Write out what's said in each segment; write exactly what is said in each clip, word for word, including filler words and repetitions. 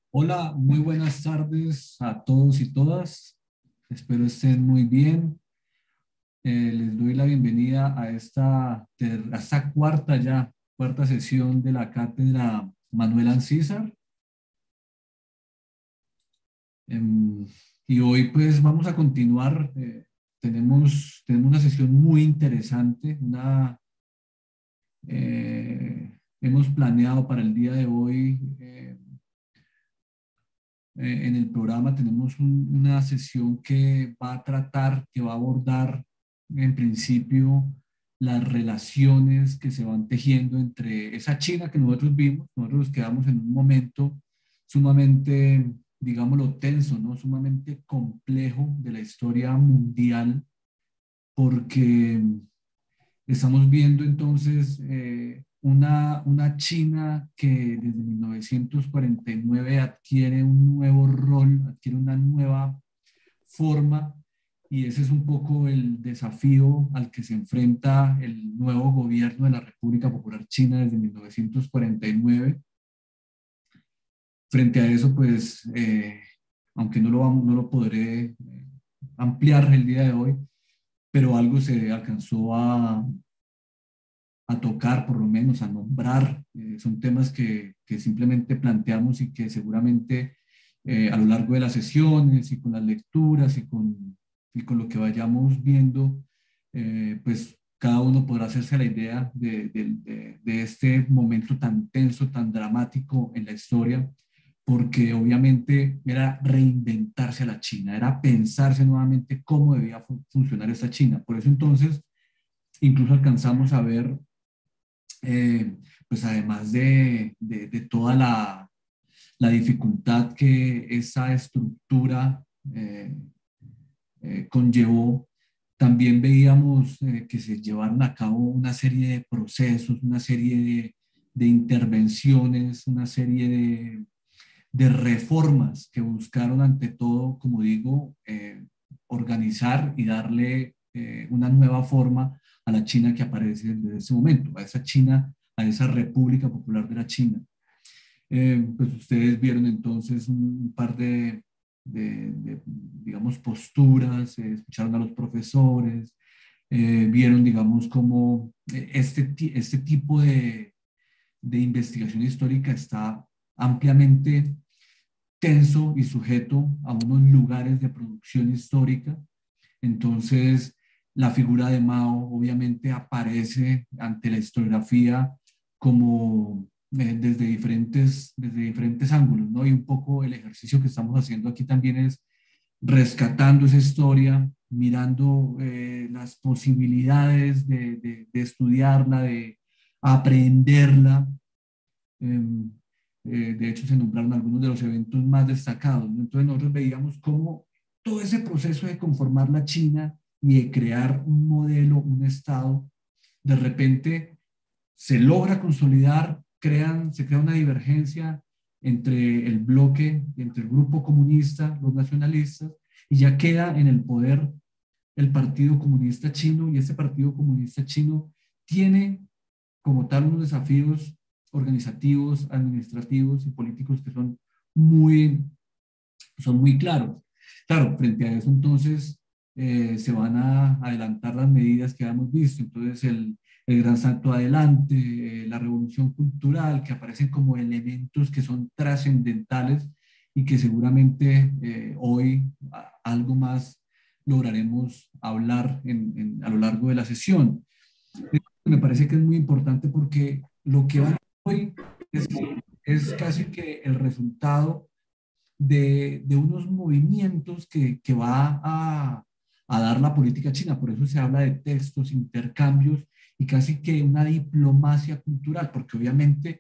Hola, muy buenas tardes a todos y todas. Espero estén muy bien. Eh, les doy la bienvenida a esta, ter- a esta cuarta ya, cuarta sesión de la cátedra Manuel Ancísar. Em, y hoy pues vamos a continuar. Eh, tenemos, tenemos una sesión muy interesante. Una, eh, hemos planeado para el día de hoy. eh, Eh, en el programa tenemos un- una sesión que va a tratar, que va a abordar en principio las relaciones que se van tejiendo entre esa China que nosotros vimos. Nosotros nos quedamos en un momento sumamente, digámoslo, tenso, ¿no? Sumamente complejo de la historia mundial, porque estamos viendo entonces eh, una, una China que desde mil novecientos cuarenta y nueve adquiere un nuevo rol, adquiere una nueva forma, y ese es un poco el desafío al que se enfrenta el nuevo gobierno de la República Popular China desde mil novecientos cuarenta y nueve. Frente a eso, pues, eh, aunque no lo, vamos- no lo podré eh, ampliar el día de hoy, pero algo se alcanzó a, a tocar, por lo menos a nombrar. Eh, son temas que, que simplemente planteamos y que seguramente eh, a lo largo de las sesiones y con las lecturas y con, y con lo que vayamos viendo, eh, pues cada uno podrá hacerse la idea de, de, de, de este momento tan tenso, tan dramático en la historia, porque obviamente era reinventarse a la China, era pensarse nuevamente cómo debía fu funcionar esta China. Por eso entonces incluso alcanzamos a ver eh, pues además de, de, de toda la, la, dificultad que esa estructura eh, eh, conllevó, también veíamos eh, que se llevaron a cabo una serie de procesos, una serie de, de intervenciones, una serie de, de, reformas que buscaron ante todo, como digo, eh, organizar y darle eh, una nueva forma a la China que aparece desde ese momento, a esa China, a esa República Popular de la China. Eh, pues ustedes vieron entonces un par de, de, de digamos, posturas, eh, escucharon a los profesores, eh, vieron, digamos, cómo eh, este, este tipo de, de investigación histórica está ampliamente tenso y sujeto a unos lugares de producción histórica. Entonces, la figura de Mao obviamente aparece ante la historiografía como eh, desde, diferentes, desde diferentes ángulos, ¿no? Y un poco el ejercicio que estamos haciendo aquí también es rescatando esa historia, mirando eh, las posibilidades de, de, de estudiarla, de aprenderla. Eh, eh, de hecho, se nombraron algunos de los eventos más destacados, ¿no? Entonces nosotros veíamos cómo todo ese proceso de conformar la China y de crear un modelo, un Estado, de repente se logra consolidar, crean, se crea una divergencia entre el bloque, entre el grupo comunista, los nacionalistas, y ya queda en el poder el Partido Comunista Chino, y ese Partido Comunista Chino tiene como tal unos desafíos organizativos, administrativos y políticos que son muy, son muy claros. Claro, frente a eso entonces eh, se van a adelantar las medidas que hemos visto, entonces el, el gran salto adelante, eh, la revolución cultural, que aparecen como elementos que son trascendentales y que seguramente eh, hoy a, algo más lograremos hablar en, en, a lo largo de la sesión. Me parece que es muy importante porque lo que va hoy es, es casi que el resultado de, de unos movimientos que, que va a, a dar la política china. Por eso se habla de textos, intercambios y casi que una diplomacia cultural, porque obviamente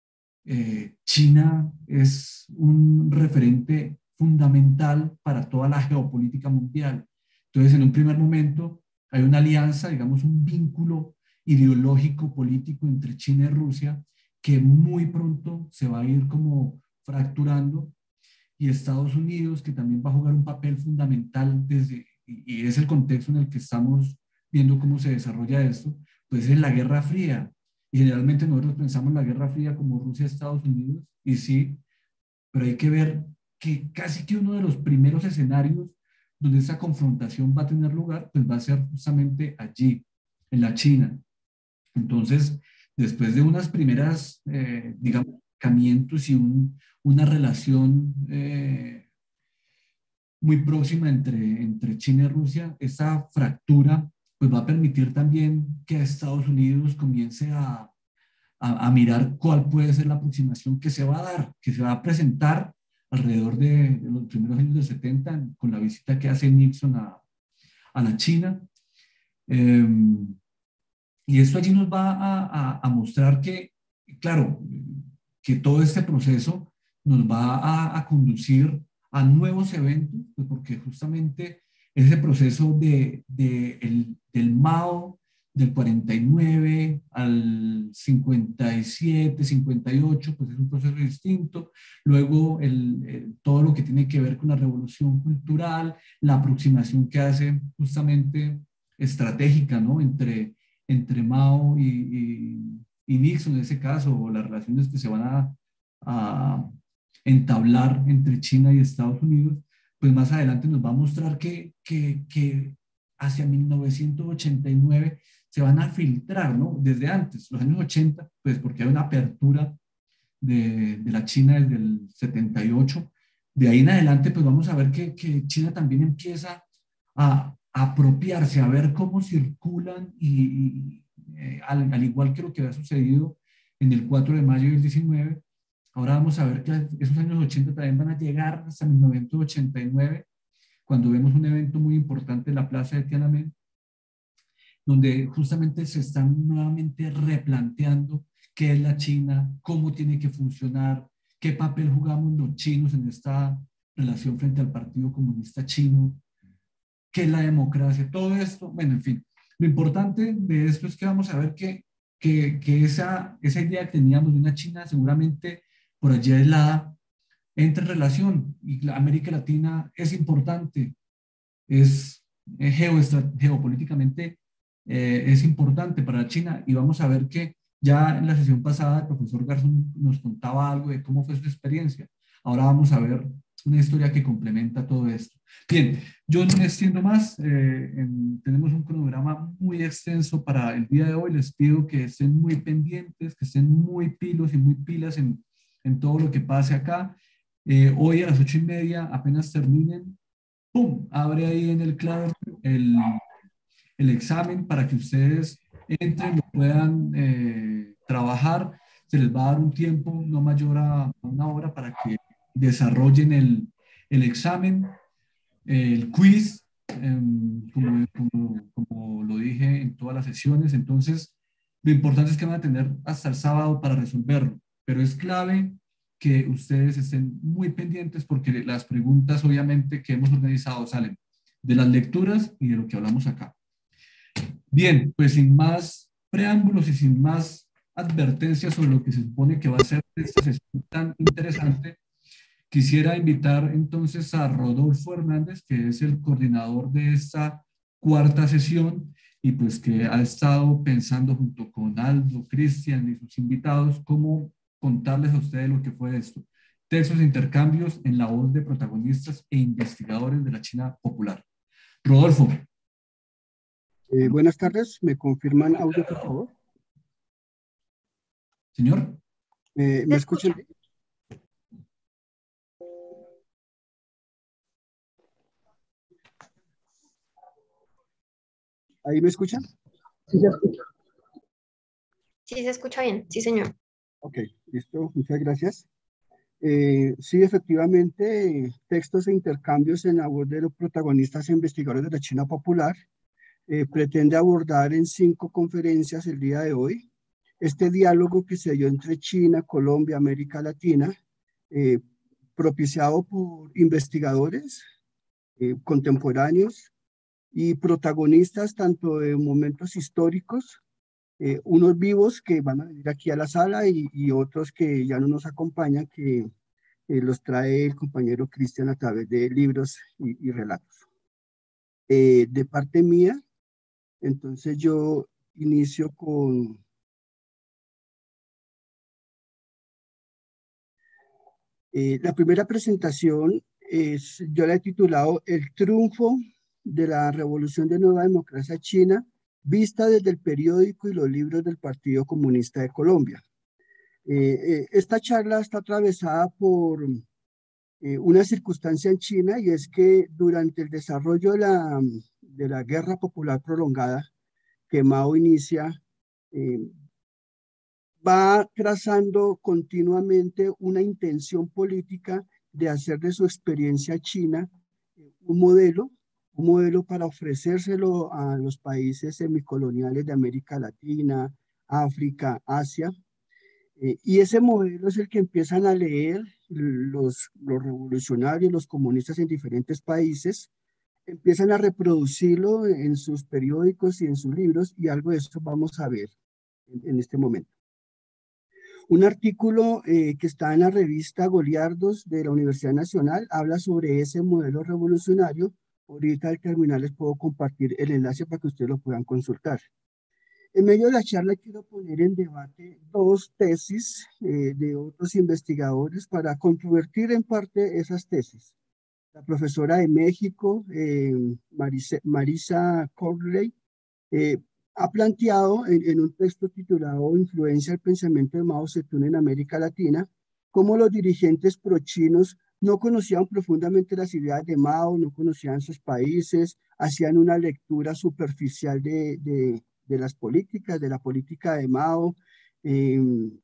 eh, China es un referente fundamental para toda la geopolítica mundial. Entonces, en un primer momento, hay una alianza, digamos, un vínculo ideológico, político entre China y Rusia, que muy pronto se va a ir como fracturando, y Estados Unidos, que también va a jugar un papel fundamental desde, y, y es el contexto en el que estamos viendo cómo se desarrolla esto, pues es la Guerra Fría. Y generalmente nosotros pensamos la Guerra Fría como Rusia-Estados Unidos, y sí, pero hay que ver que casi que uno de los primeros escenarios donde esa confrontación va a tener lugar, pues va a ser justamente allí, en la China. Entonces, después de unas primeras, eh, digamos, acercamientos y un, una relación eh, muy próxima entre, entre China y Rusia, esa fractura pues va a permitir también que Estados Unidos comience a, a, a mirar cuál puede ser la aproximación que se va a dar, que se va a presentar alrededor de, de los primeros años del setenta, con la visita que hace Nixon a, a la China. Eh, y esto allí nos va a, a, a mostrar que, claro, que todo este proceso nos va a, a conducir a nuevos eventos, pues porque justamente ese proceso de, de el, del Mao del cuarenta y nueve al cincuenta y siete, cincuenta y ocho, pues es un proceso distinto. Luego el, el, todo lo que tiene que ver con la revolución cultural, la aproximación que hace justamente estratégica, ¿no? Entre, entre Mao y, y, y Nixon en ese caso, o las relaciones que se van a, a entablar entre China y Estados Unidos, pues más adelante nos va a mostrar que, que, que hacia mil novecientos ochenta y nueve se van a filtrar, ¿no? Desde antes, los años ochenta, pues porque hay una apertura de, de la China desde el setenta y ocho. De ahí en adelante, pues vamos a ver que, que China también empieza a, a apropiarse, a ver cómo circulan y, y eh, al, al igual que lo que había sucedido en el cuatro de mayo del diecinueve, ahora vamos a ver que esos años ochenta también van a llegar hasta mil novecientos ochenta y nueve, cuando vemos un evento muy importante en la plaza de Tiananmen, donde justamente se están nuevamente replanteando qué es la China, cómo tiene que funcionar, qué papel jugamos los chinos en esta relación frente al Partido Comunista Chino, qué es la democracia, todo esto, bueno, en fin. Lo importante de esto es que vamos a ver que, que, que esa, esa idea que teníamos de una China seguramente por allá aislada entra en relación, y la América Latina es importante, es eh, geopolíticamente eh, es importante para China, y vamos a ver que ya en la sesión pasada el profesor Garzón nos contaba algo de cómo fue su experiencia. Ahora vamos a ver una historia que complementa todo esto. Bien, yo no me extiendo más, eh, en, tenemos un cronograma muy extenso para el día de hoy, les pido que estén muy pendientes, que estén muy pilos y muy pilas en, en todo lo que pase acá. Eh, hoy a las ocho y media, apenas terminen, ¡pum! Abre ahí en el Classroom el, el examen para que ustedes entren, lo puedan eh, trabajar. Se les va a dar un tiempo no mayor a una hora para que desarrollen el, el examen, el quiz, eh, como, como, como lo dije en todas las sesiones. Entonces, lo importante es que van a tener hasta el sábado para resolverlo, pero es clave que ustedes estén muy pendientes porque las preguntas obviamente que hemos organizado salen de las lecturas y de lo que hablamos acá. Bien, pues sin más preámbulos y sin más advertencias sobre lo que se supone que va a ser esta sesión tan interesante, quisiera invitar entonces a Rodolfo Hernández, que es el coordinador de esta cuarta sesión y pues que ha estado pensando junto con Aldo, Cristian y sus invitados cómo contarles a ustedes lo que fue esto. Textos de intercambios en la voz de protagonistas e investigadores de la China popular. Rodolfo. Eh, buenas tardes, ¿me confirman audio, por favor? Señor. Eh, ¿Me escuchan? ¿Ahí me escuchan? Sí, se escucha. Sí, se escucha bien, sí, señor. Ok, listo, muchas gracias. Eh, sí, efectivamente, textos e intercambios en la voz de los protagonistas e investigadores de la China popular eh, pretende abordar en cinco conferencias el día de hoy este diálogo que se dio entre China, Colombia, América Latina, eh, propiciado por investigadores eh, contemporáneos y protagonistas tanto de momentos históricos, eh, unos vivos que van a venir aquí a la sala y, y otros que ya no nos acompañan, que eh, los trae el compañero Cristian a través de libros y, y relatos. Eh, de parte mía, entonces yo inicio con... Eh, la primera presentación es, yo la he titulado El triunfo de la Revolución de Nueva Democracia China, vista desde el periódico y los libros del Partido Comunista de Colombia. Eh, eh, esta charla está atravesada por eh, una circunstancia en China, y es que durante el desarrollo de la, de la Guerra Popular Prolongada que Mao inicia, eh, va trazando continuamente una intención política de hacer de su experiencia china un modelo, un modelo para ofrecérselo a los países semicoloniales de América Latina, África, Asia. Eh, y ese modelo es el que empiezan a leer los, los revolucionarios, los comunistas en diferentes países, empiezan a reproducirlo en sus periódicos y en sus libros, y algo de esto vamos a ver en, en este momento. Un artículo eh, que está en la revista Goliardos de la Universidad Nacional habla sobre ese modelo revolucionario. Ahorita al terminar les puedo compartir el enlace para que ustedes lo puedan consultar. En medio de la charla quiero poner en debate dos tesis eh, de otros investigadores para controvertir en parte esas tesis. La profesora de México, eh, Marisa, Marisa Corley, eh, ha planteado en, en un texto titulado Influencia del pensamiento de Mao Zedong en América Latina, cómo los dirigentes pro-chinos no conocían profundamente las ideas de Mao, no conocían sus países, hacían una lectura superficial de, de, de las políticas, de la política de Mao, eh,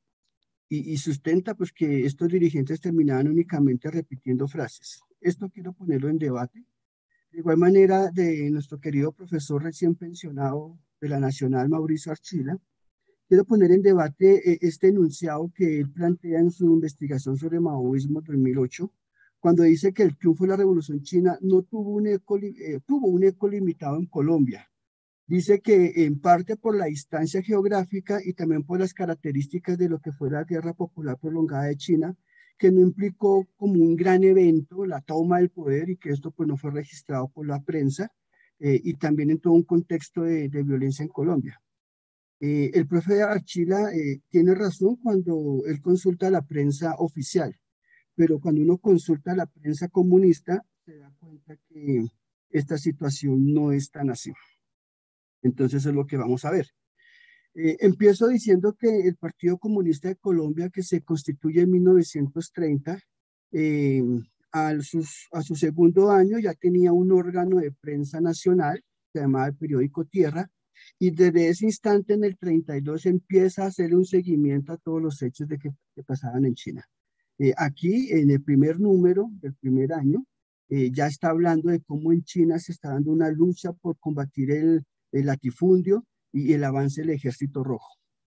y, y sustenta pues que estos dirigentes terminaban únicamente repitiendo frases. Esto quiero ponerlo en debate. De igual manera, de nuestro querido profesor recién pensionado de la Nacional, Mauricio Archila, quiero poner en debate eh, este enunciado que él plantea en su investigación sobre maoísmo dos mil ocho, cuando dice que el triunfo de la Revolución China no tuvo un eco, eh, tuvo un eco limitado en Colombia. Dice que en parte por la distancia geográfica y también por las características de lo que fue la Guerra Popular Prolongada de China, que no implicó como un gran evento la toma del poder, y que esto pues no fue registrado por la prensa, eh, y también en todo un contexto de, de violencia en Colombia. Eh, el profe Archila eh, tiene razón cuando él consulta la prensa oficial, pero cuando uno consulta la prensa comunista se da cuenta que esta situación no es tan así. Entonces eso es lo que vamos a ver. Eh, empiezo diciendo que el Partido Comunista de Colombia, que se constituye en mil novecientos treinta, eh, al sus, a su segundo año ya tenía un órgano de prensa nacional, se llamaba el periódico Tierra, y desde ese instante en el treinta y dos empieza a hacer un seguimiento a todos los hechos de que, que pasaban en China. Eh, aquí, en el primer número del primer año, eh, ya está hablando de cómo en China se está dando una lucha por combatir el, el latifundio y el avance del Ejército Rojo.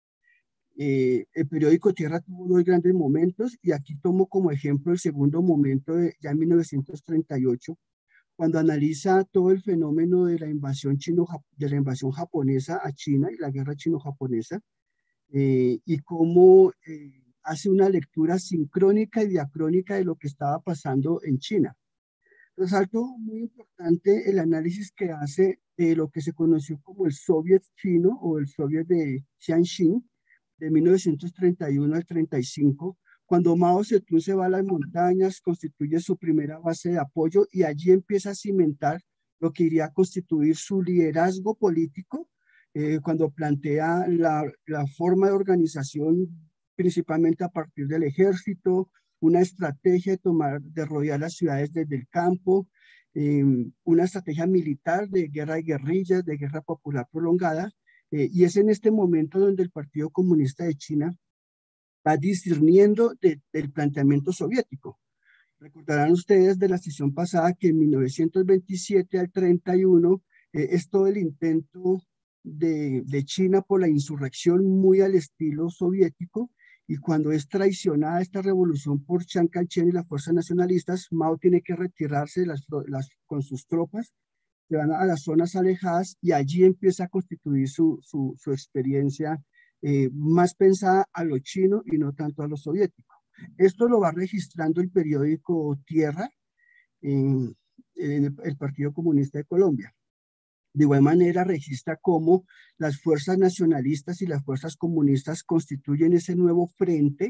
Eh, el periódico Tierra tuvo dos grandes momentos, y aquí tomo como ejemplo el segundo momento de, ya en mil novecientos treinta y ocho, cuando analiza todo el fenómeno de la invasión, chino, de la invasión japonesa a China y la guerra chino-japonesa, eh, y cómo eh, hace una lectura sincrónica y diacrónica de lo que estaba pasando en China. Resalto muy importante el análisis que hace de lo que se conoció como el Soviet chino o el Soviet de Jiangxin de mil novecientos treinta y uno al treinta y cinco, cuando Mao Zedong se va a las montañas, constituye su primera base de apoyo y allí empieza a cimentar lo que iría a constituir su liderazgo político, eh, cuando plantea la, la forma de organización principalmente a partir del ejército, una estrategia de tomar, de rodear las ciudades desde el campo, eh, una estrategia militar de guerra de guerrillas, de guerra popular prolongada, eh, y es en este momento donde el Partido Comunista de China va discerniendo de, del planteamiento soviético. Recordarán ustedes de la sesión pasada que en mil novecientos veintisiete al treinta y uno eh, es todo el intento de, de China por la insurrección muy al estilo soviético, y cuando es traicionada esta revolución por Chiang Kai-shek y las fuerzas nacionalistas, Mao tiene que retirarse las, las, con sus tropas, se van a las zonas alejadas, y allí empieza a constituir su, su, su experiencia eh, más pensada a lo chino y no tanto a lo soviético. Esto lo va registrando el periódico Tierra en, en el, el Partido Comunista de Colombia. De igual manera registra cómo las fuerzas nacionalistas y las fuerzas comunistas constituyen ese nuevo frente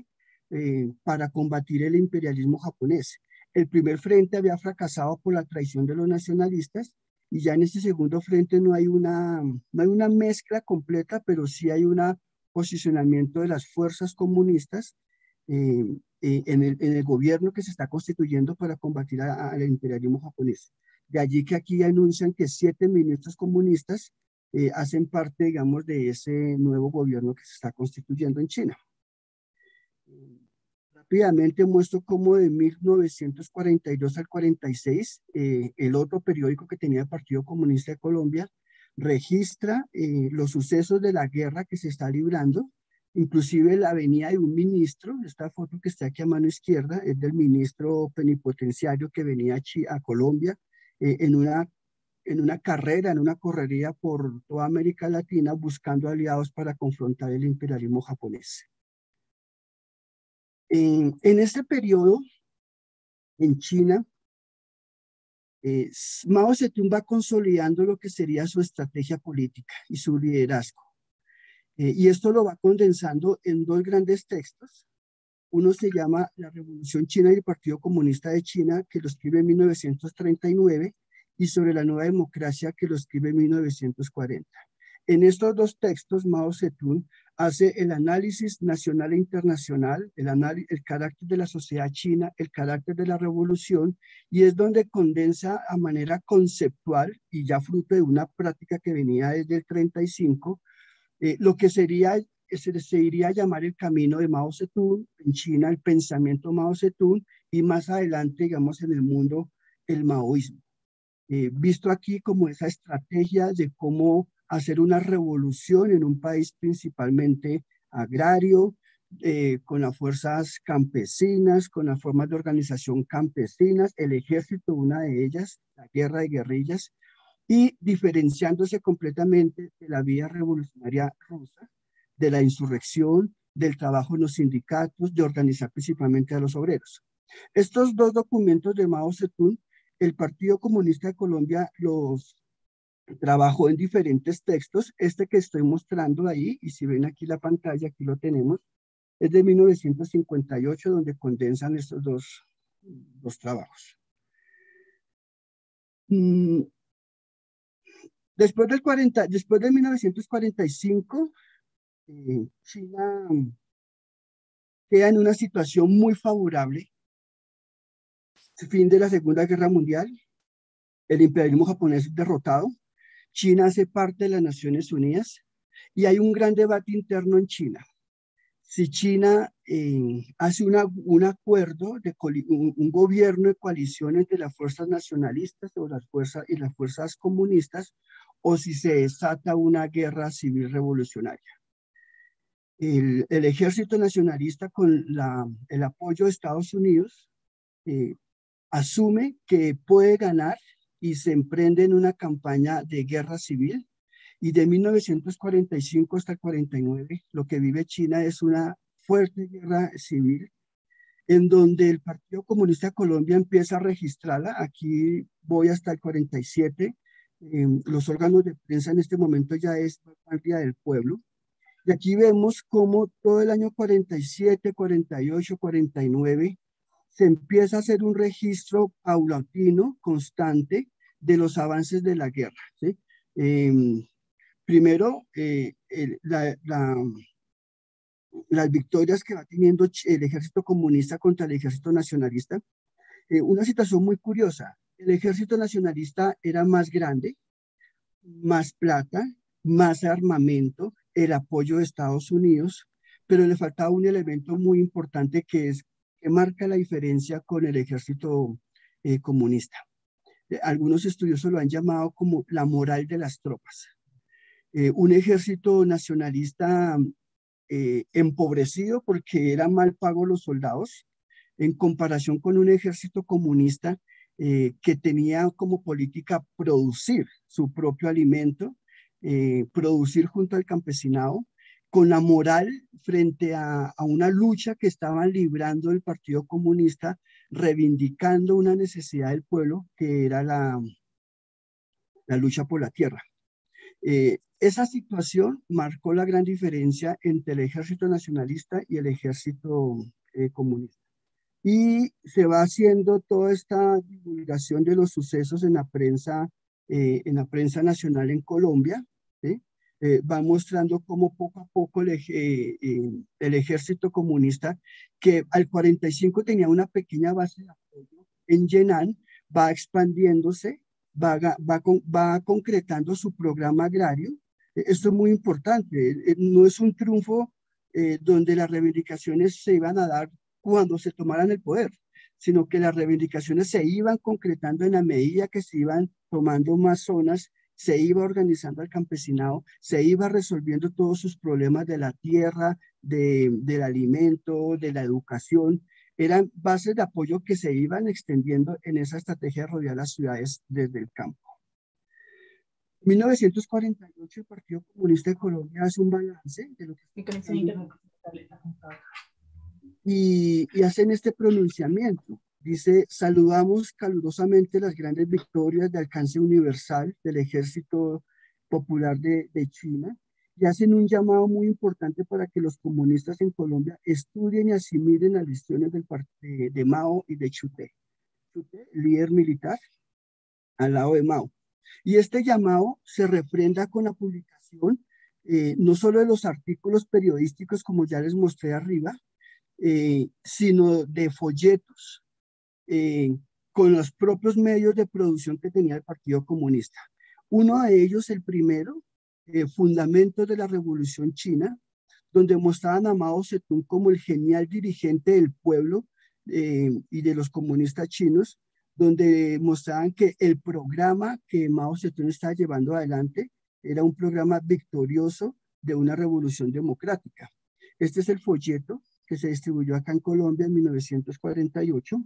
eh, para combatir el imperialismo japonés. El primer frente había fracasado por la traición de los nacionalistas y ya en este segundo frente no hay una, no hay una mezcla completa, pero sí hay un posicionamiento de las fuerzas comunistas eh, eh, en, el, en el gobierno que se está constituyendo para combatir al imperialismo japonés. De allí que aquí anuncian que siete ministros comunistas eh, hacen parte, digamos, de ese nuevo gobierno que se está constituyendo en China. Rápidamente muestro cómo de mil novecientos cuarenta y dos al cuarenta y seis, eh, el otro periódico que tenía el Partido Comunista de Colombia registra eh, los sucesos de la guerra que se está librando, inclusive la venida de un ministro. Esta foto que está aquí a mano izquierda es del ministro plenipotenciario que venía a, a Colombia eh, en, una, en una carrera, en una correría por toda América Latina buscando aliados para confrontar el imperialismo japonés. En, en este periodo, en China, eh, Mao Zedong va consolidando lo que sería su estrategia política y su liderazgo. Eh, y esto lo va condensando en dos grandes textos. Uno se llama La Revolución China y el Partido Comunista de China, que lo escribe en mil novecientos treinta y nueve, y sobre la nueva democracia, que lo escribe en mil novecientos cuarenta. En estos dos textos, Mao Zedong hace el análisis nacional e internacional, el, el carácter de la sociedad china, el carácter de la revolución, y es donde condensa a manera conceptual, y ya fruto de una práctica que venía desde el treinta y cinco, eh, lo que sería, se, se iría a llamar el camino de Mao Zedong, en China el pensamiento Mao Zedong, y más adelante, digamos, en el mundo, el maoísmo. Eh, visto aquí como esa estrategia de cómo hacer una revolución en un país principalmente agrario, eh, con las fuerzas campesinas, con las formas de organización campesinas, el ejército, una de ellas, la guerra de guerrillas, y diferenciándose completamente de la vía revolucionaria rusa, de la insurrección, del trabajo en los sindicatos, de organizar principalmente a los obreros. Estos dos documentos de Mao Zedong, el Partido Comunista de Colombia los trabajó en diferentes textos. Este que estoy mostrando ahí, y si ven aquí la pantalla, aquí lo tenemos, es de mil novecientos cincuenta y ocho, donde condensan estos dos, dos trabajos. Mm. Después, del cuarenta, después de mil novecientos cuarenta y cinco, eh, China queda en una situación muy favorable. Fin de la Segunda Guerra Mundial, el imperialismo japonés es derrotado, China hace parte de las Naciones Unidas y hay un gran debate interno en China. Si China eh, hace una, un acuerdo, de un, un gobierno de coalición entre las fuerzas nacionalistas o las fuerzas, y las fuerzas comunistas, o si se desata una guerra civil revolucionaria. El, el ejército nacionalista, con la, el apoyo de Estados Unidos, eh, asume que puede ganar y se emprende en una campaña de guerra civil. Y de mil novecientos cuarenta y cinco hasta el cuarenta y nueve, lo que vive China es una fuerte guerra civil, en donde el Partido Comunista de Colombia empieza a registrarla. Aquí voy hasta el cuarenta y siete. Eh, los órganos de prensa en este momento ya es Patria del Pueblo. Y aquí vemos cómo todo el año cuarenta y siete, cuarenta y ocho, cuarenta y nueve se empieza a hacer un registro paulatino, constante, de los avances de la guerra, ¿sí? Eh, primero, eh, el, la, la, las victorias que va teniendo el ejército comunista contra el ejército nacionalista. Eh, una situación muy curiosa: el ejército nacionalista era más grande, más plata, más armamento, el apoyo de Estados Unidos, pero le faltaba un elemento muy importante que es que marca la diferencia con el ejército eh, comunista. Eh, algunos estudiosos lo han llamado como la moral de las tropas. Eh, un ejército nacionalista eh, empobrecido porque eran mal pagos los soldados, en comparación con un ejército comunista eh, que tenía como política producir su propio alimento, eh, producir junto al campesinado, con la moral frente a, a una lucha que estaban librando el Partido Comunista, reivindicando una necesidad del pueblo, que era la, la lucha por la tierra. Eh, esa situación marcó la gran diferencia entre el ejército nacionalista y el ejército eh, comunista. Y se va haciendo toda esta divulgación de los sucesos en la prensa, eh, en la prensa nacional en Colombia, ¿sí? Eh, va mostrando cómo poco a poco el, eh, eh, el ejército comunista, que al cuarenta y cinco tenía una pequeña base de apoyo en Yenan, va expandiéndose, va, va, con, va concretando su programa agrario. Eh, esto es muy importante, eh, no es un triunfo eh, donde las reivindicaciones se iban a dar cuando se tomaran el poder, sino que las reivindicaciones se iban concretando en la medida que se iban tomando más zonas, se iba organizando al campesinado, se iba resolviendo todos sus problemas de la tierra, de, del alimento, de la educación. Eran bases de apoyo que se iban extendiendo en esa estrategia de rodear las ciudades desde el campo. En mil novecientos cuarenta y ocho el Partido Comunista de Colombia hace un balance de lo que y, y hacen este pronunciamiento. Dice, saludamos calurosamente las grandes victorias de alcance universal del Ejército Popular de, de China y hacen un llamado muy importante para que los comunistas en Colombia estudien y asimilen las lecciones del, de, de Mao y de Chiu Te. Chiu Te, líder militar, al lado de Mao. Y este llamado se refrenda con la publicación eh, no solo de los artículos periodísticos, como ya les mostré arriba, eh, sino de folletos eh, con los propios medios de producción que tenía el Partido Comunista. Uno de ellos, el primero, eh, Fundamentos de la Revolución China, donde mostraban a Mao Zedong como el genial dirigente del pueblo eh, y de los comunistas chinos, donde mostraban que el programa que Mao Zedong estaba llevando adelante era un programa victorioso de una revolución democrática. Este es el folleto que se distribuyó acá en Colombia en mil novecientos cuarenta y ocho.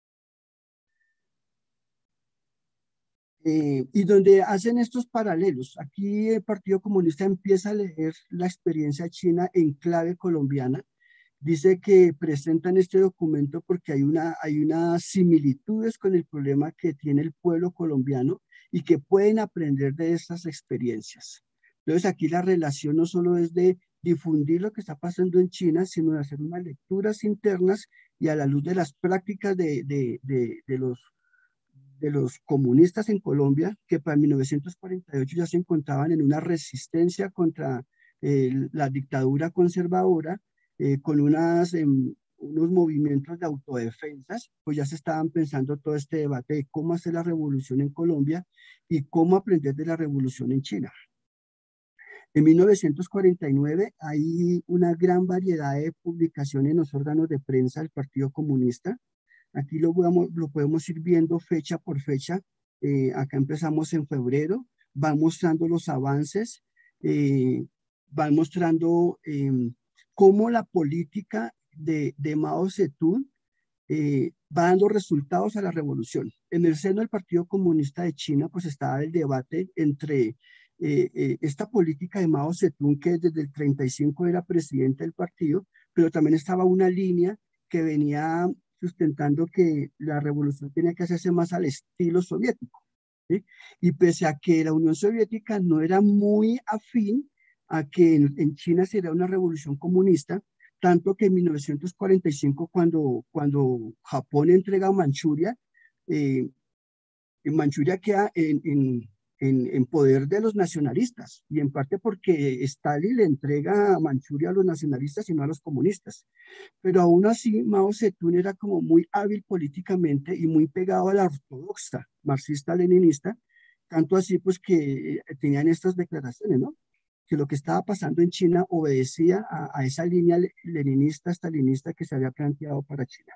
Eh, y donde hacen estos paralelos. Aquí el Partido Comunista empieza a leer la experiencia china en clave colombiana. Dice que presentan este documento porque hay, una, hay unas similitudes con el problema que tiene el pueblo colombiano y que pueden aprender de estas experiencias. Entonces aquí la relación no solo es de difundir lo que está pasando en China, sino de hacer unas lecturas internas y a la luz de las prácticas de, de, de, de los de los comunistas en Colombia, que para mil novecientos cuarenta y ocho ya se encontraban en una resistencia contra eh, la dictadura conservadora, eh, con unas, eh, unos movimientos de autodefensas, pues ya se estaban pensando todo este debate de cómo hacer la revolución en Colombia y cómo aprender de la revolución en China. En mil novecientos cuarenta y nueve hay una gran variedad de publicaciones en los órganos de prensa del Partido Comunista. Aquí lo, vamos, lo podemos ir viendo fecha por fecha. Eh, acá empezamos en febrero, van mostrando los avances, eh, van mostrando eh, cómo la política de, de Mao Zedong eh, va dando resultados a la revolución. En el seno del Partido Comunista de China, pues estaba el debate entre eh, eh, esta política de Mao Zedong, que desde el treinta y cinco era presidente del partido, pero también estaba una línea que venía sustentando que la revolución tenía que hacerse más al estilo soviético, ¿sí? Y pese a que la Unión Soviética no era muy afín a que en, en China se diera una revolución comunista, tanto que en mil novecientos cuarenta y cinco, cuando, cuando Japón entrega Manchuria, eh, en Manchuria queda en, en, en, en poder de los nacionalistas, y en parte porque Stalin le entrega Manchuria a los nacionalistas y no a los comunistas. Pero aún así, Mao Zedong era como muy hábil políticamente y muy pegado a la ortodoxa marxista-leninista, tanto así pues que tenían estas declaraciones, ¿no? Que lo que estaba pasando en China obedecía a, a esa línea leninista, stalinista que se había planteado para China.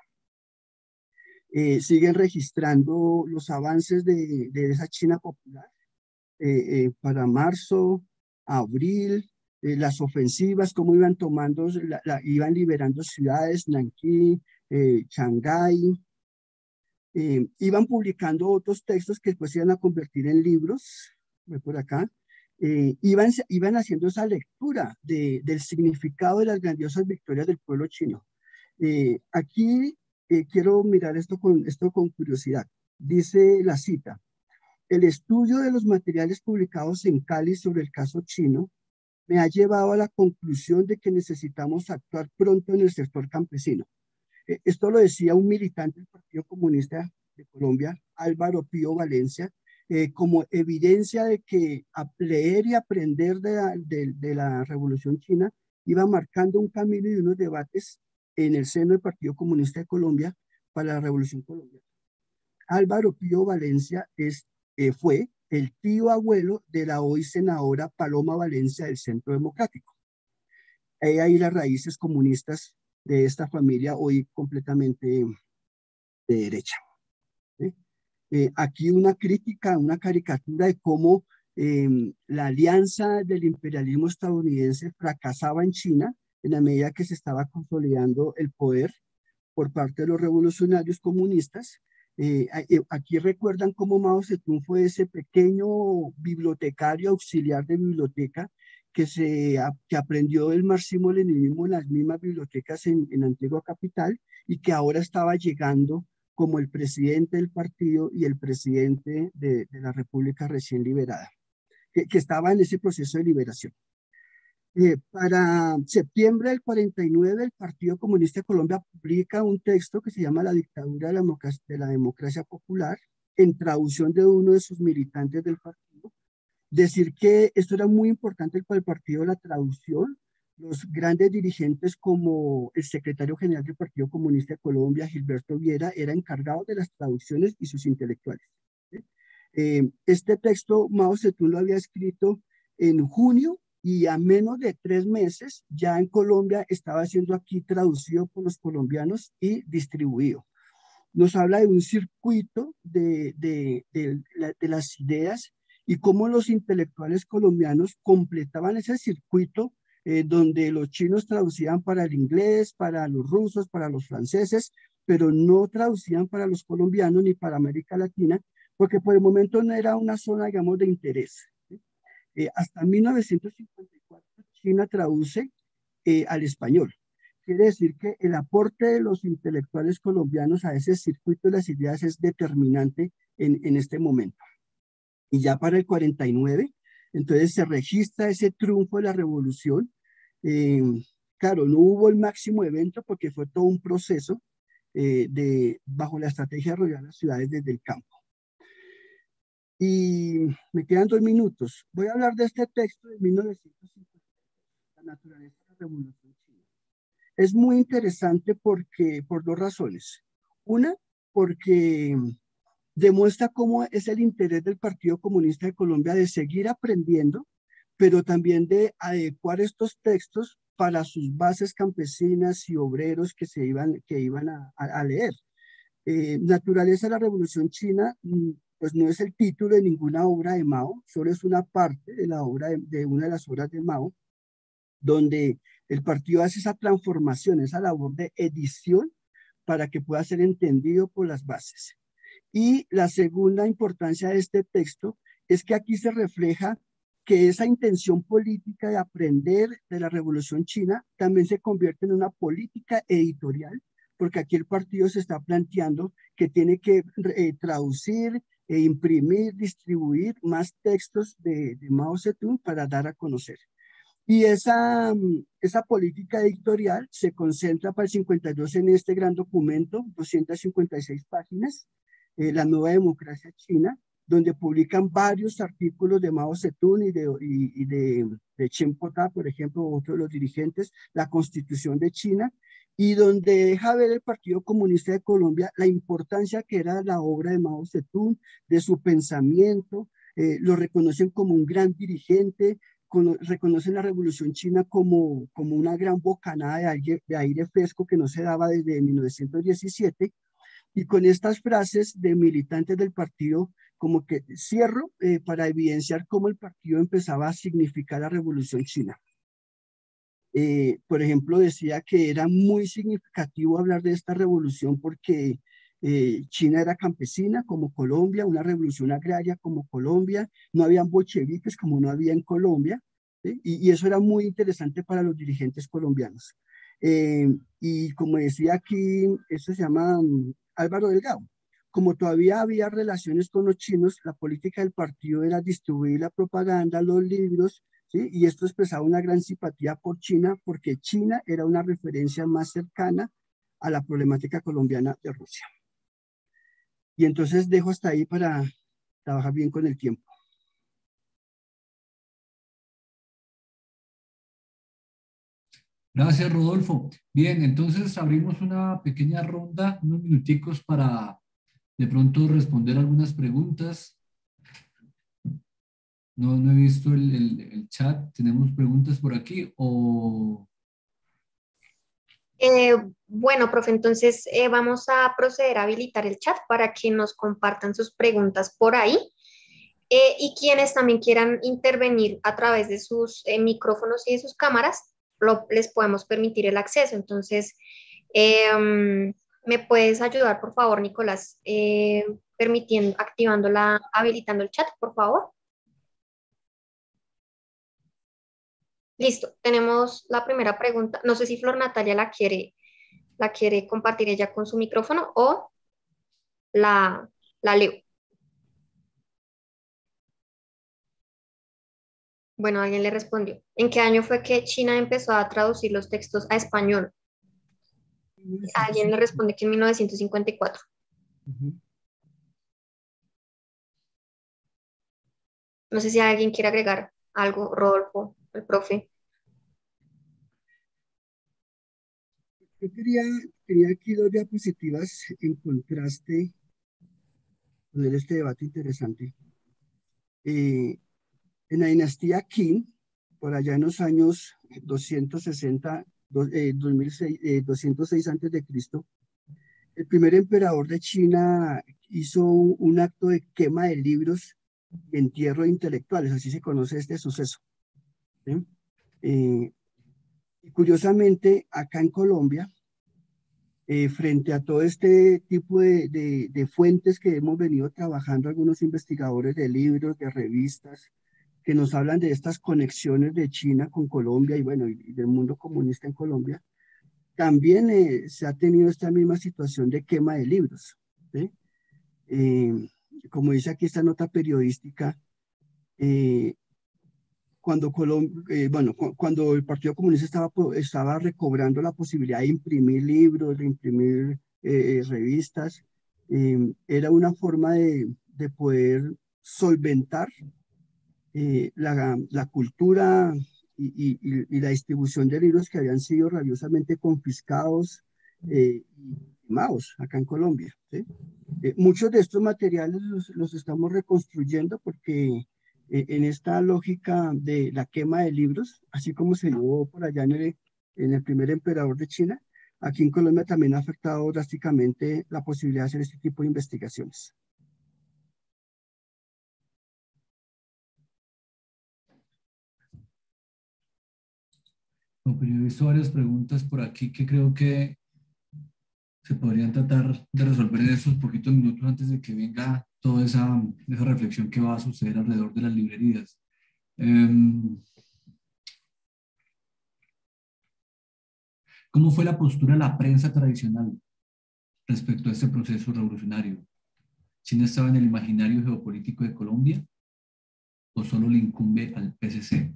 Eh, siguen registrando los avances de, de esa China popular eh, eh, para marzo, abril, eh, las ofensivas, cómo iban tomando, la, la, iban liberando ciudades, Nankín, eh, Shanghái, eh, iban publicando otros textos que después se iban a convertir en libros, voy por acá, eh, iban, iban haciendo esa lectura de, del significado de las grandiosas victorias del pueblo chino. Eh, aquí eh, quiero mirar esto con, esto con curiosidad. Dice la cita: el estudio de los materiales publicados en Cali sobre el caso chino me ha llevado a la conclusión de que necesitamos actuar pronto en el sector campesino. Eh, esto lo decía un militante del Partido Comunista de Colombia, Álvaro Pío Valencia, eh, como evidencia de que leer y aprender de la, de, de la Revolución China iba marcando un camino y unos debates en el seno del Partido Comunista de Colombia para la Revolución Colombiana. Álvaro Pío Valencia es, eh, fue el tío abuelo de la hoy senadora Paloma Valencia del Centro Democrático. Hay ahí las raíces comunistas de esta familia hoy completamente de derecha. ¿Sí? Eh, aquí una crítica, una caricatura de cómo eh, la alianza del imperialismo estadounidense fracasaba en China en la medida que se estaba consolidando el poder por parte de los revolucionarios comunistas. Eh, aquí recuerdan cómo Mao Zedong fue ese pequeño bibliotecario auxiliar de biblioteca que, se, que aprendió el marxismo-leninismo en las mismas bibliotecas en, en Antigua Capital y que ahora estaba llegando como el presidente del partido y el presidente de, de la República recién liberada, que, que estaba en ese proceso de liberación. Eh, para septiembre del cuarenta y nueve, el Partido Comunista de Colombia publica un texto que se llama La dictadura de la democracia, de la democracia popular, en traducción de uno de sus militantes del partido. Decir que esto era muy importante para el partido, la traducción. Los grandes dirigentes como el secretario general del Partido Comunista de Colombia, Gilberto Viera, era encargado de las traducciones y sus intelectuales. ¿Sí? Eh, este texto Mao Zedong lo había escrito en junio y a menos de tres meses ya en Colombia estaba siendo aquí traducido por los colombianos y distribuido. Nos habla de un circuito de, de, de, de, de las ideas y cómo los intelectuales colombianos completaban ese circuito eh, donde los chinos traducían para el inglés, para los rusos, para los franceses, pero no traducían para los colombianos ni para América Latina, porque por el momento no era una zona, digamos, de interés. ¿Sí? Eh, hasta mil novecientos cincuenta y cuatro China traduce eh, al español. Quiere decir que el aporte de los intelectuales colombianos a ese circuito de las ideas es determinante en, en este momento. Y ya para el cuarenta y nueve, entonces se registra ese triunfo de la revolución. Eh, claro, no hubo el máximo evento porque fue todo un proceso eh, de, bajo la estrategia de rodear las ciudades desde el campo. Y me quedan dos minutos. Voy a hablar de este texto de mil novecientos cincuenta, La naturaleza de la revolución china. Es muy interesante porque, por dos razones. Una, porque demuestra cómo es el interés del Partido Comunista de Colombia de seguir aprendiendo, pero también de adecuar estos textos para sus bases campesinas y obreros que se iban, que iban a, a, a leer. Eh, Naturaleza de la Revolución China, pues no es el título de ninguna obra de Mao, solo es una parte de la obra de, de una de las obras de Mao, donde el partido hace esa transformación, esa labor de edición para que pueda ser entendido por las bases. Y la segunda importancia de este texto es que aquí se refleja que esa intención política de aprender de la Revolución China también se convierte en una política editorial, porque aquí el partido se está planteando que tiene que eh, traducir, e imprimir, distribuir más textos de, de Mao Zedong para dar a conocer. Y esa, esa política editorial se concentra para el cincuenta y dos en este gran documento, doscientas cincuenta y seis páginas, eh, La Nueva Democracia China, donde publican varios artículos de Mao Zedong y de, y, y de, de Chen Pota, por ejemplo, otro de los dirigentes, la Constitución de China, y donde deja ver el Partido Comunista de Colombia la importancia que era la obra de Mao Zedong, de su pensamiento, eh, lo reconocen como un gran dirigente, con, reconocen la Revolución China como, como una gran bocanada de aire, de aire fresco que no se daba desde mil novecientos diecisiete, y con estas frases de militantes del partido, como que cierro eh, para evidenciar cómo el partido empezaba a significar la Revolución China. Eh, por ejemplo, decía que era muy significativo hablar de esta revolución porque eh, China era campesina como Colombia, una revolución agraria como Colombia, no habían bolcheviques como no había en Colombia, ¿sí? y, y eso era muy interesante para los dirigentes colombianos. Eh, y como decía aquí, eso se llama um, Álvaro Delgado. Como todavía había relaciones con los chinos, la política del partido era distribuir la propaganda, los libros, ¿sí? Y esto expresaba una gran simpatía por China, porque China era una referencia más cercana a la problemática colombiana de Rusia. Y entonces dejo hasta ahí para trabajar bien con el tiempo. Gracias, Rodolfo. Bien, entonces abrimos una pequeña ronda, unos minuticos para de pronto responder algunas preguntas. No, no he visto el, el, el chat. ¿Tenemos preguntas por aquí o...? Eh, bueno, profe, entonces eh, vamos a proceder a habilitar el chat para que nos compartan sus preguntas por ahí. Eh, y quienes también quieran intervenir a través de sus eh, micrófonos y de sus cámaras, lo- les podemos permitir el acceso. Entonces, em, ¿me puedes ayudar, por favor, Nicolás, eh, permitiendo, activando la, habilitando el chat, por favor? Listo, tenemos la primera pregunta. No sé si Flor Natalia la quiere, la quiere compartir ella con su micrófono o la, la leo. Bueno, alguien le respondió. ¿En qué año fue que China empezó a traducir los textos a español? Alguien le responde que en mil novecientos cincuenta y cuatro. Uh-huh. No sé si alguien quiere agregar algo, Rodolfo, el profe. Yo quería, quería aquí dos diapositivas en contraste, poner este debate interesante. Eh, en la dinastía Qin, por allá en los años doscientos sesenta, do, eh, dos mil seis, eh, doscientos seis antes de Cristo, el primer emperador de China hizo un, un acto de quema de libros y entierro de intelectuales, así se conoce este suceso. ¿Sí? Eh, y curiosamente, acá en Colombia, eh, frente a todo este tipo de, de, de fuentes que hemos venido trabajando, algunos investigadores de libros, de revistas, que nos hablan de estas conexiones de China con Colombia y bueno, y del mundo comunista en Colombia, también eh, se ha tenido esta misma situación de quema de libros. ¿Sí? Eh, como dice aquí esta nota periodística, eh, cuando, Colom eh, bueno, cu cuando el Partido Comunista estaba, estaba recobrando la posibilidad de imprimir libros, de imprimir eh, revistas, eh, era una forma de, de poder solventar eh, la, la cultura y, y, y, la distribución de libros que habían sido rabiosamente confiscados eh, y quemados acá en Colombia. ¿Sí? Eh, muchos de estos materiales los, los estamos reconstruyendo porque eh, en esta lógica de la quema de libros, así como se dio por allá en el, en el primer emperador de China, aquí en Colombia también ha afectado drásticamente la posibilidad de hacer este tipo de investigaciones. No, pero yo he visto varias preguntas por aquí que creo que se podrían tratar de resolver en estos poquitos minutos antes de que venga toda esa, esa reflexión que va a suceder alrededor de las librerías. Um, ¿Cómo fue la postura de la prensa tradicional respecto a este proceso revolucionario? ¿China estaba en el imaginario geopolítico de Colombia o solo le incumbe al P C C?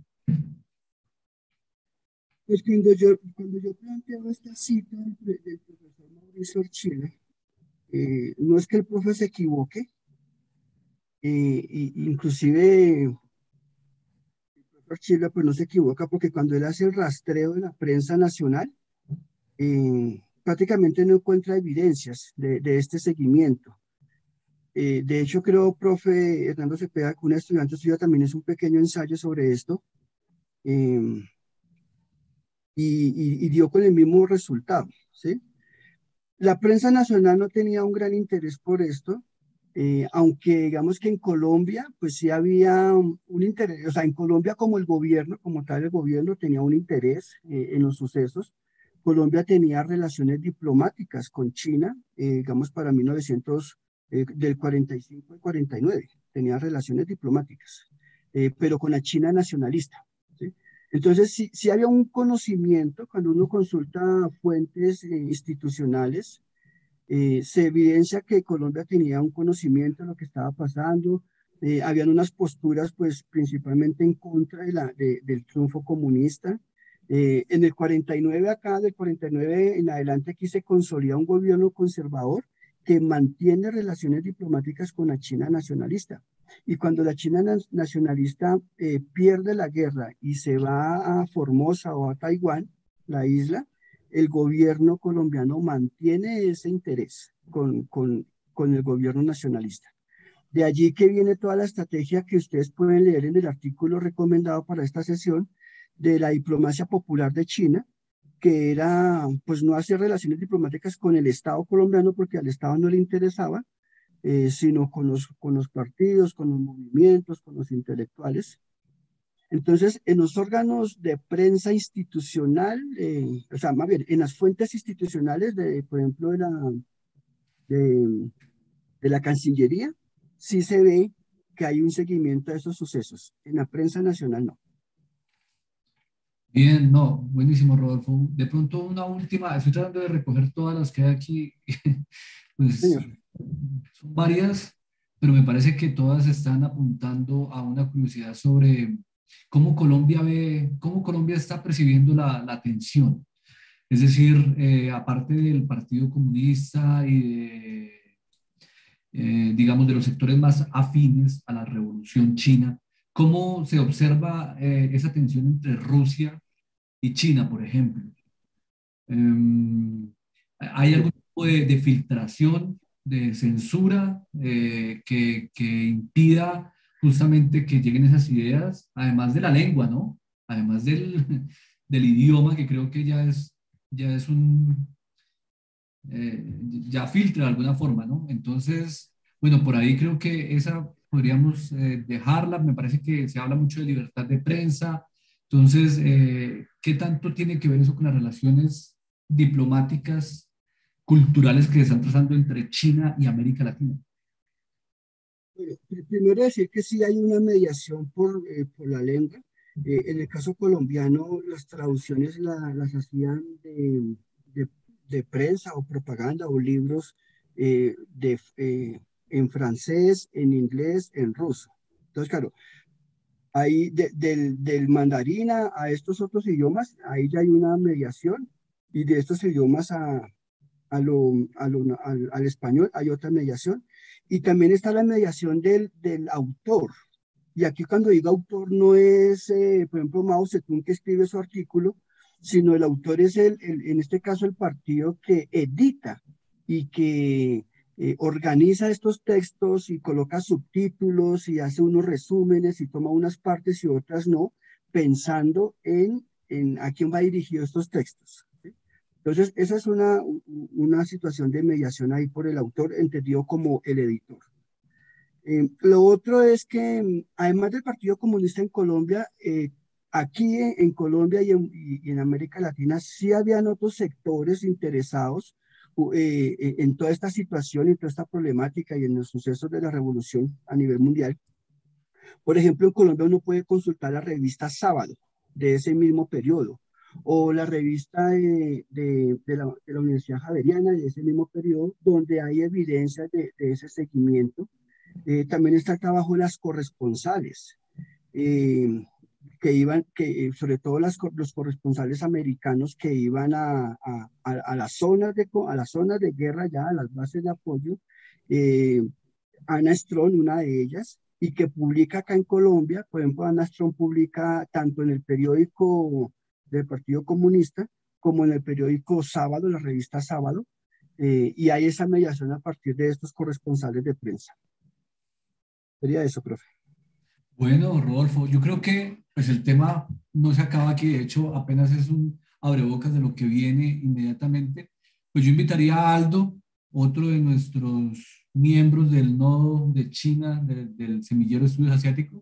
Pues cuando yo, cuando yo planteo esta cita del, del profesor Mauricio Archila, eh, no es que el profe se equivoque, eh, y, inclusive el profesor Archila pues no se equivoca porque cuando él hace el rastreo de la prensa nacional, eh, prácticamente no encuentra evidencias de, de este seguimiento. Eh, de hecho, creo, profe Hernando Cepeda, que un estudiante suyo también es un pequeño ensayo sobre esto, eh, y, y, y dio con el mismo resultado, ¿sí? La prensa nacional no tenía un gran interés por esto, eh, aunque digamos que en Colombia, pues sí había un, un interés, o sea, en Colombia como el gobierno, como tal el gobierno tenía un interés eh, en los sucesos. Colombia tenía relaciones diplomáticas con China, eh, digamos para mil novecientos, eh, del cuarenta y cinco al cuarenta y nueve, tenía relaciones diplomáticas, eh, pero con la China nacionalista, ¿sí? Entonces, sí, sí había un conocimiento, cuando uno consulta fuentes eh, institucionales, eh, se evidencia que Colombia tenía un conocimiento de lo que estaba pasando, eh, habían unas posturas, pues, principalmente en contra de la, de, del triunfo comunista, Eh, en el cuarenta y nueve acá, del cuarenta y nueve en adelante, aquí se consolida un gobierno conservador que mantiene relaciones diplomáticas con la China nacionalista. Y cuando la China nacionalista eh, pierde la guerra y se va a Formosa o a Taiwán, la isla, el gobierno colombiano mantiene ese interés con, con, con el gobierno nacionalista. De allí que viene toda la estrategia que ustedes pueden leer en el artículo recomendado para esta sesión de la diplomacia popular de China, que era pues no hacer relaciones diplomáticas con el Estado colombiano porque al Estado no le interesaba, eh, sino con los, con los partidos, con los movimientos, con los intelectuales. Entonces, en los órganos de prensa institucional, eh, o sea, más bien, en las fuentes institucionales, de, por ejemplo, de la, de, de la Cancillería, sí se ve que hay un seguimiento de esos sucesos. En la prensa nacional no. Bien, no, buenísimo, Rodolfo. De pronto una última, estoy tratando de recoger todas las que hay aquí, pues Señor. son varias, pero me parece que todas están apuntando a una curiosidad sobre cómo Colombia ve, cómo Colombia está percibiendo la, la tensión. Es decir, eh, aparte del Partido Comunista y de, eh, digamos, de los sectores más afines a la Revolución China, ¿cómo se observa eh, esa tensión entre Rusia y China, por ejemplo? Um, ¿Hay algún tipo de, de filtración, de censura eh, que, que impida justamente que lleguen esas ideas, además de la lengua, ¿no? Además del, del idioma, que creo que ya es, ya es un, eh, ya filtra de alguna forma, ¿no? Entonces, bueno, por ahí creo que esa podríamos eh, dejarla. Me parece que se habla mucho de libertad de prensa. Entonces, eh, ¿qué tanto tiene que ver eso con las relaciones diplomáticas, culturales que se están trazando entre China y América Latina? Bueno, primero decir que sí hay una mediación por, eh, por la lengua. Eh, en el caso colombiano, las traducciones la, las hacían de, de, de, prensa o propaganda o libros eh, de, eh, en francés, en inglés, en ruso. Entonces, claro, ahí de, del, del mandarín a, a estos otros idiomas, ahí ya hay una mediación y de estos idiomas a, a lo, a lo, al, al español hay otra mediación. Y también está la mediación del, del autor. Y aquí cuando digo autor no es, eh, por ejemplo, Mao Zedong que escribe su artículo, sino el autor es, el, el, en este caso, el partido que edita y que eh, organiza estos textos y coloca subtítulos y hace unos resúmenes y toma unas partes y otras no, pensando en, en a quién va dirigido estos textos. ¿Sí? Entonces, esa es una, una situación de mediación ahí por el autor, entendido como el editor. Eh, lo otro es que, además del Partido Comunista en Colombia, eh, aquí en, en Colombia y en, y en, América Latina sí habían otros sectores interesados eh, en toda esta situación, en toda esta problemática y en los sucesos de la revolución a nivel mundial. Por ejemplo, en Colombia uno puede consultar la revista Sábado de ese mismo periodo, o la revista de, de, de, la, de la Universidad Javeriana de ese mismo periodo, donde hay evidencia de, de ese seguimiento. Eh, también está el trabajo de las corresponsales, eh, que iban, que, sobre todo las, los corresponsales americanos que iban a, a, a, las zonas de, a las zonas de guerra, ya a las bases de apoyo. Eh, Ana Strong, una de ellas, y que publica acá en Colombia. Por ejemplo, Ana Strong publica tanto en el periódico del Partido Comunista como en el periódico Sábado, la revista Sábado, eh, y hay esa mediación a partir de estos corresponsales de prensa. Sería eso, profe. Bueno, Rodolfo, yo creo que pues el tema no se acaba aquí, de hecho apenas es un abrebocas de lo que viene inmediatamente. Pues yo invitaría a Aldo, otro de nuestros miembros del nodo de China, de, del Semillero de Estudios Asiáticos,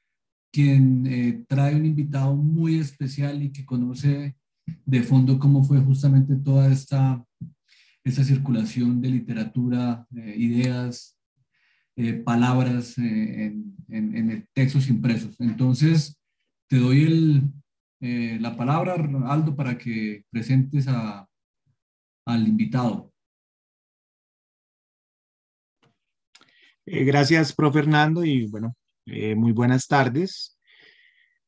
quien eh, trae un invitado muy especial y que conoce de fondo cómo fue justamente toda esta, esta circulación de literatura, eh, ideas, eh, palabras eh, en, en, en textos impresos. Entonces, te doy el, eh, la palabra, Aldo, para que presentes a, al invitado. Eh, gracias, profe Fernando, y bueno, eh, muy buenas tardes.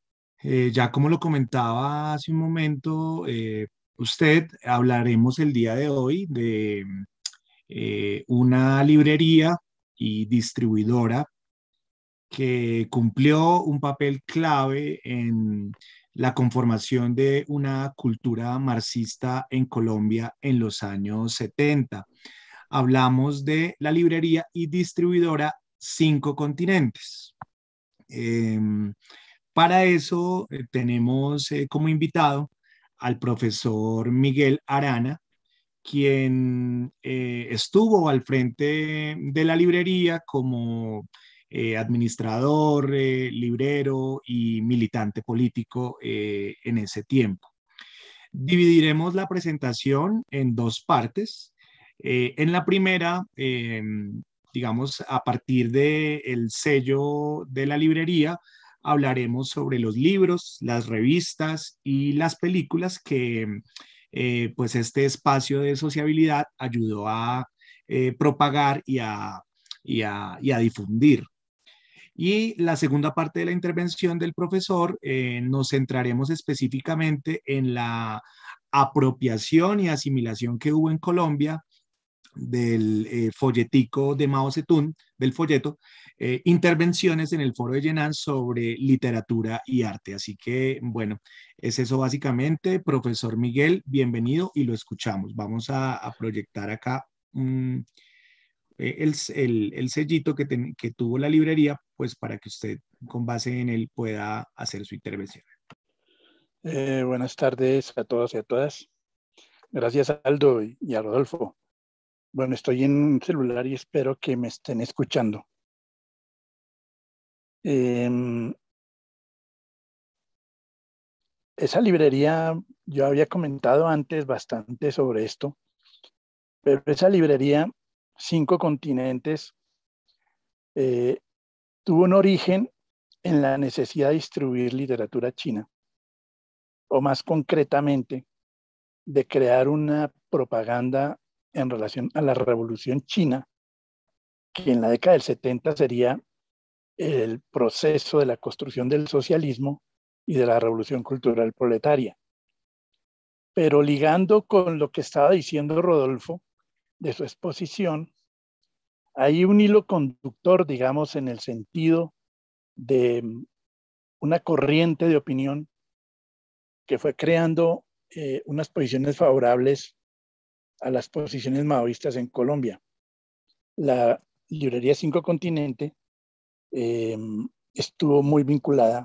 Eh, ya como lo comentaba hace un momento, eh, usted, hablaremos el día de hoy de eh, una librería y distribuidora que cumplió un papel clave en la conformación de una cultura marxista en Colombia en los años setenta. Hablamos de la librería y distribuidora Cinco Continentes. Eh, para eso eh, tenemos eh, como invitado al profesor Miguel Arana, quien eh, estuvo al frente de la librería como eh, administrador, eh, librero y militante político eh, en ese tiempo. Dividiremos la presentación en dos partes. Eh, en la primera, eh, digamos, a partir del sello de la librería, hablaremos sobre los libros, las revistas y las películas que eh, pues este espacio de sociabilidad ayudó a eh, propagar y a, y, a, y a difundir. Y la segunda parte de la intervención del profesor eh, nos centraremos específicamente en la apropiación y asimilación que hubo en Colombia del eh, folletico de Mao Zedong, del folleto, eh, intervenciones en el foro de Yenan sobre literatura y arte. Así que, bueno, es eso básicamente. Profesor Miguel, bienvenido y lo escuchamos. Vamos a, a proyectar acá um, el, el, el, sellito que, ten, que tuvo la librería, pues para que usted con base en él pueda hacer su intervención. Eh, buenas tardes a todos y a todas. Gracias a Aldo y a Rodolfo. Bueno, estoy en un celular y espero que me estén escuchando. Eh, esa librería, yo había comentado antes bastante sobre esto, pero esa librería, Cinco Continentes, eh, tuvo un origen en la necesidad de distribuir literatura china, o más concretamente, de crear una propaganda en relación a la Revolución China, que en la década del setenta sería el proceso de la construcción del socialismo y de la revolución cultural proletaria. Pero ligando con lo que estaba diciendo Rodolfo de su exposición, hay un hilo conductor, digamos, en el sentido de una corriente de opinión que fue creando eh, unas posiciones favorables a las posiciones maoístas en Colombia. La librería Cinco Continente eh, estuvo muy vinculada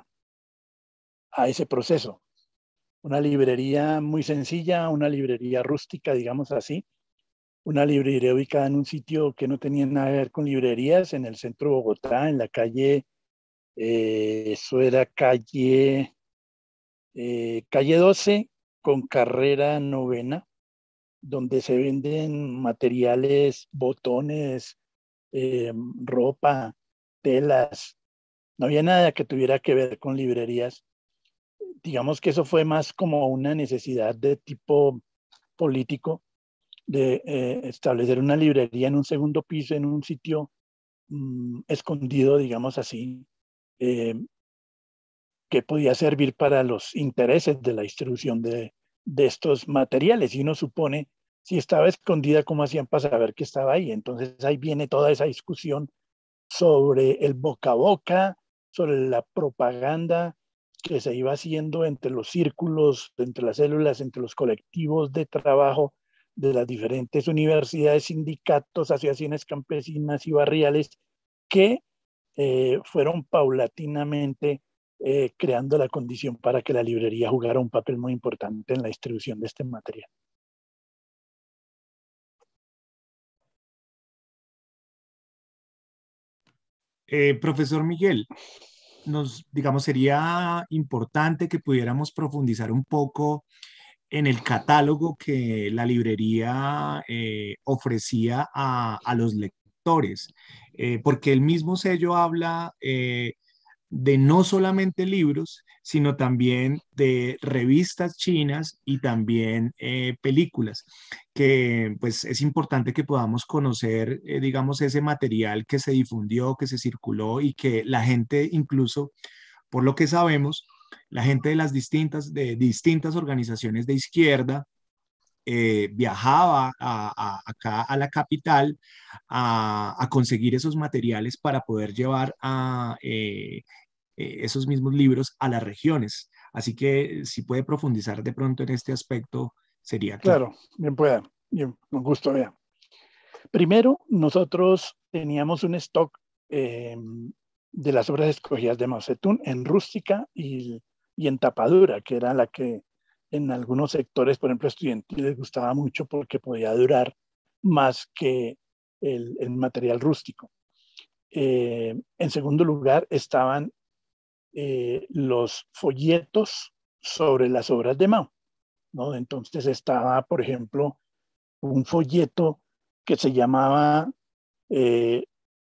a ese proceso. Una librería muy sencilla, una librería rústica, digamos así, una librería ubicada en un sitio que no tenía nada que ver con librerías, en el centro de Bogotá, en la calle, eh, eso era calle, eh, calle doce con carrera novena, donde se venden materiales, botones, eh, ropa, telas. No había nada que tuviera que ver con librerías. Digamos que eso fue más como una necesidad de tipo político de eh, establecer una librería en un segundo piso, en un sitio mmm, escondido, digamos así, eh, que podía servir para los intereses de la distribución de, de estos materiales. Y uno supone, si estaba escondida, ¿cómo hacían para saber que estaba ahí? Entonces ahí viene toda esa discusión sobre el boca a boca, sobre la propaganda que se iba haciendo entre los círculos, entre las células, entre los colectivos de trabajo de las diferentes universidades, sindicatos, asociaciones campesinas y barriales que eh, fueron paulatinamente eh, creando la condición para que la librería jugara un papel muy importante en la distribución de este material. Eh, profesor Miguel, nos, digamos, sería importante que pudiéramos profundizar un poco en el catálogo que la librería eh, ofrecía a, a, los lectores, eh, porque el mismo sello habla eh, de no solamente libros, sino también de revistas chinas y también eh, películas, que pues es importante que podamos conocer, eh, digamos, ese material que se difundió, que se circuló y que la gente incluso, por lo que sabemos, la gente de las distintas, de distintas organizaciones de izquierda eh, viajaba a, a, acá a la capital a, a conseguir esos materiales para poder llevar a eh, eh, esos mismos libros a las regiones. Así que si puede profundizar de pronto en este aspecto, sería claro. Claro, bien pueda, bien, con gusto, vea. Primero, nosotros teníamos un stock eh, de las obras escogidas de Mao Zedong en rústica y, y en tapadura, que era la que en algunos sectores, por ejemplo, estudiantiles, gustaba mucho porque podía durar más que el, el material rústico. Eh, en segundo lugar, estaban eh, los folletos sobre las obras de Mao, ¿no? Entonces estaba, por ejemplo, un folleto que se llamaba eh,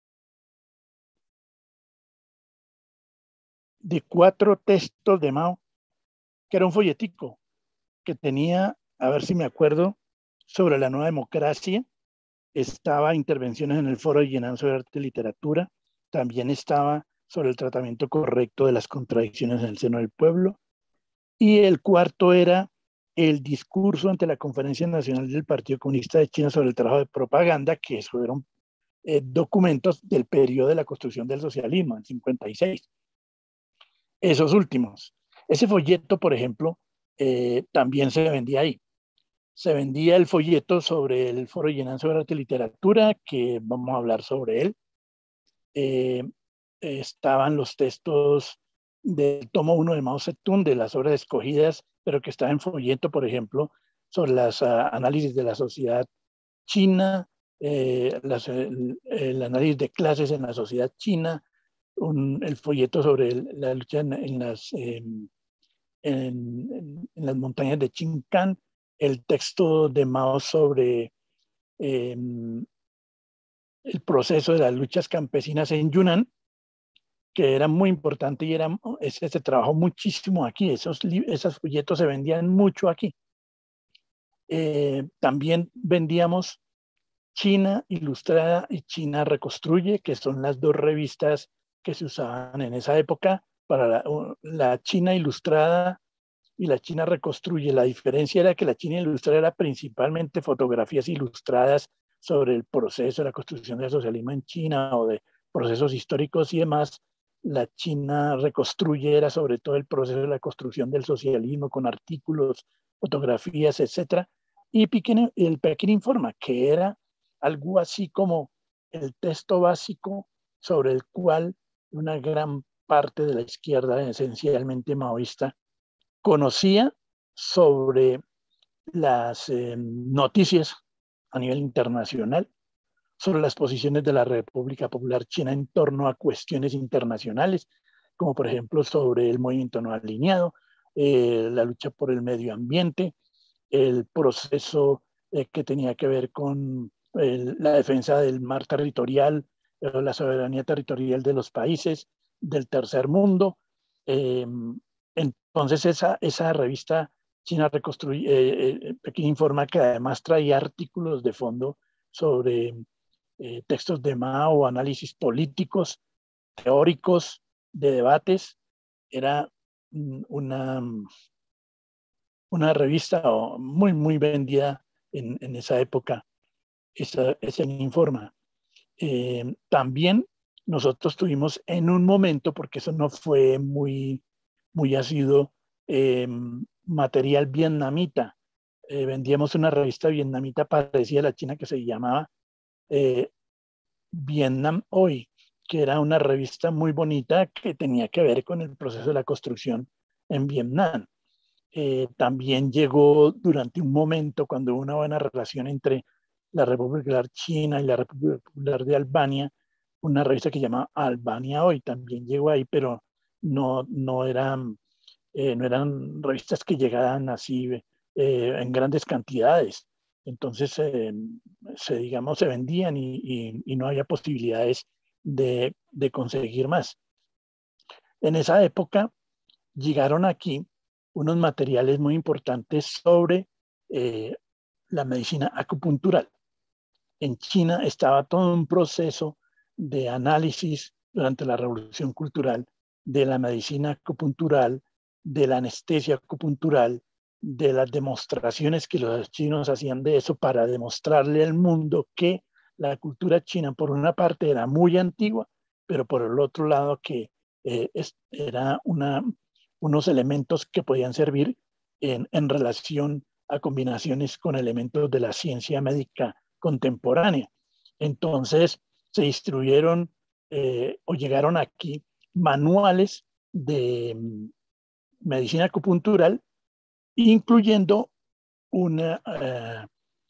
de cuatro textos de Mao, que era un folletico que tenía, a ver si me acuerdo, sobre la nueva democracia, estaba intervenciones en el foro de Yenan sobre arte y literatura, también estaba sobre el tratamiento correcto de las contradicciones en el seno del pueblo, y el cuarto era el discurso ante la Conferencia Nacional del Partido Comunista de China sobre el trabajo de propaganda, que fueron eh, documentos del periodo de la construcción del socialismo, en cincuenta y seis. Esos últimos. Ese folleto, por ejemplo, eh, también se vendía ahí. Se vendía el folleto sobre el foro Yenan sobre arte y literatura, que vamos a hablar sobre él. Eh, estaban los textos del tomo uno de Mao Zedong, de las obras escogidas, pero que estaba en folleto, por ejemplo, sobre los uh, análisis de la sociedad china, eh, las, el, el análisis de clases en la sociedad china, un, el folleto sobre el, la lucha en, en, las, eh, en, en, en las montañas de Chincan, el texto de Mao sobre eh, el proceso de las luchas campesinas en Yunnan, que era muy importante y era, ese, se trabajó muchísimo aquí, esos, esos folletos se vendían mucho aquí. Eh, también vendíamos China Ilustrada y China Reconstruye, que son las dos revistas que se usaban en esa época. Para la, la China Ilustrada y la China Reconstruye, la diferencia era que la China Ilustrada era principalmente fotografías ilustradas sobre el proceso de la construcción del socialismo en China o de procesos históricos y demás. La China Reconstruye era sobre todo el proceso de la construcción del socialismo con artículos, fotografías, etcétera. Y Pekín, el Pekín Informa, que era algo así como el texto básico sobre el cual una gran parte de la izquierda, esencialmente maoísta, conocía sobre las eh, noticias a nivel internacional, sobre las posiciones de la República Popular China en torno a cuestiones internacionales, como por ejemplo sobre el movimiento no alineado, eh, la lucha por el medio ambiente, el proceso eh, que tenía que ver con el, la defensa del mar territorial, eh, la soberanía territorial de los países del tercer mundo. Eh, entonces esa, esa revista China Reconstruye, eh, eh, Pekín Informa, que además traía artículos de fondo sobre eh, textos de Mao, análisis políticos, teóricos, de debates, era una, una revista muy, muy vendida en, en esa época, esa, ese Informa. Eh, también nosotros tuvimos en un momento, porque eso no fue muy, muy ácido, eh, material vietnamita. Eh, vendíamos una revista vietnamita parecida a la china que se llamaba eh, Vietnam Hoy, que era una revista muy bonita que tenía que ver con el proceso de la construcción en Vietnam. Eh, también llegó durante un momento cuando hubo una buena relación entre la República Popular China y la República Popular de Albania, una revista que se llama Albania Hoy, también llegó ahí, pero no, no, eran, eh, no eran revistas que llegaran así eh, en grandes cantidades. Entonces, eh, se, digamos, se vendían y, y, y no había posibilidades de, de conseguir más. En esa época llegaron aquí unos materiales muy importantes sobre eh, la medicina acupuntural. En China estaba todo un proceso de análisis durante la Revolución Cultural de la medicina acupuntural, de la anestesia acupuntural, de las demostraciones que los chinos hacían de eso para demostrarle al mundo que la cultura china, por una parte, era muy antigua, pero por el otro lado que eh, es, era una, unos elementos que podían servir en, en relación a combinaciones con elementos de la ciencia médica contemporánea. Entonces se distribuyeron eh, o llegaron aquí manuales de um, medicina acupuntural, incluyendo una, uh,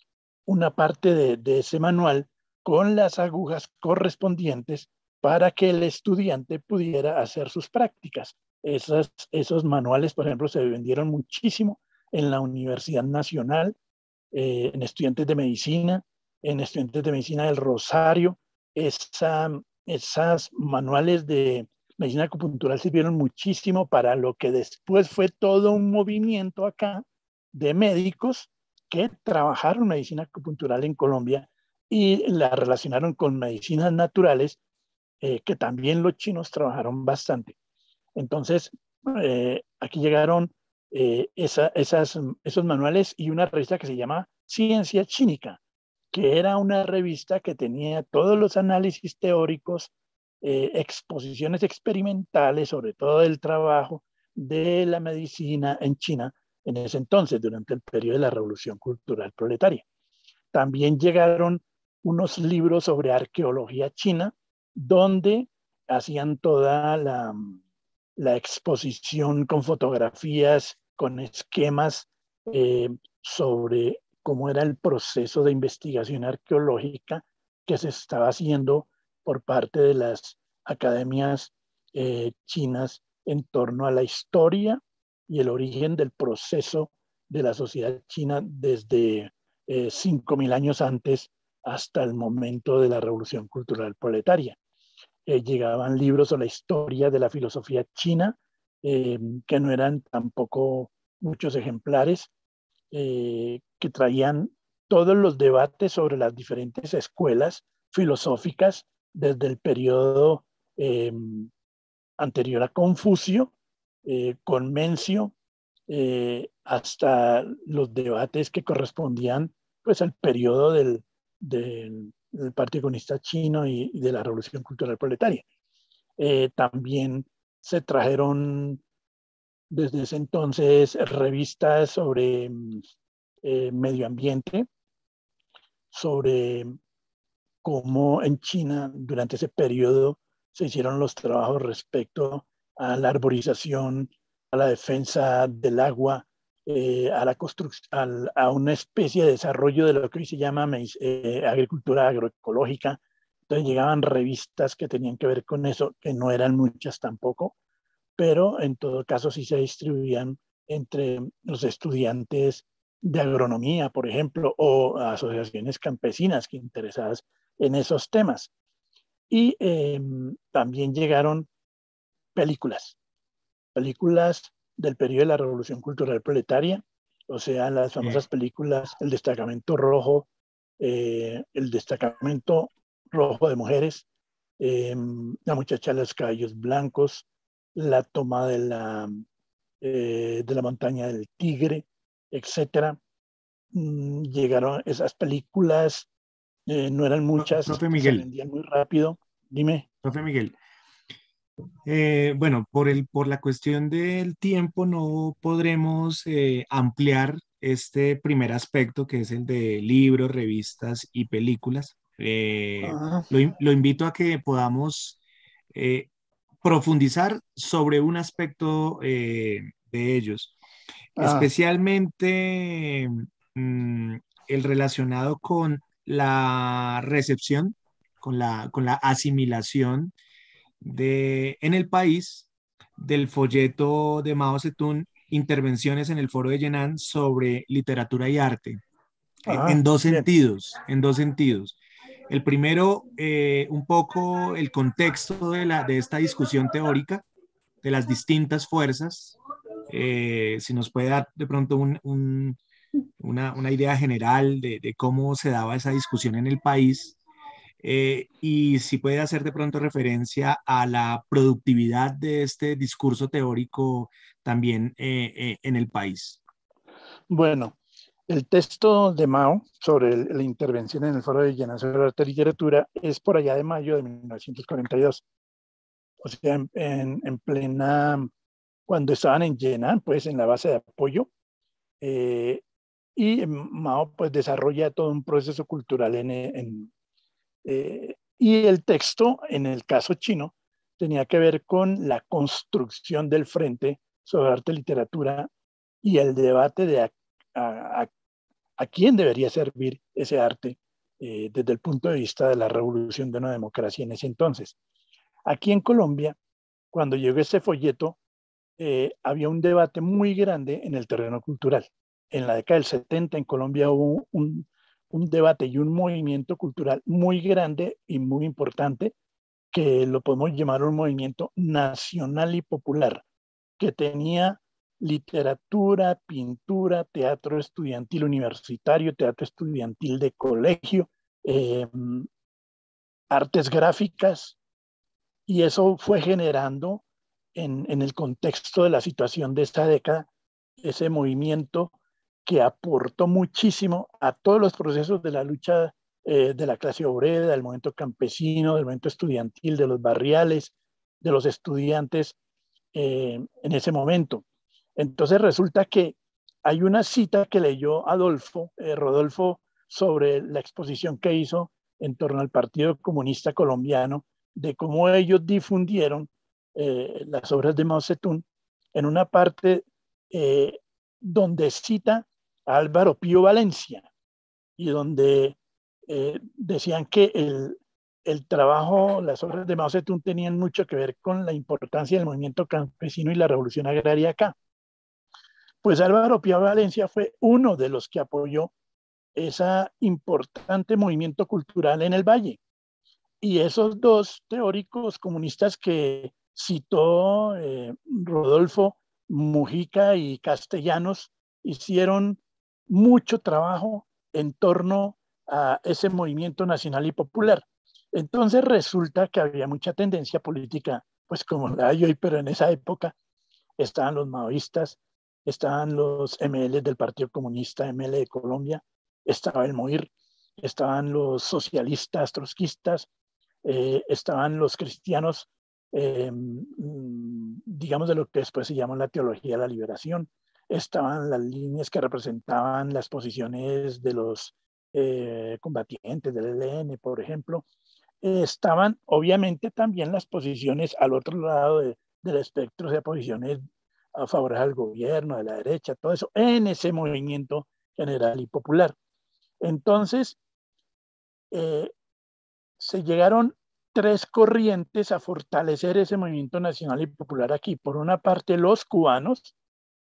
una parte de, de ese manual con las agujas correspondientes para que el estudiante pudiera hacer sus prácticas. Esas, esos manuales, por ejemplo, se vendieron muchísimo en la Universidad Nacional, eh, en estudiantes de medicina, en estudiantes de medicina del Rosario. Esa, esas manuales de medicina acupuntural sirvieron muchísimo para lo que después fue todo un movimiento acá de médicos que trabajaron medicina acupuntural en Colombia y la relacionaron con medicinas naturales, eh, que también los chinos trabajaron bastante. Entonces, eh, aquí llegaron eh, esa, esas, esos manuales y una revista que se llama Ciencia Chínica, que era una revista que tenía todos los análisis teóricos, eh, exposiciones experimentales, sobre todo del trabajo de la medicina en China en ese entonces, durante el periodo de la Revolución Cultural Proletaria. También llegaron unos libros sobre arqueología china, donde hacían toda la, la exposición con fotografías, con esquemas eh, sobre cómo era el proceso de investigación arqueológica que se estaba haciendo por parte de las academias eh, chinas en torno a la historia y el origen del proceso de la sociedad china desde eh, cinco mil años antes hasta el momento de la Revolución Cultural Proletaria. Eh, llegaban libros sobre la historia de la filosofía china, eh, que no eran tampoco muchos ejemplares, eh, que traían todos los debates sobre las diferentes escuelas filosóficas desde el periodo eh, anterior a Confucio, eh, con Mencio, eh, hasta los debates que correspondían pues, al periodo del, del, del Partido Comunista Chino y, y de la Revolución Cultural Proletaria. Eh, también se trajeron desde ese entonces revistas sobre eh, medio ambiente, sobre cómo en China durante ese periodo se hicieron los trabajos respecto a la arborización, a la defensa del agua, eh, a, la construcción, a una especie de desarrollo de lo que hoy se llama eh, agricultura agroecológica. Entonces llegaban revistas que tenían que ver con eso, que no eran muchas tampoco, pero en todo caso sí se distribuían entre los estudiantes de agronomía, por ejemplo, o asociaciones campesinas que interesadas en esos temas. Y eh, también llegaron películas, películas del periodo de la Revolución Cultural Proletaria, o sea, las famosas películas El Destacamento Rojo, eh, El Destacamento Rojo de Mujeres, eh, La Muchacha de los Cabellos Blancos, La Toma de la, eh, de la Montaña del Tigre, etcétera. Mm, llegaron esas películas, eh, no eran muchas, Profe Miguel. se vendían muy rápido. Dime. Profe Miguel, eh, bueno, por, el, por la cuestión del tiempo no podremos eh, ampliar este primer aspecto que es el de libros, revistas y películas. Eh, Ah. lo, lo invito a que podamos eh, profundizar sobre un aspecto eh, de ellos, Ah. especialmente mmm, el relacionado con la recepción, con la, con la asimilación de, en el país del folleto de Mao Zedong, Intervenciones en el Foro de Yenan sobre literatura y arte, eh, Ah, en dos bien. sentidos, en dos sentidos. El primero, eh, un poco el contexto de, la, de esta discusión teórica de las distintas fuerzas, eh, si nos puede dar de pronto un, un, una, una idea general de, de cómo se daba esa discusión en el país. eh, y si puede hacer de pronto referencia a la productividad de este discurso teórico también eh, eh, en el país. Bueno, el texto de Mao sobre el, la intervención en el Foro de Yenan sobre arte y literatura es por allá de mayo de mil novecientos cuarenta y dos. O sea, en, en, en plena, cuando estaban en Yenan, pues en la base de apoyo, eh, y Mao pues desarrolla todo un proceso cultural en, en eh, y el texto, en el caso chino, tenía que ver con la construcción del frente sobre arte y literatura y el debate de a, a, a, a quién debería servir ese arte eh, desde el punto de vista de la revolución de una democracia en ese entonces. Aquí en Colombia, cuando llegó ese folleto, eh, había un debate muy grande en el terreno cultural. En la década del setenta en Colombia hubo un, un debate y un movimiento cultural muy grande y muy importante, que lo podemos llamar un movimiento nacional y popular, que tenía literatura, pintura, teatro estudiantil universitario, teatro estudiantil de colegio, eh, artes gráficas, y eso fue generando en, en el contexto de la situación de esta década ese movimiento que aportó muchísimo a todos los procesos de la lucha eh, de la clase obrera, del movimiento campesino, del movimiento estudiantil, de los barriales, de los estudiantes eh, en ese momento. Entonces resulta que hay una cita que leyó Adolfo, eh, Rodolfo, sobre la exposición que hizo en torno al Partido Comunista Colombiano, de cómo ellos difundieron eh, las obras de Mao Zedong en una parte eh, donde cita a Álvaro Pío Valencia y donde eh, decían que el, el trabajo, las obras de Mao Zedong tenían mucho que ver con la importancia del movimiento campesino y la revolución agraria acá. Pues Álvaro Pío Valencia fue uno de los que apoyó ese importante movimiento cultural en el Valle. Y esos dos teóricos comunistas que citó eh, Rodolfo, Mujica y Castellanos, hicieron mucho trabajo en torno a ese movimiento nacional y popular. Entonces resulta que había mucha tendencia política, pues como la hay hoy, pero en esa época estaban los maoístas, estaban los M L del Partido Comunista, M L de Colombia, estaba el MOIR, estaban los socialistas, trotskistas, eh, estaban los cristianos, eh, digamos de lo que después se llama la teología de la liberación, estaban las líneas que representaban las posiciones de los eh, combatientes del E L N, por ejemplo, eh, estaban obviamente también las posiciones al otro lado de, del espectro, o sea, posiciones a favor del gobierno, de la derecha, todo eso, en ese movimiento general y popular. Entonces, eh, se llegaron tres corrientes a fortalecer ese movimiento nacional y popular aquí. Por una parte, los cubanos,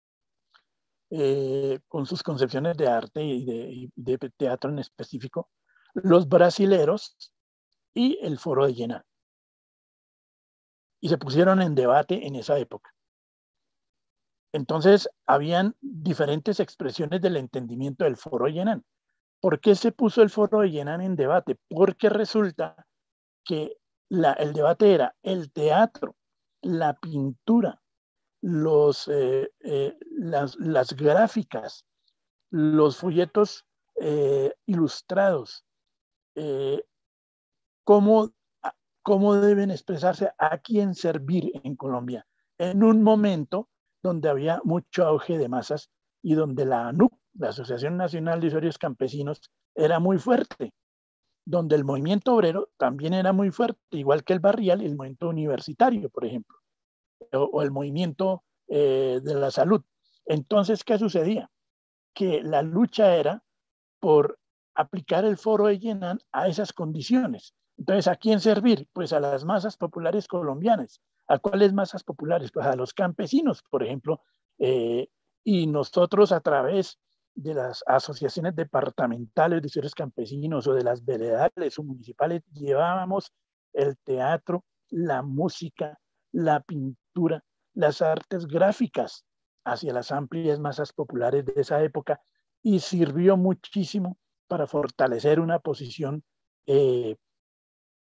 eh, con sus concepciones de arte y de, y de teatro en específico, los brasileros y el Foro de Yenan. Y se pusieron en debate en esa época. Entonces, habían diferentes expresiones del entendimiento del Foro de Yenan. ¿Por qué se puso el Foro de Yenan en debate? Porque resulta que la, el debate era el teatro, la pintura, los, eh, eh, las, las gráficas, los folletos eh, ilustrados, eh, cómo, cómo deben expresarse, a quién servir en Colombia, en un momento donde había mucho auge de masas y donde la ANUC, la Asociación Nacional de Usuarios Campesinos, era muy fuerte, donde el movimiento obrero también era muy fuerte, igual que el barrial y el movimiento universitario, por ejemplo, o, o el movimiento eh, de la salud. Entonces, ¿qué sucedía? Que la lucha era por aplicar el Foro de Yenan a esas condiciones. Entonces, ¿a quién servir? Pues a las masas populares colombianas. ¿A cuáles masas populares? Pues a los campesinos, por ejemplo, eh, y nosotros a través de las asociaciones departamentales de usuarios campesinos o de las veredales o municipales, llevábamos el teatro, la música, la pintura, las artes gráficas hacia las amplias masas populares de esa época y sirvió muchísimo para fortalecer una posición eh,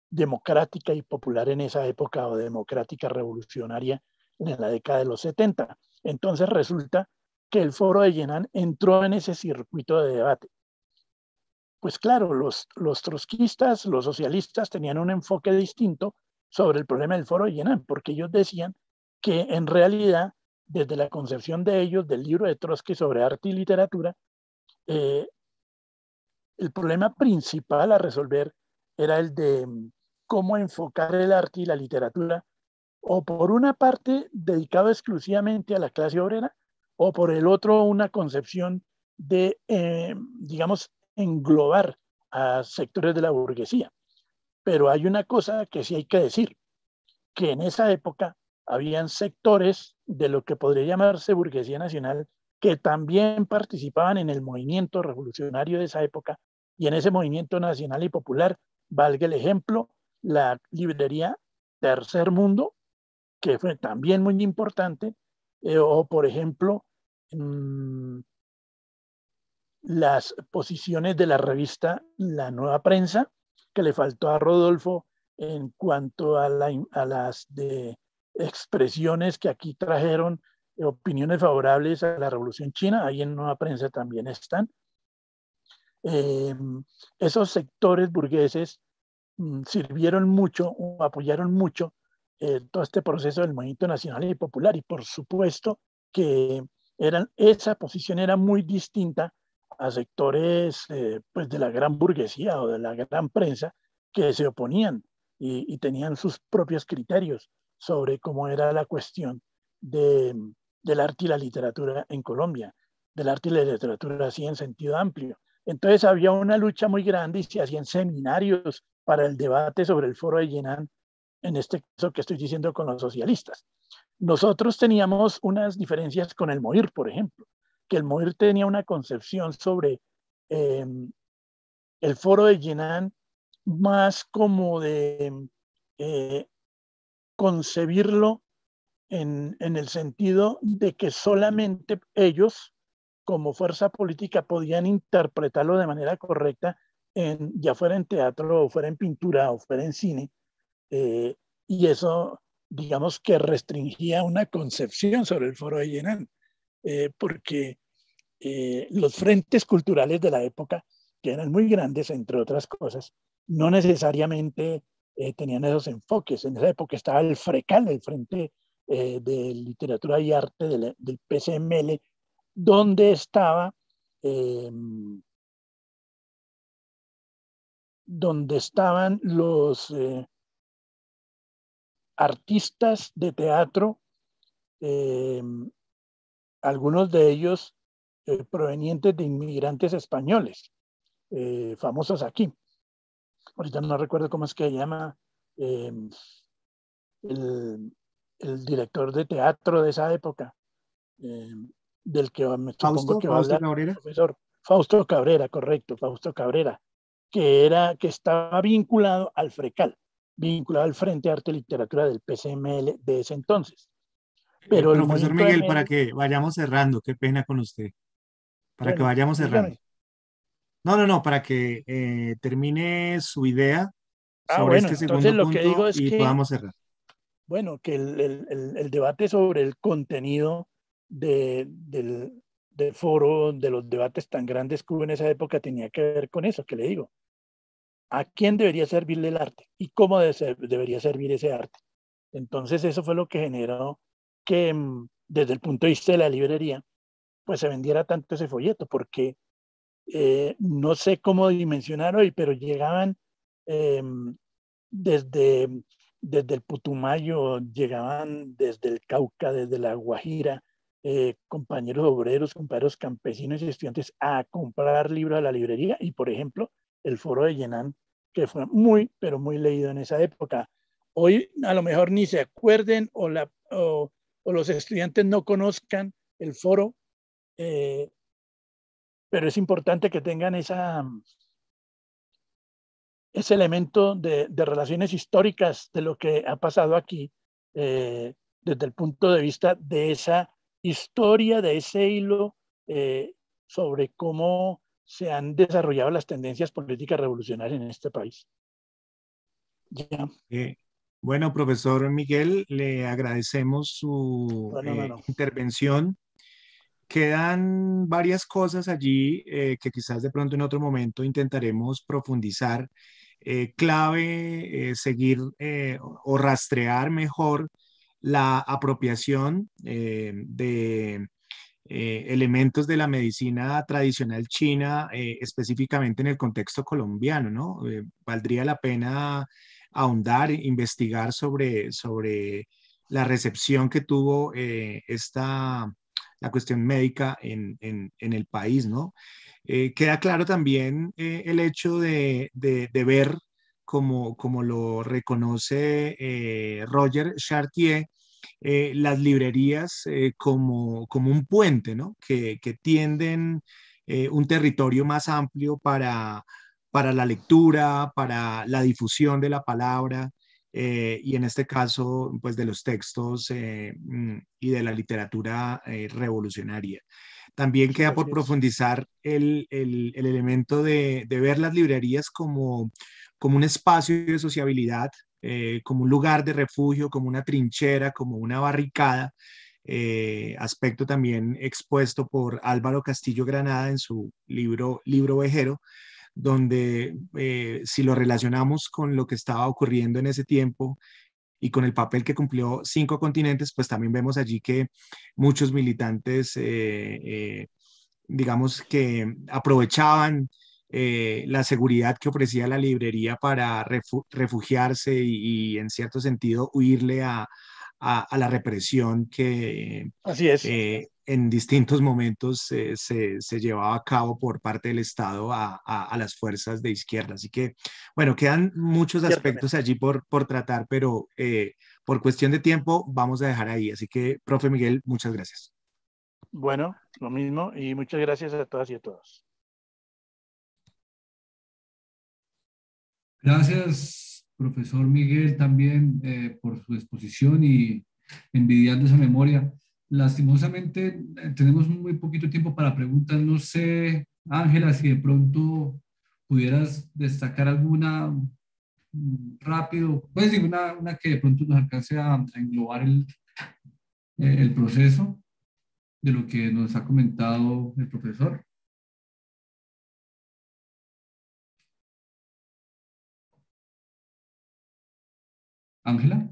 democrática y popular en esa época, o democrática revolucionaria en la década de los setenta. Entonces resulta que el Foro de Yenan entró en ese circuito de debate. Pues claro, los, los trotskistas, los socialistas tenían un enfoque distinto sobre el problema del Foro de Yenan, porque ellos decían que en realidad, desde la concepción de ellos, del libro de Trotsky sobre arte y literatura, eh, el problema principal a resolver era el de cómo enfocar el arte y la literatura, o por una parte dedicado exclusivamente a la clase obrera, o por el otro una concepción de, eh, digamos, englobar a sectores de la burguesía. Pero hay una cosa que sí hay que decir, que en esa época habían sectores de lo que podría llamarse burguesía nacional que también participaban en el movimiento revolucionario de esa época, y en ese movimiento nacional y popular, valga el ejemplo, la librería Tercer Mundo, que fue también muy importante, eh, o por ejemplo, mmm, las posiciones de la revista La Nueva Prensa, que le faltó a Rodolfo en cuanto a, la, a las de expresiones que aquí trajeron, opiniones favorables a la Revolución China, ahí en Nueva Prensa también están. Eh, esos sectores burgueses mm, sirvieron mucho o apoyaron mucho eh, todo este proceso del movimiento nacional y popular, y por supuesto que eran, esa posición era muy distinta a sectores eh, pues de la gran burguesía o de la gran prensa, que se oponían y, y tenían sus propios criterios sobre cómo era la cuestión de, del arte y la literatura en Colombia, del arte y la literatura así en sentido amplio. Entonces había una lucha muy grande y se hacían seminarios para el debate sobre el Foro de Yenan, en este caso que estoy diciendo con los socialistas. Nosotros teníamos unas diferencias con el MOIR, por ejemplo, que el MOIR tenía una concepción sobre eh, el Foro de Yenan más como de eh, concebirlo en, en el sentido de que solamente ellos, como fuerza política, podían interpretarlo de manera correcta, en, ya fuera en teatro o fuera en pintura o fuera en cine, eh, y eso, digamos que restringía una concepción sobre el Foro de Yenan, eh, porque eh, los frentes culturales de la época, que eran muy grandes, entre otras cosas, no necesariamente eh, tenían esos enfoques. En esa época estaba el FRECAL, el Frente eh, de Literatura y Arte del, del P C M L, donde estaba eh, donde estaban los eh, artistas de teatro, eh, algunos de ellos eh, provenientes de inmigrantes españoles, eh, famosos aquí. Ahorita no recuerdo cómo es que se llama eh, el, el director de teatro de esa época, eh, del que me supongo Fausto, que va a Fausto hablar el Cabrera. profesor Fausto Cabrera, correcto, Fausto Cabrera, que, era, que estaba vinculado al FRECAL, vinculado al Frente de Arte y Literatura del P C M L de ese entonces. Eh, Pero el profesor movimiento Miguel, para M L, que vayamos cerrando, qué pena con usted, para que bueno, vayamos cerrando. dígame. No, no, no, para que eh, termine su idea Ah, sobre bueno, este entonces segundo lo que digo punto es y que, podamos cerrar. bueno, que el, el, el, el debate sobre el contenido de, del, del foro, de los debates tan grandes que hubo en esa época, tenía que ver con eso, que le digo. ¿A quién debería servirle el arte? ¿Y cómo de ser, debería servir ese arte? Entonces eso fue lo que generó que desde el punto de vista de la librería, pues se vendiera tanto ese folleto, porque eh, no sé cómo dimensionar hoy, pero llegaban eh, desde, desde el Putumayo, llegaban desde el Cauca, desde la Guajira, eh, compañeros obreros, compañeros campesinos y estudiantes a comprar libros a la librería, y por ejemplo el Foro de Yenan, que fue muy, pero muy leído en esa época. Hoy a lo mejor ni se acuerden o, la, o, o los estudiantes no conozcan el foro, eh, pero es importante que tengan esa, ese elemento de, de relaciones históricas de lo que ha pasado aquí, eh, desde el punto de vista de esa historia, de ese hilo eh, sobre cómo se han desarrollado las tendencias políticas revolucionarias en este país. Ya. Eh, bueno, profesor Miguel, le agradecemos su Bueno, eh, mano. intervención. Quedan varias cosas allí eh, que quizás de pronto en otro momento intentaremos profundizar. Eh, clave eh, seguir eh, o rastrear mejor la apropiación eh, de eh, elementos de la medicina tradicional china, eh, específicamente en el contexto colombiano, ¿no? Eh, valdría la pena ahondar, investigar sobre, sobre la recepción que tuvo eh, esta, la cuestión médica en, en, en el país, ¿no? Eh, queda claro también eh, el hecho de, de, de ver, como, como lo reconoce eh, Roger Chartier, eh, las librerías eh, como, como un puente, ¿no? Que, que tienden eh, un territorio más amplio para, para la lectura, para la difusión de la palabra, eh, y en este caso, pues de los textos eh, mm, y de la literatura eh, revolucionaria. También queda por Así es. profundizar el, el, el elemento de, de, ver las librerías como, como un espacio de sociabilidad, eh, como un lugar de refugio, como una trinchera, como una barricada, eh, aspecto también expuesto por Álvaro Castillo Granada en su libro Libro Vejero, donde eh, si lo relacionamos con lo que estaba ocurriendo en ese tiempo y con el papel que cumplió Cinco Continentes, pues también vemos allí que muchos militantes, eh, eh, digamos que aprovechaban eh, la seguridad que ofrecía la librería para refu refugiarse y, y, en cierto sentido, huirle a, a, a la represión que Así es. eh, en distintos momentos eh, se, se, llevaba a cabo por parte del Estado a, a, a, las fuerzas de izquierda. Así que, bueno, quedan muchos aspectos Ciertamente. allí por, por tratar, pero eh, por cuestión de tiempo vamos a dejar ahí. Así que, profe Miguel, muchas gracias. Bueno, lo mismo y muchas gracias a todas y a todos. Gracias, profesor Miguel, también eh, por su exposición y envidiando esa memoria. Lastimosamente, eh, tenemos muy poquito tiempo para preguntas. No sé, Ángela, si de pronto pudieras destacar alguna mm, rápido, pues sí, una, una que de pronto nos alcance a, a englobar el, eh, el proceso de lo que nos ha comentado el profesor. Ángela.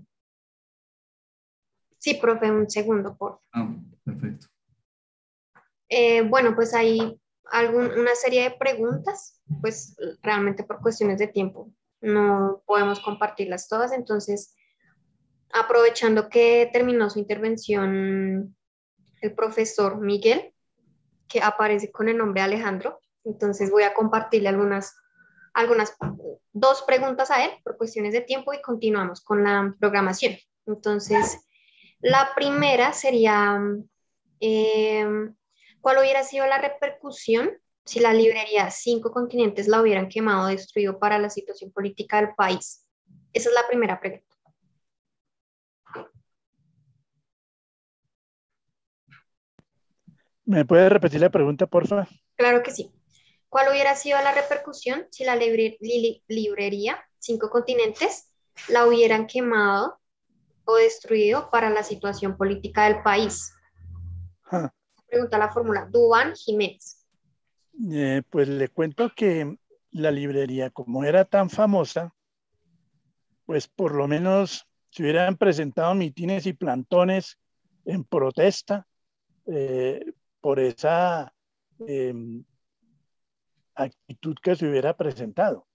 Sí, profe, un segundo, por favor. Ah, perfecto. Eh, bueno, pues hay algún, una serie de preguntas, pues realmente por cuestiones de tiempo no podemos compartirlas todas, entonces aprovechando que terminó su intervención el profesor Miguel, que aparece con el nombre Alejandro, entonces voy a compartirle algunas, algunas, dos preguntas a él por cuestiones de tiempo y continuamos con la programación. Entonces, la primera sería, eh, ¿cuál hubiera sido la repercusión si la librería Cinco Continentes la hubieran quemado o destruido para la situación política del país? Esa es la primera pregunta. ¿Me puede repetir la pregunta, por favor? Claro que sí. ¿Cuál hubiera sido la repercusión si la libre, li, librería Cinco Continentes la hubieran quemado o destruido para la situación política del país? Ah, Pregunta la fórmula Dubán Jiménez. eh, pues le cuento que la librería, como era tan famosa, pues por lo menos se hubieran presentado mitines y plantones en protesta eh, por esa eh, actitud que se hubiera presentado.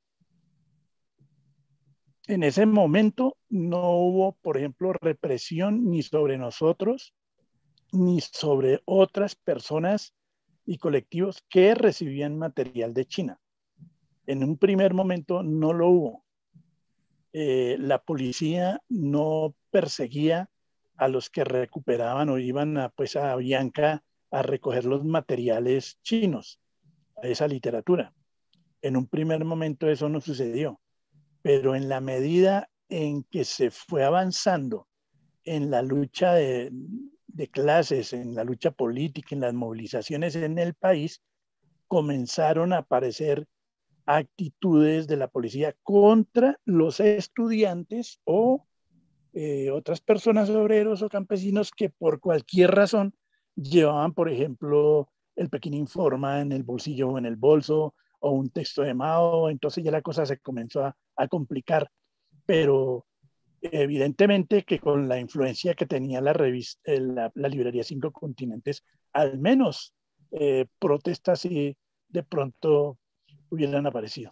En ese momento no hubo, por ejemplo, represión ni sobre nosotros, ni sobre otras personas y colectivos que recibían material de China. En un primer momento no lo hubo. Eh, la policía no perseguía a los que recuperaban o iban a, pues, a Bianca a recoger los materiales chinos, a esa literatura. En un primer momento eso no sucedió, pero en la medida en que se fue avanzando en la lucha de, de clases, en la lucha política, en las movilizaciones en el país, comenzaron a aparecer actitudes de la policía contra los estudiantes o eh, otras personas, obreros o campesinos que por cualquier razón llevaban, por ejemplo, el Pekín Informa en el bolsillo o en el bolso, o un texto de Mao. Entonces ya la cosa se comenzó a, a complicar, pero evidentemente que con la influencia que tenía la revista, la, la librería Cinco Continentes, al menos eh, protestas y de pronto hubieran aparecido.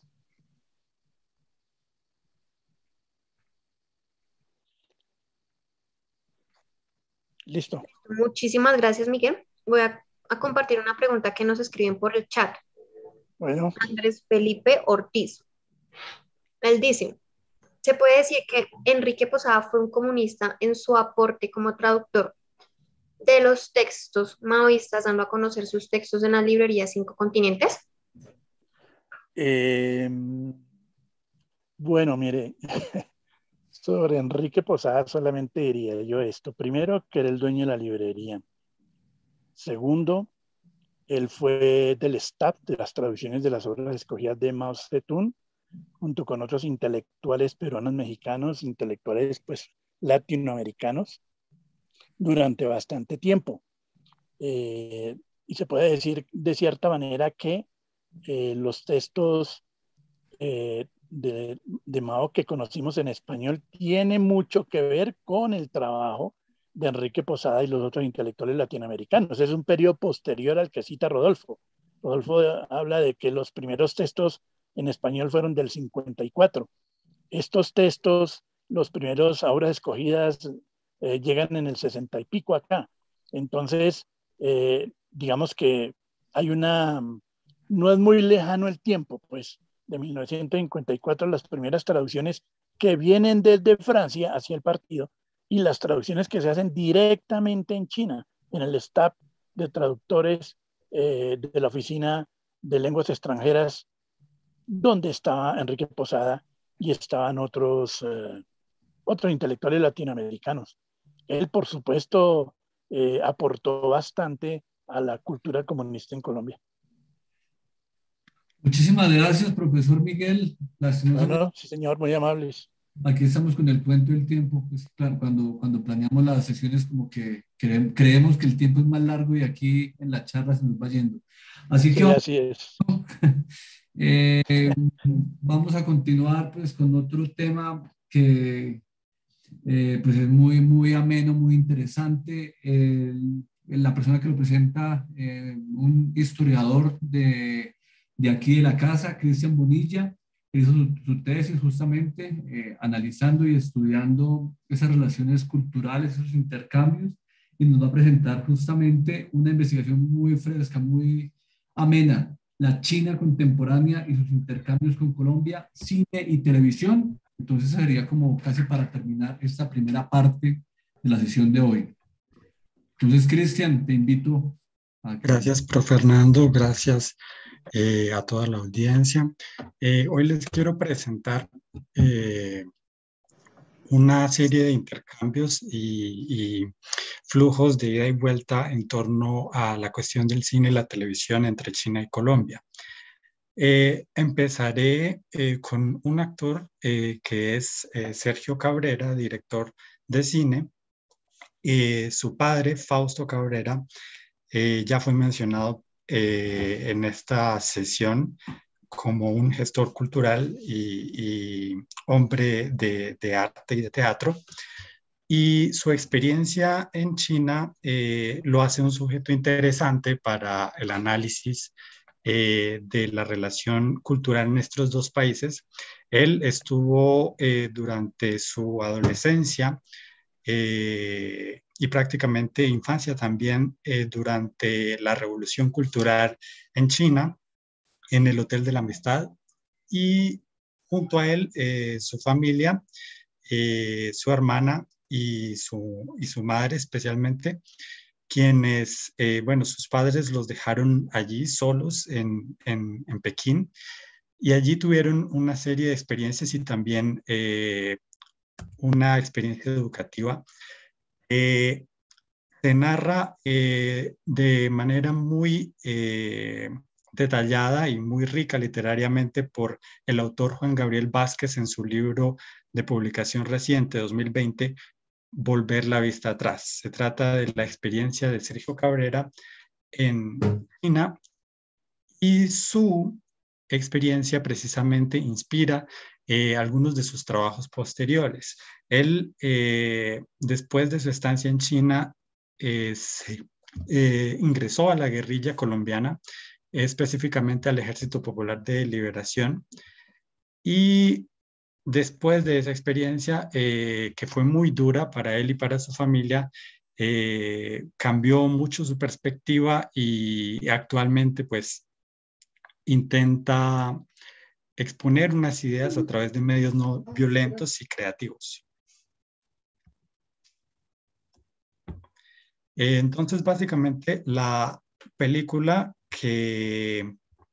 Listo. Muchísimas gracias, Miguel. Voy a, a compartir una pregunta que nos escriben por el chat. Bueno. Andrés Felipe Ortiz. Él dice, ¿se puede decir que Enrique Posada fue un comunista en su aporte como traductor de los textos maoístas, dando a conocer sus textos en la librería Cinco Continentes? Eh, bueno, mire, sobre Enrique Posada solamente diría yo esto. Primero, que era el dueño de la librería. Segundo, él fue del staff de las traducciones de las obras escogidas de Mao Zedong, junto con otros intelectuales peruanos, mexicanos, intelectuales pues latinoamericanos, durante bastante tiempo. Eh, y se puede decir de cierta manera que eh, los textos eh, de, de Mao que conocimos en español tienen mucho que ver con el trabajo de Enrique Posada y los otros intelectuales latinoamericanos. Es un periodo posterior al que cita Rodolfo. Rodolfo habla de que los primeros textos en español fueron del cincuenta y cuatro. Estos textos, los primeros obras escogidas, eh, llegan en el sesenta y pico acá. Entonces, eh, digamos que hay una, no es muy lejano el tiempo, pues, de mil novecientos cincuenta y cuatro, las primeras traducciones que vienen desde Francia hacia el partido y las traducciones que se hacen directamente en China, en el staff de traductores eh, de la Oficina de Lenguas Extranjeras, donde estaba Enrique Posada y estaban otros, eh, otros intelectuales latinoamericanos. Él, por supuesto, eh, aportó bastante a la cultura comunista en Colombia. Muchísimas gracias, profesor Miguel. Bueno, sí, señor, muy amables. Aquí estamos con el cuento del tiempo. Pues claro, cuando, cuando planeamos las sesiones como que cre creemos que el tiempo es más largo y aquí en la charla se nos va yendo. Así sí, que vamos, así es. eh, vamos a continuar pues con otro tema que eh, pues es muy, muy ameno, muy interesante. El, la persona que lo presenta, eh, un historiador de, de aquí de la casa, Cristian Bonilla, hizo su, su tesis justamente eh, analizando y estudiando esas relaciones culturales, esos intercambios, y nos va a presentar justamente una investigación muy fresca, muy amena, la China contemporánea y sus intercambios con Colombia, cine y televisión. Entonces sería como casi para terminar esta primera parte de la sesión de hoy. Entonces, Cristian, te invito a que... Gracias, profe Fernando. Gracias eh, a toda la audiencia. Eh, hoy les quiero presentar eh, una serie de intercambios y, y flujos de ida y vuelta en torno a la cuestión del cine y la televisión entre China y Colombia. Eh, empezaré eh, con un actor eh, que es eh, Sergio Cabrera, director de cine. Eh, su padre, Fausto Cabrera, eh, ya fue mencionado eh, en esta sesión como un gestor cultural y, y hombre de, de arte y de teatro. Y su experiencia en China eh, lo hace un sujeto interesante para el análisis eh, de la relación cultural en estos dos países. Él estuvo eh, durante su adolescencia eh, y prácticamente infancia también eh, durante la Revolución Cultural en China, en el Hotel de la Amistad, y junto a él eh, su familia, eh, su hermana y su, y su madre especialmente, quienes, eh, bueno, sus padres los dejaron allí solos en, en, en Pekín, y allí tuvieron una serie de experiencias y también eh, una experiencia educativa. Eh, se narra eh, de manera muy eh, detallada y muy rica literariamente por el autor Juan Gabriel Vázquez en su libro de publicación reciente, dos mil veinte, Volver la vista atrás. Se trata de la experiencia de Sergio Cabrera en China y su experiencia precisamente inspira eh, algunos de sus trabajos posteriores. Él, eh, después de su estancia en China, eh, se, eh, ingresó a la guerrilla colombiana, eh, específicamente al Ejército Popular de Liberación, y después de esa experiencia, eh, que fue muy dura para él y para su familia, eh, cambió mucho su perspectiva y actualmente pues intenta exponer unas ideas a través de medios no violentos y creativos. Eh, entonces, básicamente, la película que,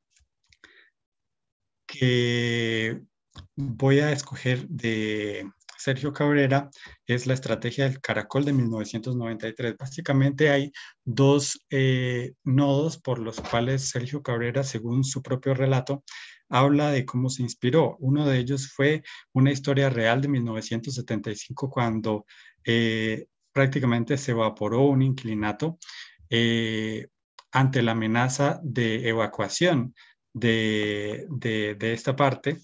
que voy a escoger de Sergio Cabrera es La estrategia del caracol de mil novecientos noventa y tres. Básicamente hay dos eh, nodos por los cuales Sergio Cabrera, según su propio relato, habla de cómo se inspiró. Uno de ellos fue una historia real de mil novecientos setenta y cinco, cuando eh, prácticamente se evaporó un inquilinato eh, ante la amenaza de evacuación de, de, de esta parte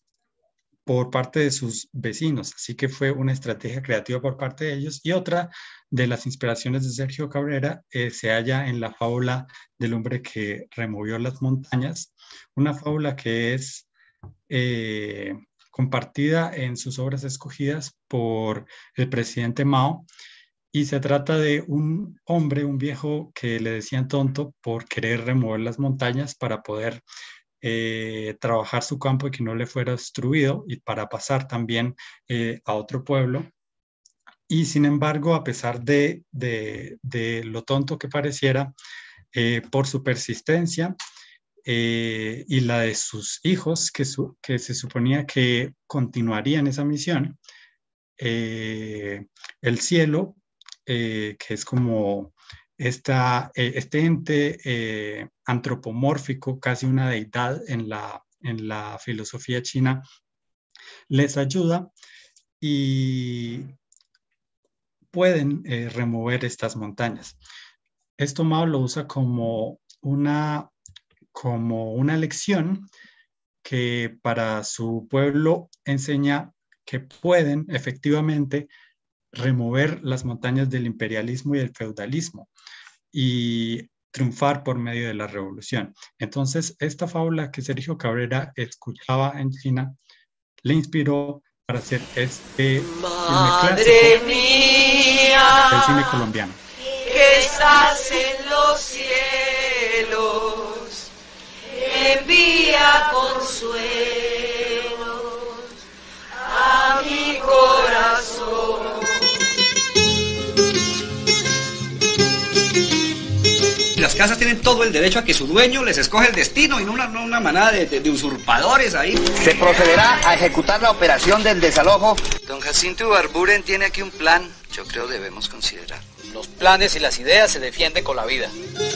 por parte de sus vecinos. Así que fue una estrategia creativa por parte de ellos. Y otra de las inspiraciones de Sergio Cabrera eh, se halla en la fábula del hombre que removió las montañas, una fábula que es eh, compartida en sus obras escogidas por el presidente Mao, y se trata de un hombre, un viejo que le decían tonto por querer remover las montañas para poder eh, trabajar su campo y que no le fuera destruido, y para pasar también eh, a otro pueblo. Y sin embargo, a pesar de, de, de lo tonto que pareciera, eh, por su persistencia eh, y la de sus hijos, que, su, que se suponía que continuarían esa misión, eh, el cielo, eh, que es como esta, eh, este ente eh, antropomórfico, casi una deidad en la, en la filosofía china, les ayuda y pueden eh, remover estas montañas. Esto Mao lo usa como una, como una lección que para su pueblo enseña que pueden efectivamente remover las montañas del imperialismo y el feudalismo y triunfar por medio de la revolución. Entonces, esta fábula que Sergio Cabrera escuchaba en China le inspiró para hacer este filme clásico mía, del cine colombiano. Que estás en los cielos, envía consuelos a mi corazón. Las casas tienen todo el derecho a que su dueño les escoge el destino y no una, no una manada de, de, de usurpadores ahí. Se procederá a ejecutar la operación del desalojo. Don Jacinto Ibarburen tiene aquí un plan, yo creo debemos considerar. Los planes y las ideas se defienden con la vida.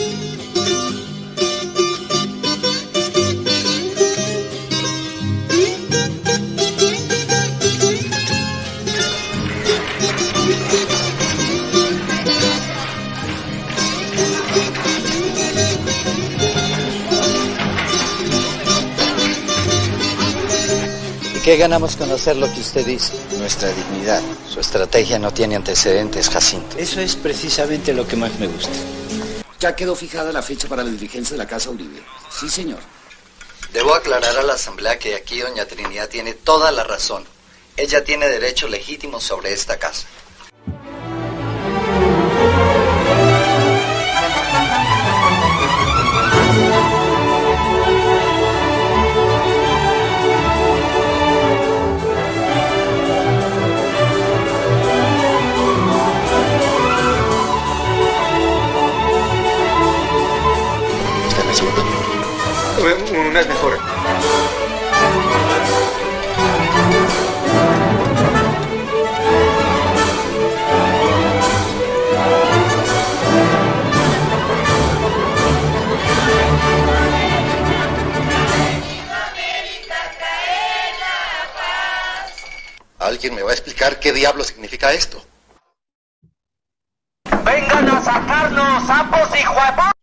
¿Qué ganamos con hacer lo que usted dice? Nuestra dignidad. Su estrategia no tiene antecedentes, Jacinto. Eso es precisamente lo que más me gusta. Ya quedó fijada la fecha para la diligencia de la Casa Uribe. Sí, señor. Debo aclarar a la Asamblea que aquí doña Trinidad tiene toda la razón. Ella tiene derecho legítimo sobre esta casa. Una es mejor. alguien me va a explicar qué diablo significa esto. ¡Vengan a sacarnos, sapos y huevos!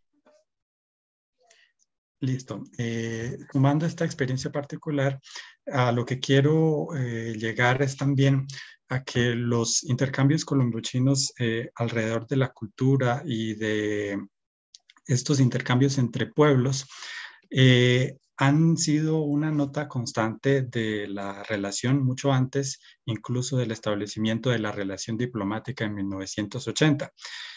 Listo. Eh, tomando esta experiencia particular, a lo que quiero eh, llegar es también a que los intercambios colombo-chinos eh, alrededor de la cultura y de estos intercambios entre pueblos eh, han sido una nota constante de la relación mucho antes, incluso del establecimiento de la relación diplomática en mil novecientos ochenta.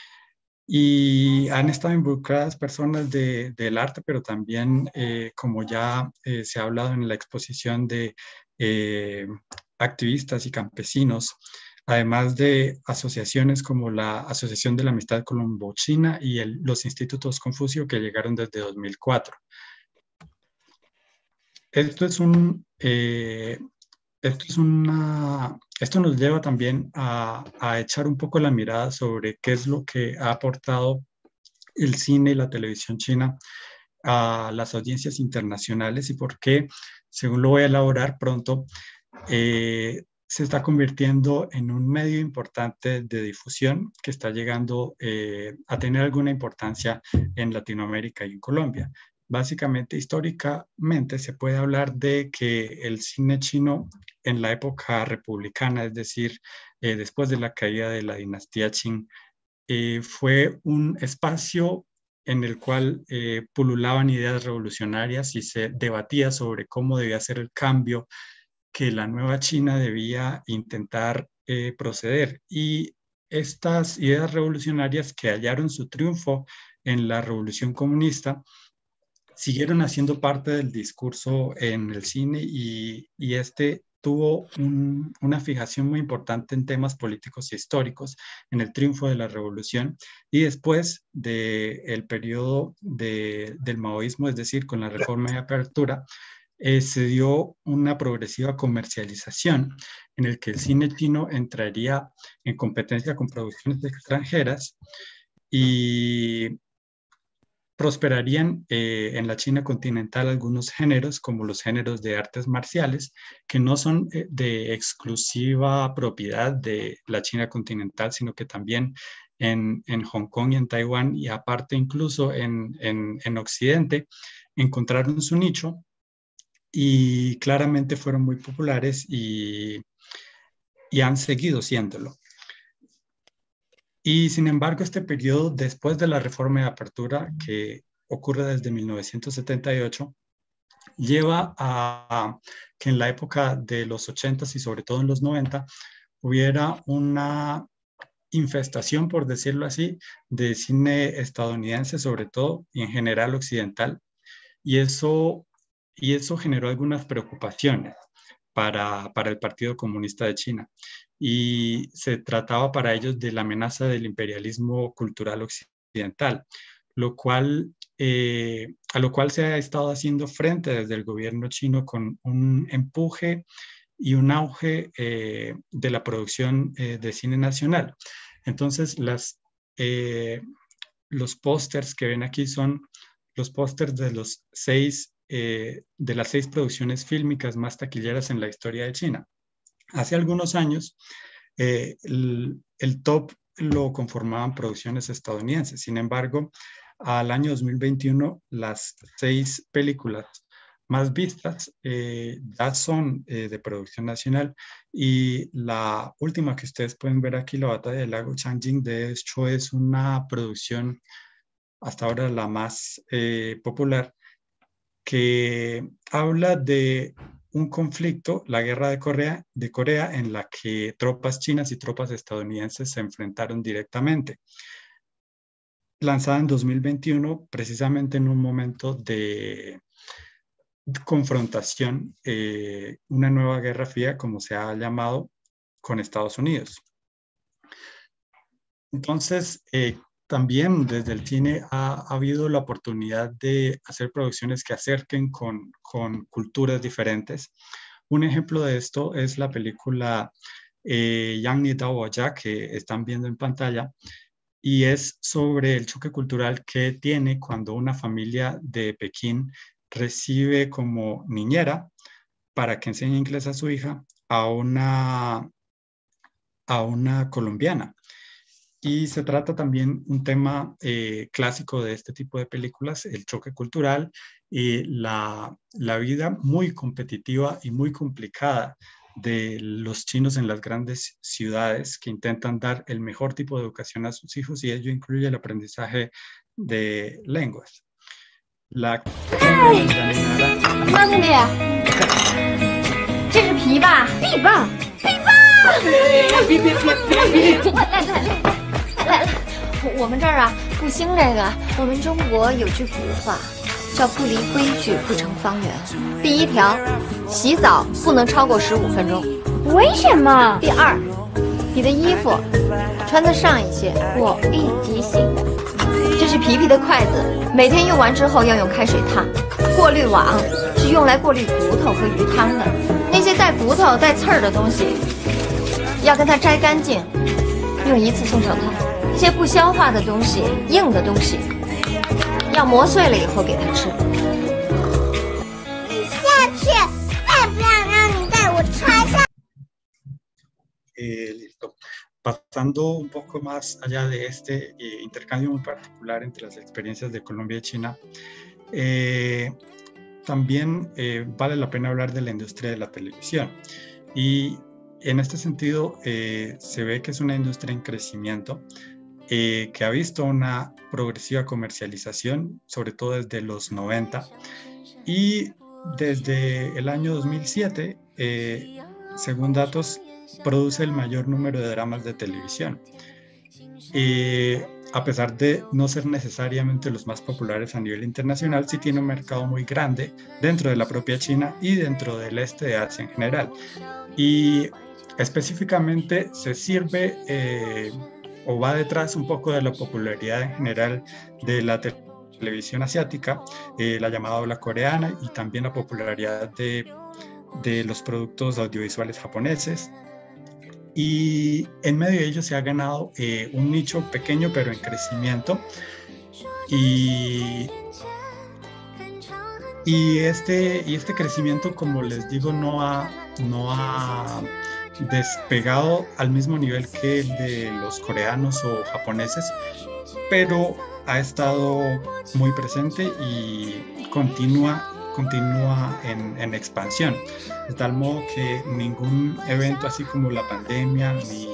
Y han estado involucradas personas de, del arte, pero también, eh, como ya eh, se ha hablado en la exposición, de eh, activistas y campesinos, además de asociaciones como la Asociación de la Amistad Colombo-China y el, los Institutos Confucio, que llegaron desde dos mil cuatro. Esto es un... Eh, Esto, es una, esto nos lleva también a, a echar un poco la mirada sobre qué es lo que ha aportado el cine y la televisión china a las audiencias internacionales y por qué, según lo voy a elaborar pronto, eh, se está convirtiendo en un medio importante de difusión que está llegando eh, a tener alguna importancia en Latinoamérica y en Colombia. Básicamente, históricamente, se puede hablar de que el cine chino en la época republicana, es decir, eh, después de la caída de la dinastía Qing, eh, fue un espacio en el cual eh, pululaban ideas revolucionarias y se debatía sobre cómo debía ser el cambio que la nueva China debía intentar eh, proceder. Y estas ideas revolucionarias que hallaron su triunfo en la Revolución Comunista siguieron haciendo parte del discurso en el cine y, y este tuvo un, una fijación muy importante en temas políticos e históricos, en el triunfo de la revolución y después del periodo de, del maoísmo, es decir, con la reforma de apertura, eh, se dio una progresiva comercialización en el que el cine chino entraría en competencia con producciones extranjeras y prosperarían eh, en la China continental algunos géneros, como los géneros de artes marciales, que no son eh, de exclusiva propiedad de la China continental, sino que también en, en Hong Kong y en Taiwán, y aparte incluso en, en, en Occidente, encontraron su nicho y claramente fueron muy populares y, y han seguido siéndolo. Y sin embargo, este periodo después de la reforma de apertura, que ocurre desde mil novecientos setenta y ocho, lleva a que en la época de los ochentas y sobre todo en los noventa, hubiera una infestación, por decirlo así, de cine estadounidense sobre todo y en general occidental. Y eso, y eso generó algunas preocupaciones para, para el Partido Comunista de China. Y se trataba para ellos de la amenaza del imperialismo cultural occidental, lo cual, eh, a lo cual se ha estado haciendo frente desde el gobierno chino con un empuje y un auge eh, de la producción eh, de cine nacional. Entonces, las, eh, los pósters que ven aquí son los pósters de, los seis, eh, de las seis producciones fílmicas más taquilleras en la historia de China. Hace algunos años, eh, el, el top lo conformaban producciones estadounidenses. Sin embargo, al año dos mil veintiuno, las seis películas más vistas eh, ya son eh, de producción nacional. Y la última que ustedes pueden ver aquí, La Batalla del Lago Changjin, de hecho es una producción hasta ahora la más eh, popular, que habla de un conflicto, la guerra de Corea, de Corea, en la que tropas chinas y tropas estadounidenses se enfrentaron directamente. Lanzada en dos mil veintiuno, precisamente en un momento de confrontación, eh, una nueva guerra fría, como se ha llamado, con Estados Unidos. Entonces, eh, también desde el cine ha, ha habido la oportunidad de hacer producciones que acerquen con, con culturas diferentes. Un ejemplo de esto es la película eh, Yang Ni Dao Ya, que están viendo en pantalla, y es sobre el choque cultural que tiene cuando una familia de Pekín recibe como niñera para que enseñe inglés a su hija a una, a una colombiana. Y se trata también un tema eh, clásico de este tipo de películas, el choque cultural y la, la vida muy competitiva y muy complicada de los chinos en las grandes ciudades que intentan dar el mejor tipo de educación a sus hijos, y ello incluye el aprendizaje de lenguas. La... ¡Hey! ¡Mamá! ¡Este es pi吧? pi吧? pi吧? 别别别别别！来来来。 来来，我们这儿啊不兴这个。我们中国有句古话，叫不离规矩不成方圆。第一条，洗澡不能超过十五分钟。为什么？第二，你的衣服穿得上一些，我立即洗的。这是皮皮的筷子，每天用完之后要用开水烫。过滤网是用来过滤骨头和鱼汤的，那些带骨头带刺儿的东西，要跟它摘干净，用一次性手套。 些不消化的东西、硬的东西，要磨碎了以后给它吃。 你下去，再不要让你带我穿上。 Eh, listo. Pasando un poco más allá de este eh, intercambio muy particular entre las experiencias de Colombia y China, eh, también eh, vale la pena hablar de la industria de la televisión. Y en este sentido, eh, se ve que es una industria en crecimiento. Eh, que ha visto una progresiva comercialización, sobre todo desde los noventa, y desde el año dos mil siete, eh, según datos, produce el mayor número de dramas de televisión. Eh, a pesar de no ser necesariamente los más populares a nivel internacional, sí tiene un mercado muy grande dentro de la propia China y dentro del este de Asia en general. Y específicamente se sirve... Eh, o va detrás un poco de la popularidad en general de la te televisión asiática, eh, la llamada habla coreana, y también la popularidad de, de los productos audiovisuales japoneses. Y en medio de ello se ha ganado eh, un nicho pequeño pero en crecimiento. Y, y, este, y este crecimiento, como les digo, no ha... No ha despegado al mismo nivel que el de los coreanos o japoneses, pero ha estado muy presente y continúa, continúa en, en expansión, de tal modo que ningún evento así como la pandemia ni,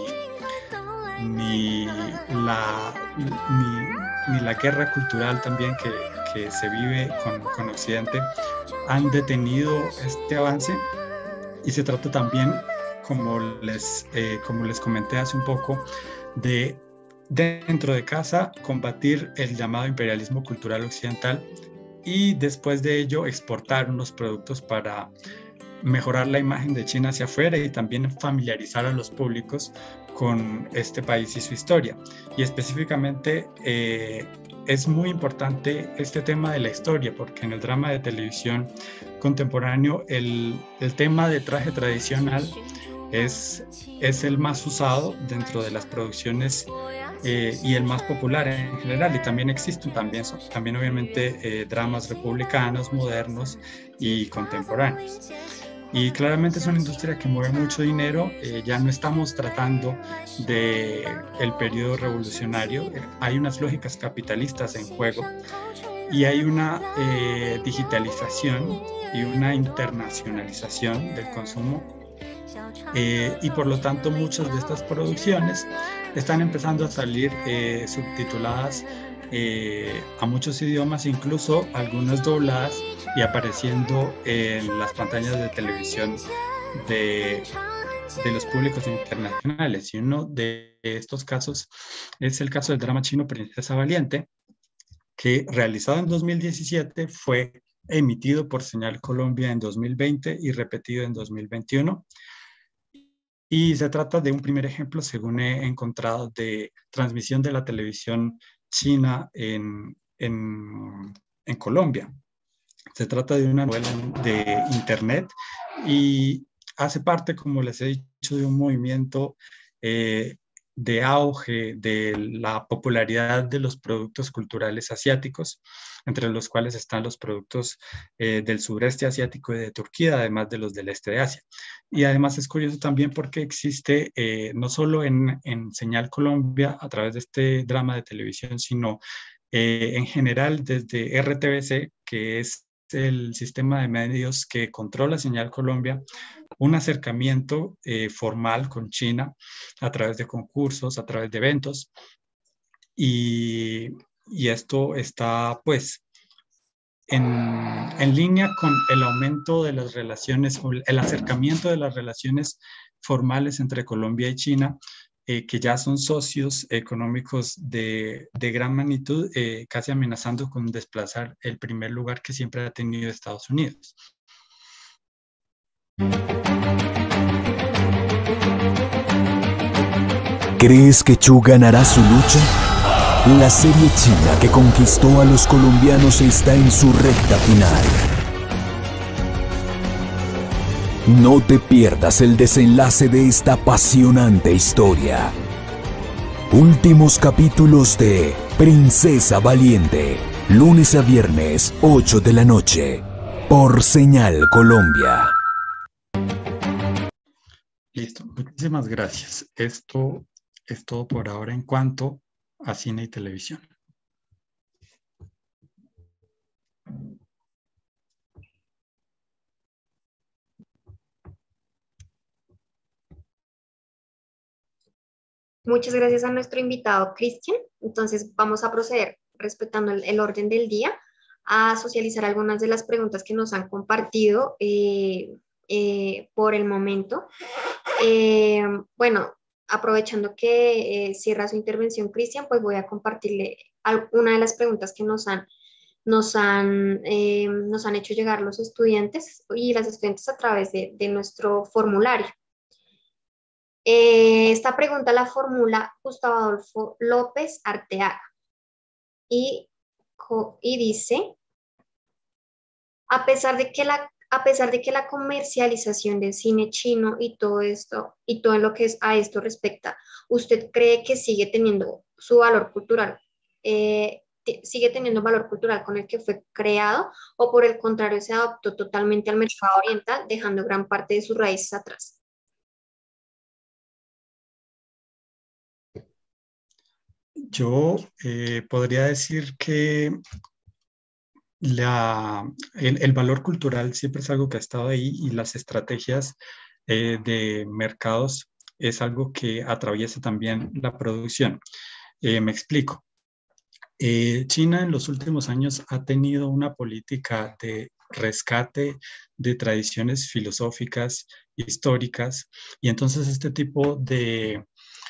ni, la, ni, ni la guerra cultural también que, que se vive con, con Occidente han detenido este avance. Y se trata también, como les, eh, como les comenté hace un poco, de dentro de casa combatir el llamado imperialismo cultural occidental y después de ello exportar unos productos para mejorar la imagen de China hacia afuera y también familiarizar a los públicos con este país y su historia. Y específicamente eh, es muy importante este tema de la historia, porque en el drama de televisión contemporáneo el, el tema de traje tradicional es, es el más usado dentro de las producciones eh, y el más popular en general, y también existen también, también obviamente eh, dramas republicanos, modernos y contemporáneos. Y claramente es una industria que mueve mucho dinero. Eh, ya no estamos tratando de el periodo revolucionario, eh, hay unas lógicas capitalistas en juego y hay una eh, digitalización y una internacionalización del consumo, eh, y por lo tanto muchas de estas producciones están empezando a salir eh, subtituladas eh, a muchos idiomas, incluso algunas dobladas y apareciendo en las pantallas de televisión de, de los públicos internacionales. Y uno de estos casos es el caso del drama chino Princesa Valiente, que realizado en dos mil diecisiete fue emitido por Señal Colombia en dos mil veinte y repetido en dos mil veintiuno. Y se trata de un primer ejemplo, según he encontrado, de transmisión de la televisión china en, en, en Colombia. Se trata de una novela de internet y hace parte, como les he dicho, de un movimiento eh, de auge de la popularidad de los productos culturales asiáticos, entre los cuales están los productos eh, del sureste asiático y de Turquía, además de los del este de Asia. Y además es curioso también porque existe eh, no solo en, en Señal Colombia a través de este drama de televisión, sino eh, en general desde R T V C, que es el sistema de medios que controla Señal Colombia, un acercamiento eh, formal con China a través de concursos, a través de eventos, y, y esto está pues en, en línea con el aumento de las relaciones, el acercamiento de las relaciones formales entre Colombia y China, eh, que ya son socios económicos de, de gran magnitud, eh, casi amenazando con desplazar el primer lugar que siempre ha tenido Estados Unidos. ¿Crees que Chu ganará su lucha? La serie china que conquistó a los colombianos está en su recta final. No te pierdas el desenlace de esta apasionante historia. Últimos capítulos de Princesa Valiente, lunes a viernes, ocho de la noche, por Señal Colombia. Listo, muchísimas gracias. Esto es todo por ahora en cuanto a cine y televisión. Muchas gracias a nuestro invitado Cristian. Entonces vamos a proceder, respetando el, el orden del día, a socializar algunas de las preguntas que nos han compartido eh, eh, por el momento. Eh, bueno, aprovechando que eh, cierra su intervención Cristian, pues voy a compartirle una de las preguntas que nos han, nos han, eh, nos han hecho llegar los estudiantes y las estudiantes a través de, de nuestro formulario. Eh, esta pregunta la formula Gustavo Adolfo López Arteaga y, y dice, a pesar de que la A pesar de que la comercialización del cine chino y todo esto, y todo lo que es a esto respecta, ¿usted cree que sigue teniendo su valor cultural? Eh, ¿Sigue teniendo valor cultural con el que fue creado o por el contrario se adaptó totalmente al mercado oriental, dejando gran parte de sus raíces atrás? Yo eh, podría decir que La, el, el valor cultural siempre es algo que ha estado ahí y las estrategias eh, de mercados es algo que atraviesa también la producción. Eh, me explico. Eh, China en los últimos años ha tenido una política de rescate de tradiciones filosóficas, históricas, y entonces este tipo de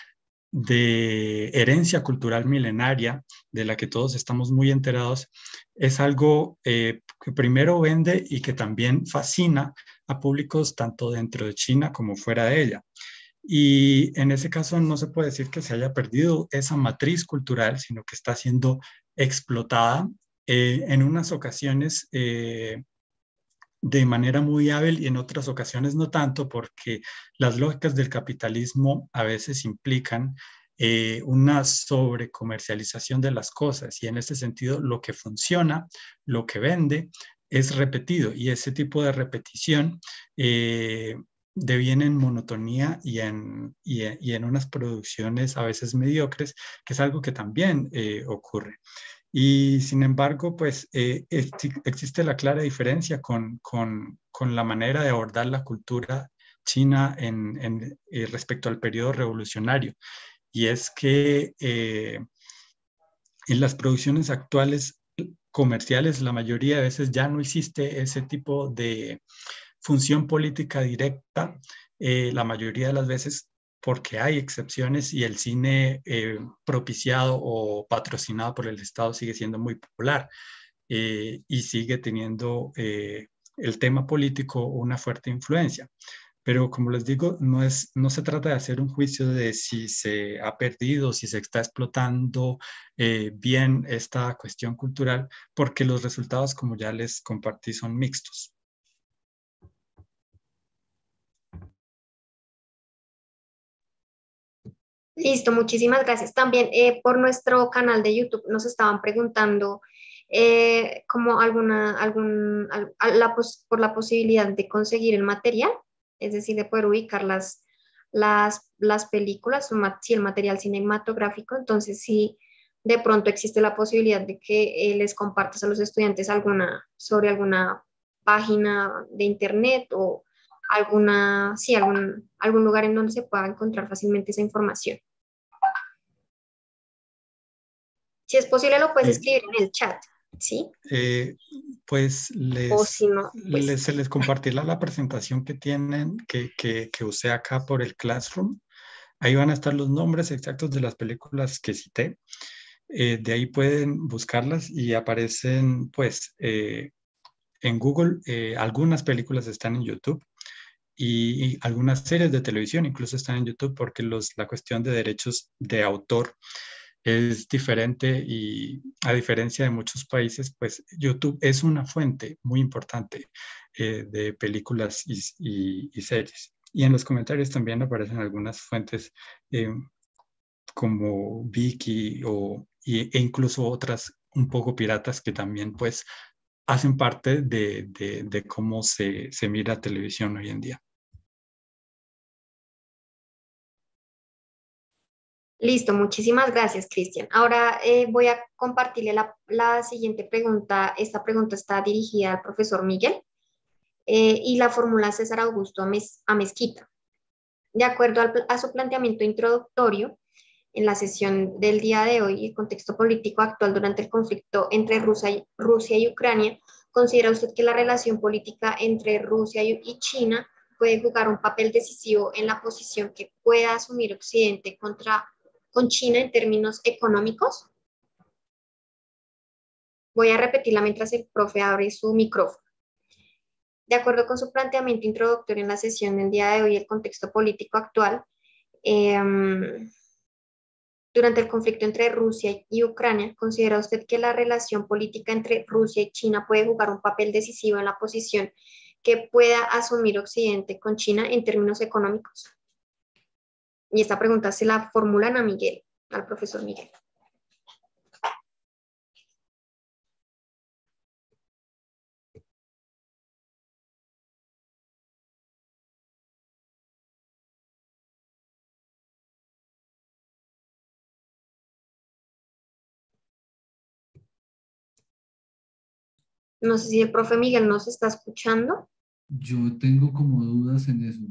de herencia cultural milenaria, de la que todos estamos muy enterados, es algo eh, que primero vende y que también fascina a públicos tanto dentro de China como fuera de ella. Y en ese caso no se puede decir que se haya perdido esa matriz cultural, sino que está siendo explotada eh, en unas ocasiones eh, de manera muy hábil y en otras ocasiones no tanto, porque las lógicas del capitalismo a veces implican eh, una sobrecomercialización de las cosas y en ese sentido lo que funciona, lo que vende es repetido y ese tipo de repetición eh, deviene en monotonía y en, y, y en unas producciones a veces mediocres, que es algo que también eh, ocurre. Y sin embargo, pues eh, existe la clara diferencia con, con, con la manera de abordar la cultura china en, en, eh, respecto al periodo revolucionario. Y es que eh, en las producciones actuales comerciales, la mayoría de veces ya no existe ese tipo de función política directa, eh, la mayoría de las veces porque hay excepciones y el cine eh, propiciado o patrocinado por el Estado sigue siendo muy popular eh, y sigue teniendo eh, el tema político una fuerte influencia. Pero como les digo, no, es, no se trata de hacer un juicio de si se ha perdido, si se está explotando eh, bien esta cuestión cultural, porque los resultados, como ya les compartí, son mixtos. Listo, muchísimas gracias. También eh, por nuestro canal de YouTube nos estaban preguntando eh, como alguna, algún, al- a la pos- por la posibilidad de conseguir el material, es decir, de poder ubicar las, las, las películas, o ma- sí, el material cinematográfico. Entonces, si de pronto existe la posibilidad de que eh, les compartas a los estudiantes alguna, sobre alguna página de internet o alguna, sí, algún, algún lugar en donde se pueda encontrar fácilmente esa información. Si es posible, lo puedes Eh, escribir en el chat, ¿sí? eh, pues O si les, no, pues les, se les compartirá la presentación que tienen, que, que, que usé acá por el Classroom. Ahí van a estar los nombres exactos de las películas que cité. Eh, de ahí pueden buscarlas y aparecen, pues, eh, en Google. Eh, algunas películas están en YouTube y, y algunas series de televisión incluso están en YouTube porque los, la cuestión de derechos de autor es diferente y a diferencia de muchos países, pues YouTube es una fuente muy importante eh, de películas y, y, y series. Y en los comentarios también aparecen algunas fuentes eh, como Viki o, y, e incluso otras un poco piratas que también pues hacen parte de, de, de cómo se, se mira televisión hoy en día. listo, muchísimas gracias, Cristian. Ahora eh, voy a compartirle la, la siguiente pregunta. Esta pregunta está dirigida al profesor Miguel eh, y la formula César Augusto Amez- Amezquita. De acuerdo al- a su planteamiento introductorio, en la sesión del día de hoy, el contexto político actual durante el conflicto entre Rusia y, Rusia y Ucrania, ¿considera usted que la relación política entre Rusia y, y China puede jugar un papel decisivo en la posición que pueda asumir Occidente contra, con China en términos económicos? Voy a repetirla mientras el profe abre su micrófono. De acuerdo con su planteamiento introductorio en la sesión del día de hoy, el contexto político actual, eh, durante el conflicto entre Rusia y Ucrania, ¿considera usted que la relación política entre Rusia y China puede jugar un papel decisivo en la posición que pueda asumir Occidente con China en términos económicos? Y esta pregunta se la formulan a Miguel, al profesor Miguel. No sé si el profe Miguel nos está escuchando. Yo tengo como dudas en eso.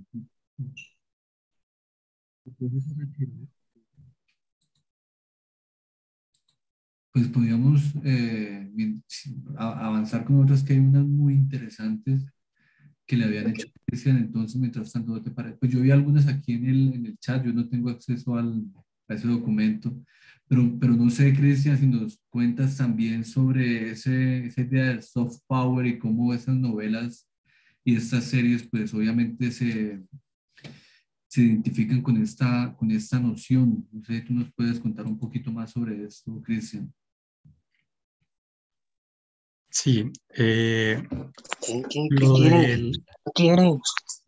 Pues podríamos eh, bien- a- avanzar con otras que hay unas muy interesantes que le habían hecho Cristian. Entonces, mientras tanto, ¿no te parece? Pues yo vi algunas aquí en el, en el chat, yo no tengo acceso al, a ese documento, pero, pero no sé, Cristian, si nos cuentas también sobre ese, esa idea del soft power y cómo esas novelas y estas series, pues obviamente se, se identifican con esta, con esta noción. No sé, tú nos puedes contar un poquito más sobre esto, Cristian. Sí, eh, ¿Qué, qué, qué lo quieren? del, ¿Qué quieren?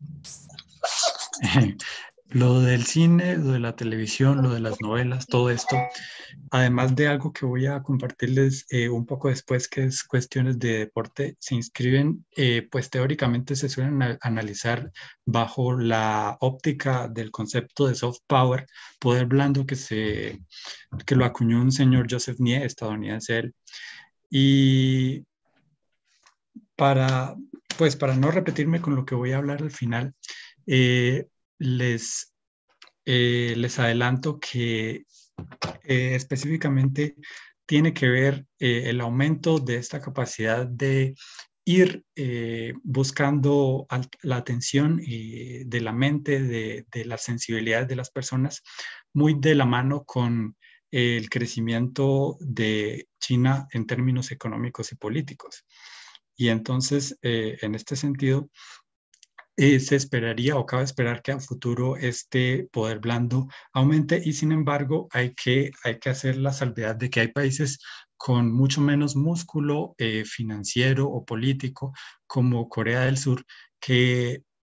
lo del cine, lo de la televisión, lo de las novelas, todo esto, además de algo que voy a compartirles eh, un poco después, que es cuestiones de deporte, se inscriben, eh, pues teóricamente se suelen a- analizar bajo la óptica del concepto de soft power, poder blando que, se, que lo acuñó un señor Joseph Nye, estadounidense él. Y para, pues para no repetirme con lo que voy a hablar al final, eh, les, eh, les adelanto que eh, específicamente tiene que ver eh, el aumento de esta capacidad de ir eh, buscando al- la atención eh, de la mente, de, de las sensibilidades de las personas, muy de la mano con el crecimiento de China en términos económicos y políticos. Y entonces, eh, en este sentido, eh, se esperaría o cabe esperar que a futuro este poder blando aumente y sin embargo hay que, hay que hacer la salvedad de que hay países con mucho menos músculo eh, financiero o político como Corea del Sur que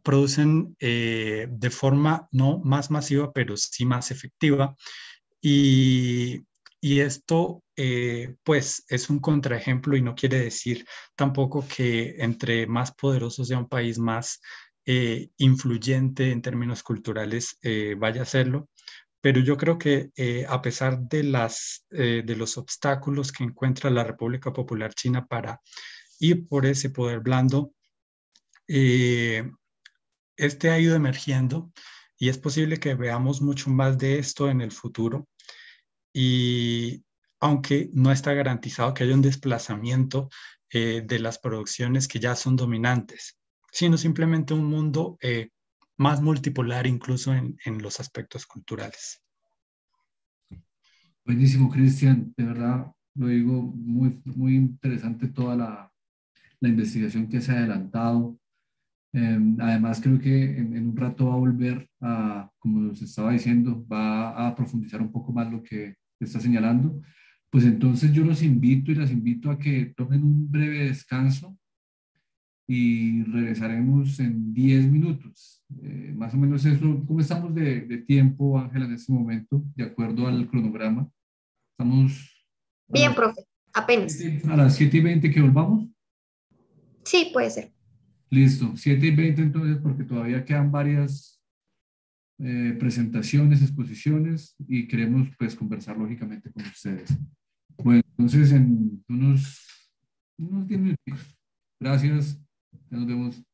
producen eh, de forma no más masiva, pero sí más efectiva. Y, y esto, eh, pues, es un contraejemplo y no quiere decir tampoco que entre más poderoso sea un país, más eh, influyente en términos culturales eh, vaya a serlo. Pero yo creo que eh, a pesar de, las, eh, de los obstáculos que encuentra la República Popular China para ir por ese poder blando, eh, este ha ido emergiendo y es posible que veamos mucho más de esto en el futuro. Y aunque no está garantizado que haya un desplazamiento eh, de las producciones que ya son dominantes, sino simplemente un mundo eh, más multipolar incluso en, en los aspectos culturales. Buenísimo, Cristian, de verdad lo digo, muy, muy interesante toda la, la investigación que se ha adelantado. Eh, además, creo que en, en un rato va a volver a, como nos estaba diciendo, va a profundizar un poco más lo que está señalando. Pues entonces yo los invito y las invito a que tomen un breve descanso y regresaremos en diez minutos. Eh, más o menos eso. ¿Cómo estamos de, de tiempo, Ángela, en este momento, de acuerdo al cronograma? Estamos a Bien, las, profe, apenas. a las siete y veinte que volvamos. Sí, puede ser. Listo, siete y veinte entonces, porque todavía quedan varias eh, presentaciones, exposiciones y queremos pues conversar lógicamente con ustedes. Bueno, entonces en unos, unos diez minutos. Gracias, ya nos vemos.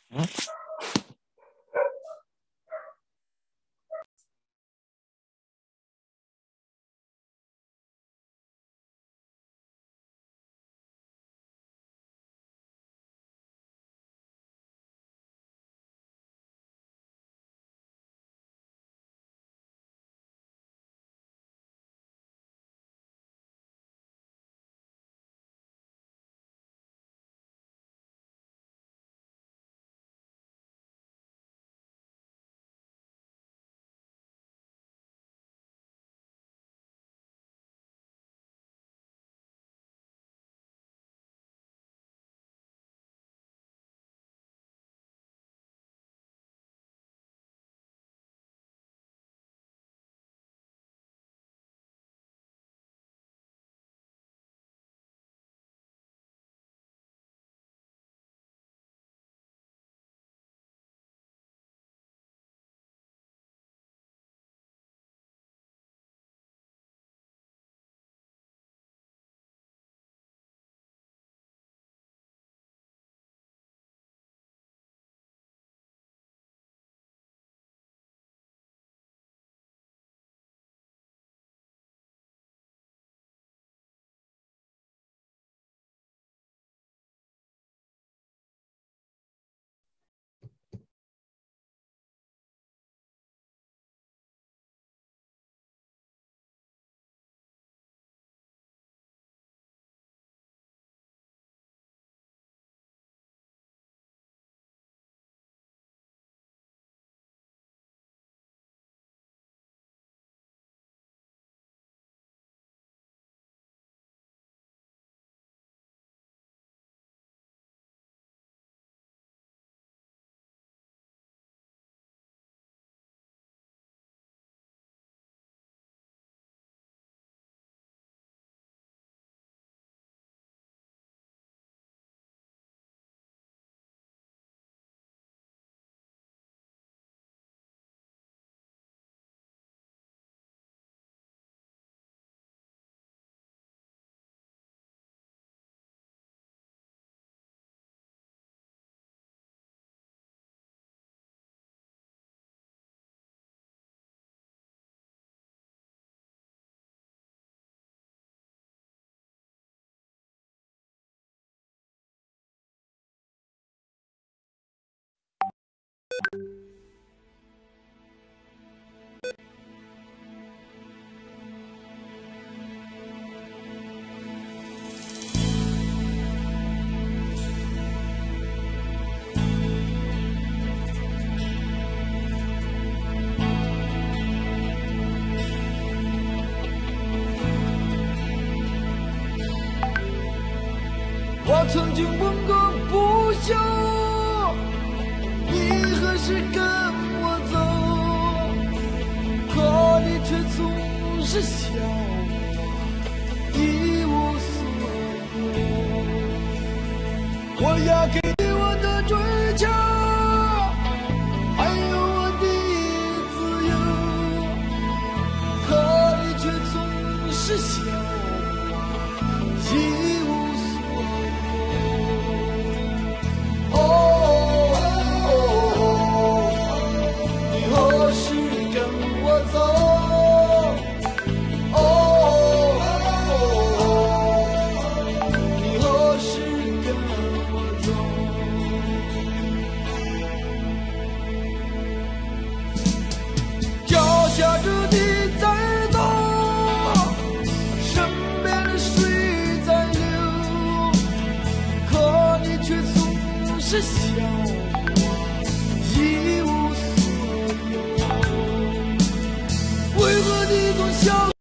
我曾经问个不休，你何时跟我走？可你却总是笑我一无所有。我要给你我的追求，还有我的自由，可你却总是笑我一无。是笑我一无所有，为何你总笑？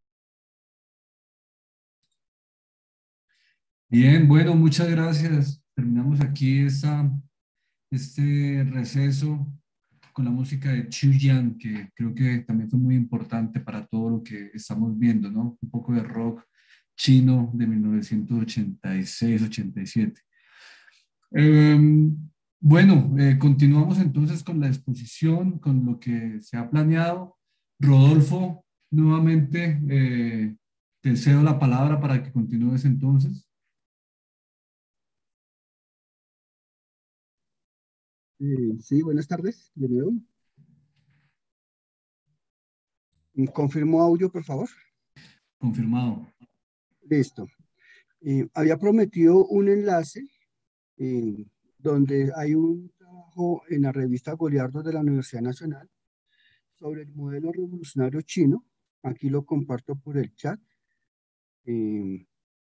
Bien, bueno, muchas gracias. Terminamos aquí esta, este receso con la música de Qiu Yan, que creo que también fue muy importante para todo lo que estamos viendo, ¿no? Un poco de rock chino de mil novecientos ochenta y seis ochenta y siete. Eh, bueno, eh, continuamos entonces con la exposición, con lo que se ha planeado. Rodolfo, nuevamente eh, te cedo la palabra para que continúes entonces. Eh, sí, buenas tardes, de nuevo. ¿Confirmó audio, por favor? Confirmado. Listo. Eh, había prometido un enlace eh, donde hay un trabajo en la revista Goliardo de la Universidad Nacional sobre el modelo revolucionario chino. Aquí lo comparto por el chat. Eh,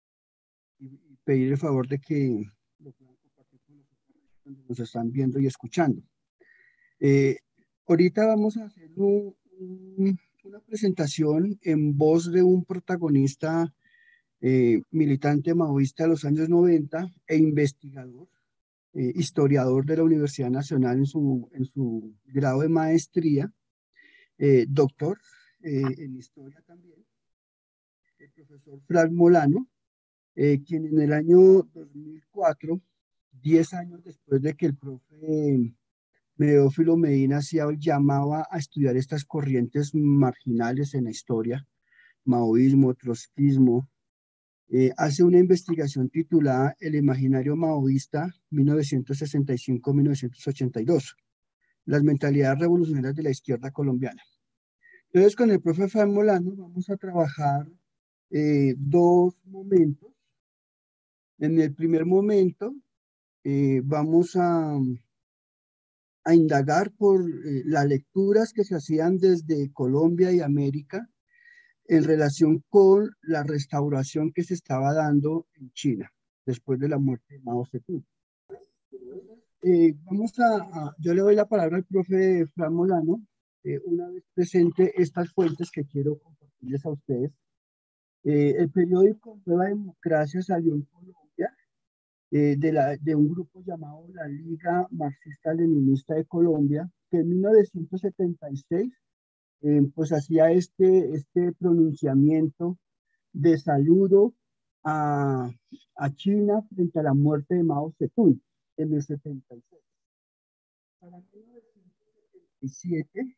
y pedir el favor de que lo puedan compartir con nosotros cuando nos están viendo y escuchando. Eh, ahorita vamos a hacer un, un, una presentación en voz de un protagonista eh, militante maoísta de los años noventa e investigador, eh, historiador de la Universidad Nacional en su, en su grado de maestría, eh, doctor eh, en historia también, el profesor Frank Molano, eh, quien en el año dos mil cuatro, diez años después de que el profe Medófilo Medina hacía el llamaba a estudiar estas corrientes marginales en la historia, maoísmo, trotskismo, eh, hace una investigación titulada El imaginario maoísta mil novecientos sesenta y cinco a mil novecientos ochenta y dos, las mentalidades revolucionarias de la izquierda colombiana. Entonces, con el profe Fran Molano vamos a trabajar eh, dos momentos. En el primer momento eh, vamos a, a indagar por eh, las lecturas que se hacían desde Colombia y América en relación con la restauración que se estaba dando en China después de la muerte de Mao Zedong. Eh, vamos a, a, yo le doy la palabra al profe Fran Molano, eh, una vez presente estas fuentes que quiero compartirles a ustedes. Eh, el periódico Nueva Democracia salió en Colombia eh, de, la, de un grupo llamado la Liga Marxista-Leninista de Colombia, que en mil novecientos setenta y seis eh, pues hacía este, este pronunciamiento de saludo a, a China frente a la muerte de Mao Zedong en el setenta y seis. Para mil novecientos setenta y siete,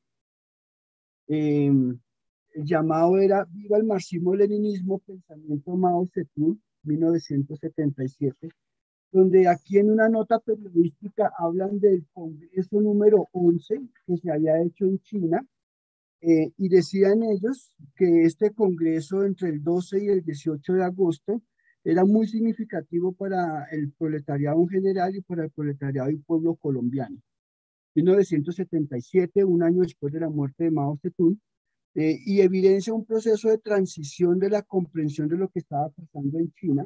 eh, el llamado era Viva el marxismo-leninismo, pensamiento Mao Zedong, mil novecientos setenta y siete, donde aquí en una nota periodística hablan del congreso número once que se había hecho en China, eh, y decían ellos que este congreso entre el doce y el dieciocho de agosto era muy significativo para el proletariado en general y para el proletariado y pueblo colombiano. mil novecientos setenta y siete, un año después de la muerte de Mao Zedong, eh, y evidencia un proceso de transición de la comprensión de lo que estaba pasando en China,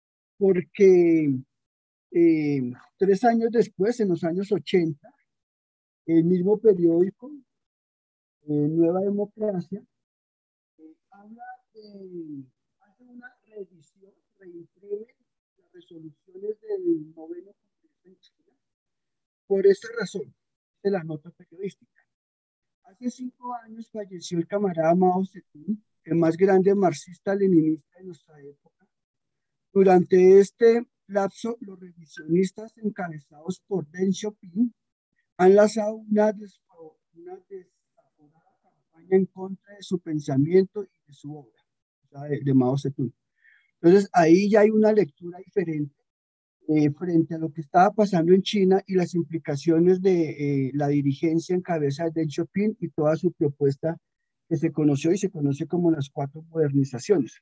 porque eh, tres años después, en los años ochenta, el mismo periódico, eh, Nueva Democracia, eh, habla de, hace una reedición, reimprime las resoluciones del noveno Congreso en China, por esta razón de la nota periodística. Hace cinco años falleció el camarada Mao Zedong, el más grande marxista-leninista de nuestra época. Durante este lapso, los revisionistas encabezados por Deng Xiaoping han lanzado una, una desaforada campaña en contra de su pensamiento y de su obra, o sea, de, de Mao Zedong. Entonces, ahí ya hay una lectura diferente eh, frente a lo que estaba pasando en China y las implicaciones de eh, la dirigencia en cabeza de Deng Xiaoping y toda su propuesta que se conoció y se conoce como las cuatro modernizaciones.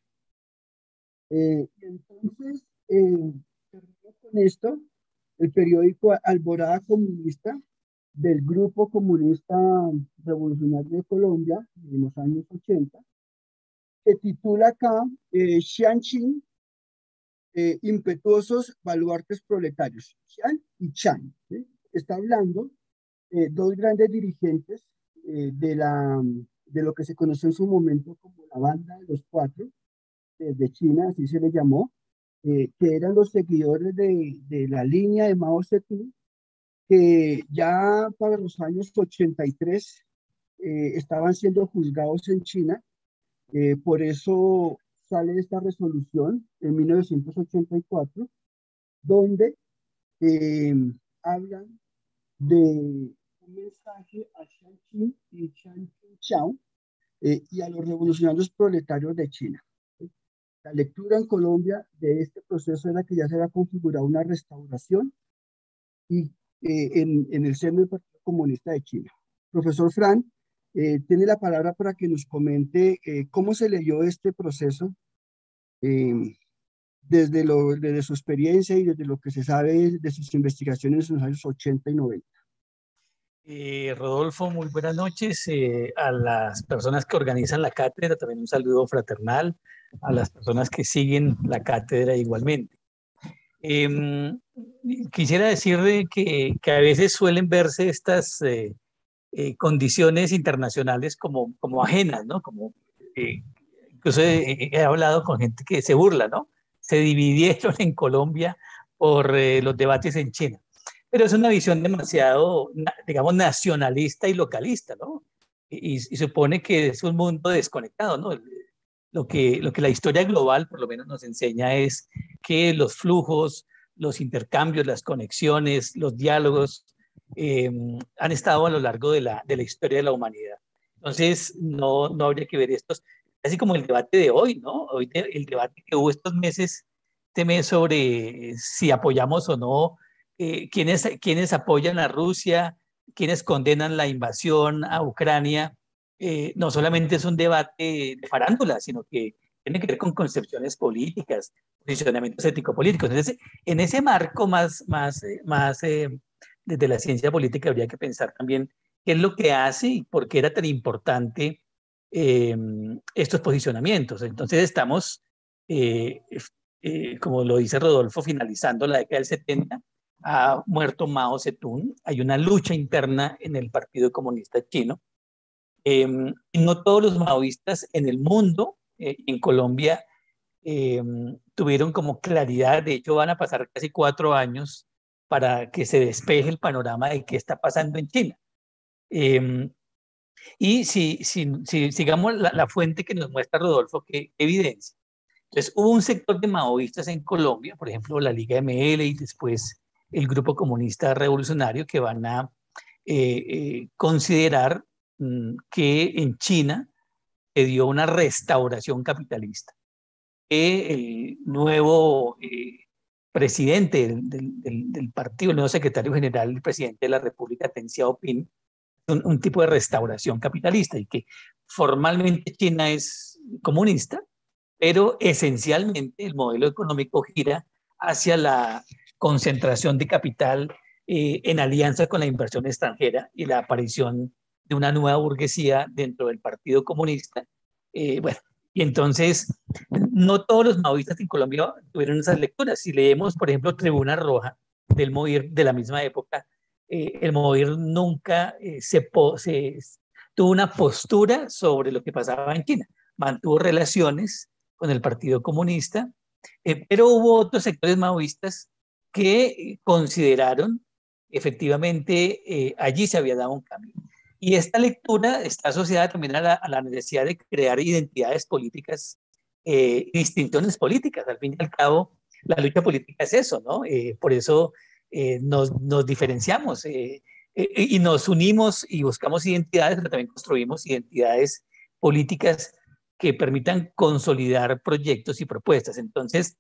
Eh, entonces, eh, termino con esto, el periódico Alborada Comunista del Grupo Comunista Revolucionario de Colombia en los años ochenta, que titula acá eh, Xianqing, eh, impetuosos baluartes proletarios, Xian y Chan. ¿Sí? Está hablando eh, dos grandes dirigentes eh, de, la, de lo que se conoció en su momento como la banda de los cuatro, eh, de China, así se le llamó, eh, que eran los seguidores de, de la línea de Mao Zedong, que ya para los años ochenta y tres eh, estaban siendo juzgados en China. Eh, por eso sale esta resolución en mil novecientos ochenta y cuatro, donde eh, hablan de un mensaje a Xianqing y Qianqiao eh, y a los revolucionarios proletarios de China. La lectura en Colombia de este proceso era que ya se había configurado una restauración y eh, en, en el seno del Partido Comunista de China. Profesor Fran, eh, tiene la palabra para que nos comente eh, cómo se leyó este proceso eh, desde, lo, desde su experiencia y desde lo que se sabe de sus investigaciones en los años ochenta y noventa. Eh, Rodolfo, muy buenas noches. Eh, a las personas que organizan la cátedra, también un saludo fraternal. A las personas que siguen la cátedra igualmente. Eh, quisiera decir que, que a veces suelen verse estas eh, eh, condiciones internacionales como, como ajenas, ¿no? Como, eh, incluso he, he hablado con gente que se burla, ¿no? Se dividieron en Colombia por eh, los debates en China. Pero es una visión demasiado, digamos, nacionalista y localista, ¿no? Y, y supone que es un mundo desconectado, ¿no? Lo que, lo que la historia global, por lo menos, nos enseña es que los flujos, los intercambios, las conexiones, los diálogos eh, han estado a lo largo de la, de la historia de la humanidad. Entonces, no, no habría que ver estos, así como el debate de hoy, ¿no? Hoy de, el debate que hubo estos meses, este mes sobre si apoyamos o no, eh, quiénes, quiénes apoyan a Rusia, quiénes condenan la invasión a Ucrania. Eh, no solamente es un debate de farándula, sino que tiene que ver con concepciones políticas, posicionamientos ético-políticos. Entonces, en ese marco más, más, más eh, desde la ciencia política habría que pensar también qué es lo que hace y por qué era tan importante eh, estos posicionamientos. Entonces, estamos, eh, eh, como lo dice Rodolfo, finalizando la década del setenta, ha muerto Mao Zedong, hay una lucha interna en el Partido Comunista Chino. Eh, no todos los maoístas en el mundo, eh, en Colombia, eh, tuvieron como claridad. De hecho, van a pasar casi cuatro años para que se despeje el panorama de qué está pasando en China. Eh, y si, si, si sigamos la, la fuente que nos muestra Rodolfo, que evidencia. Entonces, hubo un sector de maoístas en Colombia, por ejemplo, la Liga M L y después el Grupo Comunista Revolucionario, que van a eh, eh, considerar que en China se dio una restauración capitalista, que el nuevo eh, presidente del, del, del partido, el nuevo secretario general, el presidente de la República, Deng Xiaoping, un, un tipo de restauración capitalista, y que formalmente China es comunista, pero esencialmente el modelo económico gira hacia la concentración de capital eh, en alianza con la inversión extranjera y la aparición de una nueva burguesía dentro del Partido Comunista. Eh, bueno, y entonces, no todos los maoístas en Colombia tuvieron esas lecturas. Si leemos, por ejemplo, Tribuna Roja del MOVIR de la misma época, eh, el MOVIR nunca eh, se, se tuvo una postura sobre lo que pasaba en China. Mantuvo relaciones con el Partido Comunista, eh, pero hubo otros sectores maoístas que consideraron efectivamente eh, allí se había dado un cambio. Y esta lectura está asociada también a la, a la necesidad de crear identidades políticas, eh, distinciones políticas. Al fin y al cabo, la lucha política es eso, ¿no? Eh, por eso eh, nos, nos diferenciamos eh, eh, y nos unimos y buscamos identidades, pero también construimos identidades políticas que permitan consolidar proyectos y propuestas. Entonces,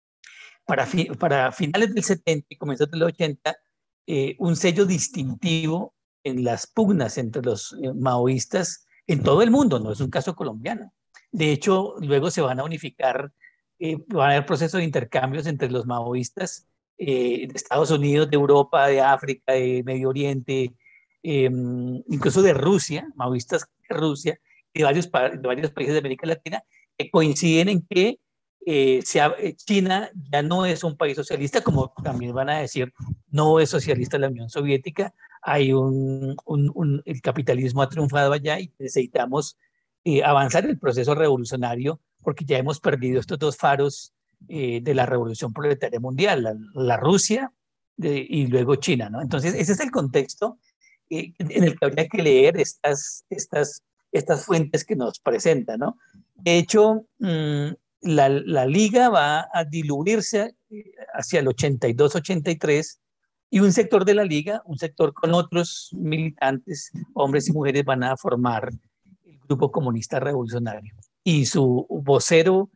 para, fi para finales del setenta y comienzos del ochenta, eh, un sello distintivo en las pugnas entre los eh, maoístas en todo el mundo, no es un caso colombiano. De hecho, luego se van a unificar, eh, van a haber procesos de intercambios entre los maoístas eh, de Estados Unidos, de Europa, de África, de Medio Oriente, eh, incluso de Rusia, maoístas de Rusia, de varios, de varios países de América Latina, que coinciden en que eh, sea, China ya no es un país socialista, como también van a decir, no es socialista la Unión Soviética. Hay un, un, un, el capitalismo ha triunfado allá y necesitamos eh, avanzar el proceso revolucionario porque ya hemos perdido estos dos faros eh, de la revolución proletaria mundial, la, la Rusia de, y luego China, ¿no? Entonces, ese es el contexto eh, en el que habría que leer estas, estas, estas fuentes que nos presentan, ¿no? De hecho, mmm, la, la Liga va a diluirse hacia el ochenta y dos ochenta y tres y un sector de la Liga, un sector con otros militantes, hombres y mujeres, van a formar el Grupo Comunista Revolucionario. Y su vocero,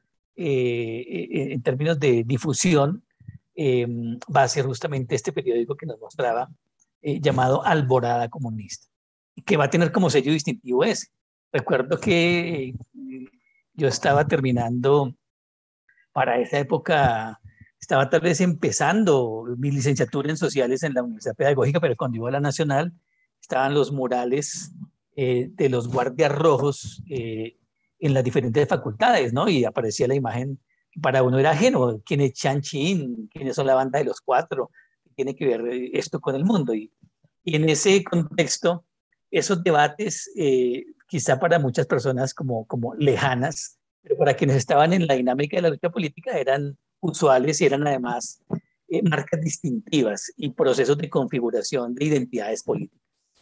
eh, en términos de difusión, eh, va a ser justamente este periódico que nos mostraba eh, llamado Alborada Comunista, que va a tener como sello distintivo ese. Recuerdo que eh, yo estaba terminando para esa época, estaba tal vez empezando mi licenciatura en sociales en la Universidad Pedagógica, pero cuando iba a la Nacional estaban los murales eh, de los guardias rojos eh, en las diferentes facultades, ¿no? Y aparecía la imagen, para uno era ajeno, quién es Chan Chin, quiénes son la banda de los cuatro, qué tiene que ver esto con el mundo. Y, y en ese contexto, esos debates, eh, quizá para muchas personas como, como lejanas, pero para quienes estaban en la dinámica de la lucha política eran usuales y eran además eh, marcas distintivas y procesos de configuración de identidades políticas.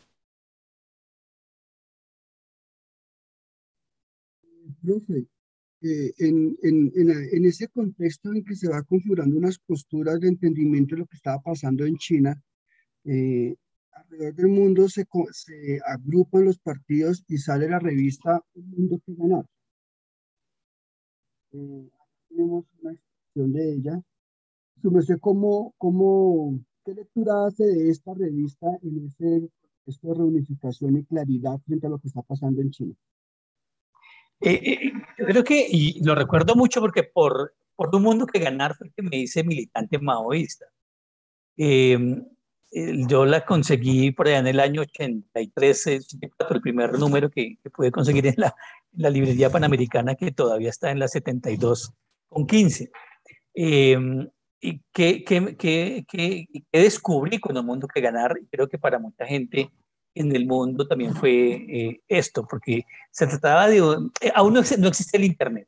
Profe, eh, en, en, en, en ese contexto en que se va configurando unas posturas de entendimiento de lo que estaba pasando en China, eh, alrededor del mundo se, se agrupan los partidos y sale la revista Un Mundo que Ganar. Eh, tenemos una explicación de ella. Súmese cómo, cómo, ¿qué lectura hace de esta revista en ese contexto de reunificación y claridad frente a lo que está pasando en China? Eh, eh, yo creo que, y lo recuerdo mucho porque por, por Un Mundo que Ganar fue que me hice militante maoísta. Eh, eh, yo la conseguí por allá en el año ochenta y tres, ochenta y cuatro, el primer número que, que pude conseguir en la, en la librería panamericana, que todavía está en la setenta y dos con quince. Eh, y que, que, que, que, que descubrí con Un Mundo que Ganar, y creo que para mucha gente en el mundo también fue eh, esto, porque se trataba de, eh, aún no, no existe el Internet,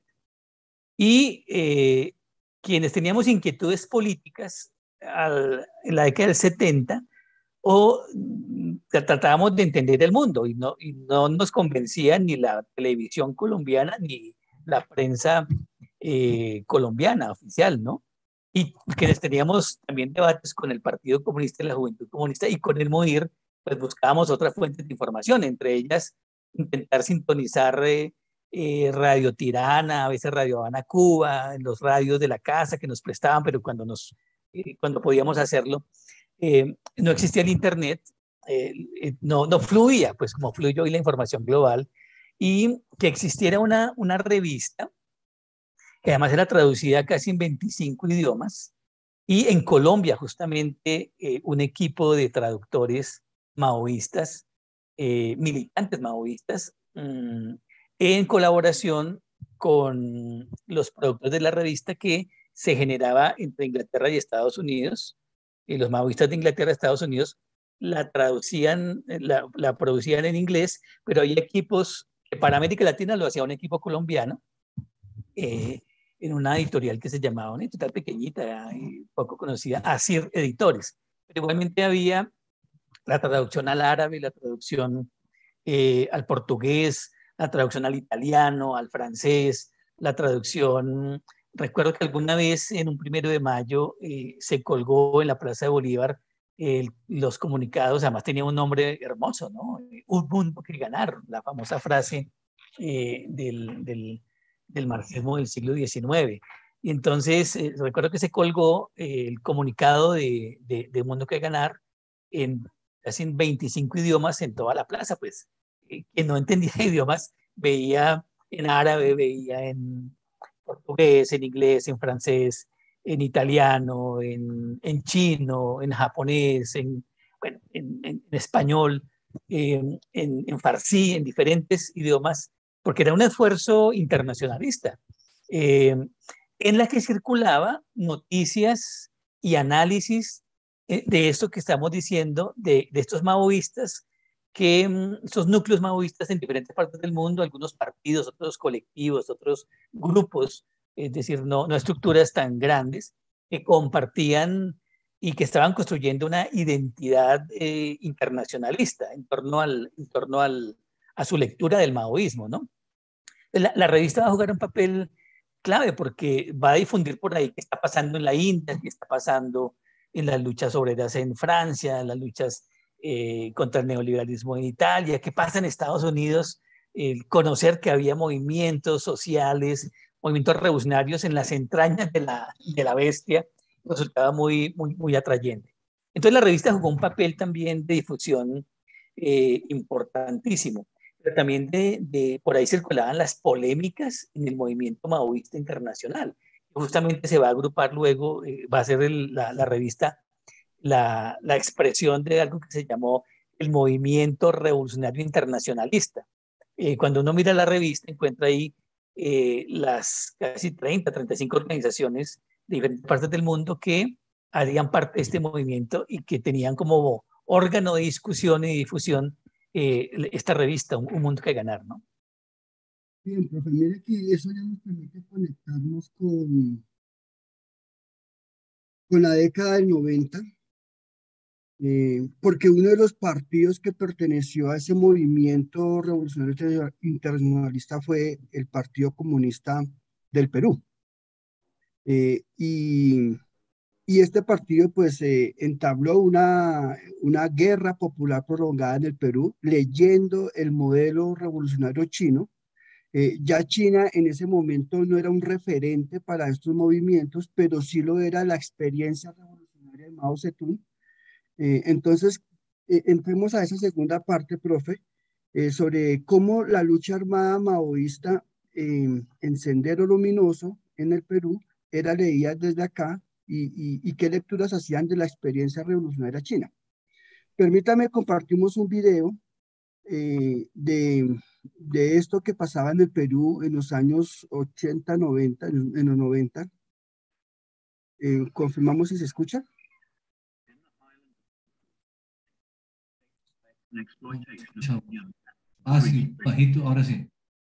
y eh, quienes teníamos inquietudes políticas al, en la década del setenta, o tratábamos de entender el mundo, y no, y no nos convencía ni la televisión colombiana, ni la prensa eh, colombiana oficial, ¿no? Y quienes teníamos también debates con el Partido Comunista y la Juventud Comunista y con el MOIR, pues buscábamos otras fuentes de información, entre ellas intentar sintonizar eh, eh, Radio Tirana, a veces Radio Habana Cuba, en los radios de la casa que nos prestaban, pero cuando, nos, eh, cuando podíamos hacerlo, eh, no existía el Internet, eh, eh, no, no fluía, pues como fluye hoy la información global, y que existiera una, una revista, que además era traducida casi en veinticinco idiomas, y en Colombia justamente eh, un equipo de traductores maoístas, eh, militantes maoístas, mmm, en colaboración con los productores de la revista que se generaba entre Inglaterra y Estados Unidos, y los maoístas de Inglaterra y Estados Unidos la traducían, la, la producían en inglés, pero hay equipos, que para América Latina lo hacía un equipo colombiano, eh, en una editorial que se llamaba, una editorial pequeñita y poco conocida, Asir Editores. Pero igualmente había la traducción al árabe, la traducción eh, al portugués, la traducción al italiano, al francés, la traducción... Recuerdo que alguna vez en un primero de mayo eh, se colgó en la Plaza de Bolívar eh, los comunicados, además tenía un nombre hermoso, ¿no? Un mundo que ganar, la famosa frase eh, del, del, del marxismo del siglo diecinueve. Y entonces eh, recuerdo que se colgó eh, el comunicado de, de, de Un Mundo que Ganar en casi en veinticinco idiomas en toda la plaza, pues eh, quien no entendía idiomas veía en árabe, veía en portugués, en inglés, en francés, en italiano, en, en chino, en japonés, en, bueno, en, en, en español, eh, en, en farsi, en diferentes idiomas, porque era un esfuerzo internacionalista, eh, en la que circulaba noticias y análisis eh, de esto que estamos diciendo, de, de estos maoístas, que mm, esos núcleos maoístas en diferentes partes del mundo, algunos partidos, otros colectivos, otros grupos, es decir, no, no estructuras tan grandes, que compartían y que estaban construyendo una identidad eh, internacionalista en torno, al, en torno al, a su lectura del maoísmo, ¿no? La, la revista va a jugar un papel clave porque va a difundir por ahí qué está pasando en la India, qué está pasando en las luchas obreras en Francia, en las luchas eh, contra el neoliberalismo en Italia, qué pasa en Estados Unidos, eh, conocer que había movimientos sociales, movimientos revolucionarios en las entrañas de la, de la bestia, resultaba muy, muy, muy atrayente. Entonces la revista jugó un papel también de difusión eh, importantísimo, pero también de, de, por ahí circulaban las polémicas en el movimiento maoísta internacional. Justamente se va a agrupar luego, eh, va a ser el, la, la revista la, la expresión de algo que se llamó el movimiento revolucionario internacionalista. Eh, cuando uno mira la revista encuentra ahí eh, las casi treinta, treinta y cinco organizaciones de diferentes partes del mundo que harían parte de este movimiento y que tenían como órgano de discusión y difusión eh, esta revista, un, un Mundo que Ganar, ¿no? Bien, profe, mire que eso ya nos permite conectarnos con, con la década del noventa, eh, porque uno de los partidos que perteneció a ese movimiento revolucionario internacionalista fue el Partido Comunista del Perú. Eh, y, y este partido pues eh, entabló una, una guerra popular prolongada en el Perú, leyendo el modelo revolucionario chino. Eh, ya China en ese momento no era un referente para estos movimientos, pero sí lo era la experiencia revolucionaria de Mao Zedong. Eh, entonces, eh, entremos a esa segunda parte, profe, eh, sobre cómo la lucha armada maoísta eh, en Sendero Luminoso, en el Perú, era leída desde acá y, y, y qué lecturas hacían de la experiencia revolucionaria china. Permítame, compartimos un video eh, de, de esto que pasaba en el Perú en los años ochenta, noventa, en, en los noventa. Eh, ¿confirmamos si se escucha? Ah, sí, bajito, ahora sí.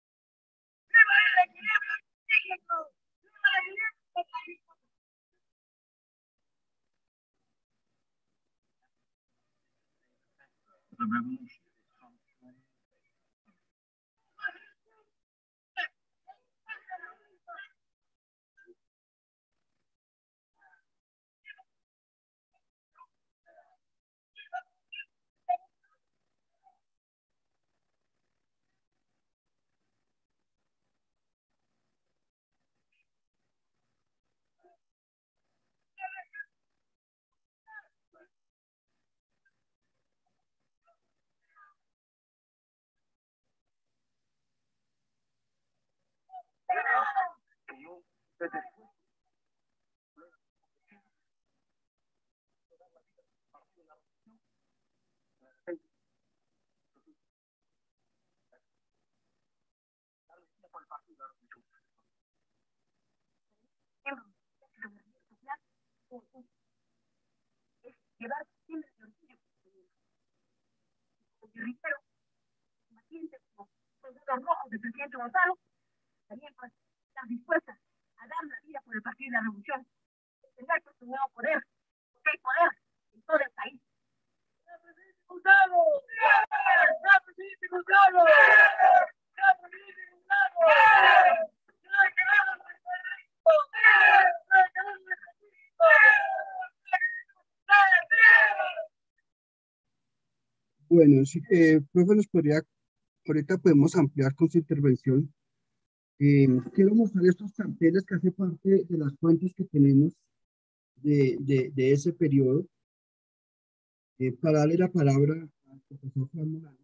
Llevar siempre el orgullo como guerrillero, combatiente como soldados rojos del presidente Gonzalo, también pues están dispuestas a dar la vida por el partido de la revolución, tener pues un nuevo poder, porque hay poder en todo el país. ¡Ya, presidente Gonzalo! ¡Ya, presidente Gonzalo! ¡Ya, presidente Gonzalo! ¡Ya, queremos el ejército! ¡Ya, queremos el ejército! Bueno, sí, eh, profe, nos podría, ahorita podemos ampliar con su intervención. Eh, quiero mostrar estos carteles que hace parte de las fuentes que tenemos de, de, de ese periodo, eh, para darle la palabra al profesor Fran Morales.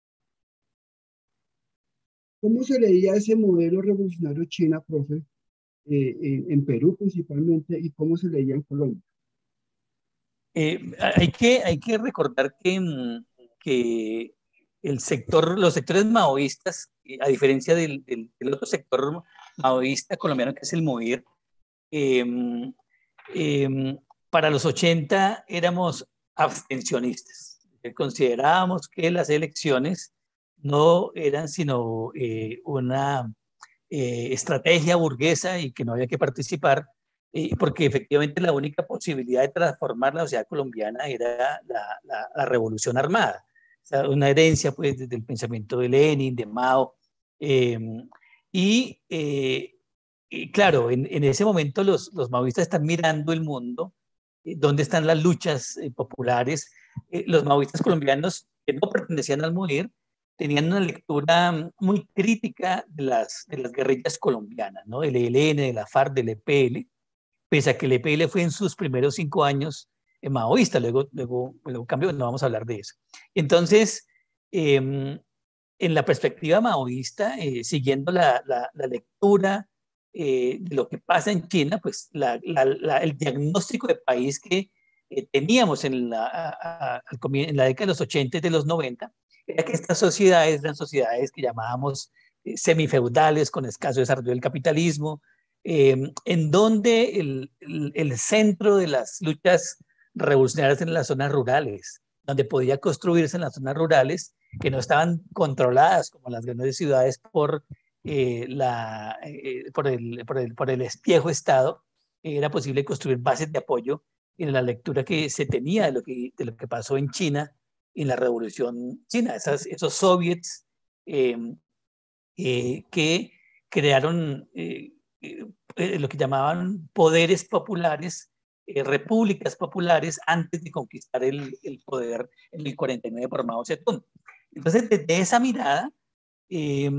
¿Cómo se leía ese modelo revolucionario China, profe, eh, eh, en Perú principalmente, y cómo se leía en Colombia? Eh, hay, que, hay que recordar que, que el sector, los sectores maoístas, a diferencia del, del, del otro sector maoísta colombiano que es el MOVIR, eh, eh, para los ochenta éramos abstencionistas. Considerábamos que las elecciones no eran sino eh, una eh, estrategia burguesa y que no había que participar, eh, porque efectivamente la única posibilidad de transformar la sociedad colombiana era la, la, la revolución armada. O sea, una herencia pues desde el pensamiento de Lenin, de Mao. Eh, y, eh, y claro, en, en ese momento los, los maoístas están mirando el mundo, eh, dónde están las luchas eh, populares. Eh, los maoístas colombianos que no pertenecían al MOVIR tenían una lectura muy crítica de las, de las guerrillas colombianas, ¿no? Del E L N, de la FARC, del E P L, pese a que el E P L fue en sus primeros cinco años eh, maoísta, luego, luego, luego cambió, no vamos a hablar de eso. Entonces, eh, en la perspectiva maoísta, eh, siguiendo la, la, la lectura eh, de lo que pasa en China, pues la, la, la, el diagnóstico de país que eh, teníamos en la, a, a, en la década de los ochenta y de los noventa, era que estas sociedades eran sociedades que llamábamos eh, semifeudales, con escaso desarrollo del capitalismo, eh, en donde el, el, el centro de las luchas revolucionarias en las zonas rurales, donde podía construirse en las zonas rurales, que no estaban controladas como las grandes ciudades por, eh, la, eh, por, el, por, el, por el espiejo Estado, era posible construir bases de apoyo en la lectura que se tenía de lo que, de lo que pasó en China, en la Revolución China, esas, esos soviets eh, eh, que crearon eh, eh, lo que llamaban poderes populares, eh, repúblicas populares, antes de conquistar el, el poder en el cuarenta y nueve por Mao Zedong. Entonces, desde esa mirada, eh,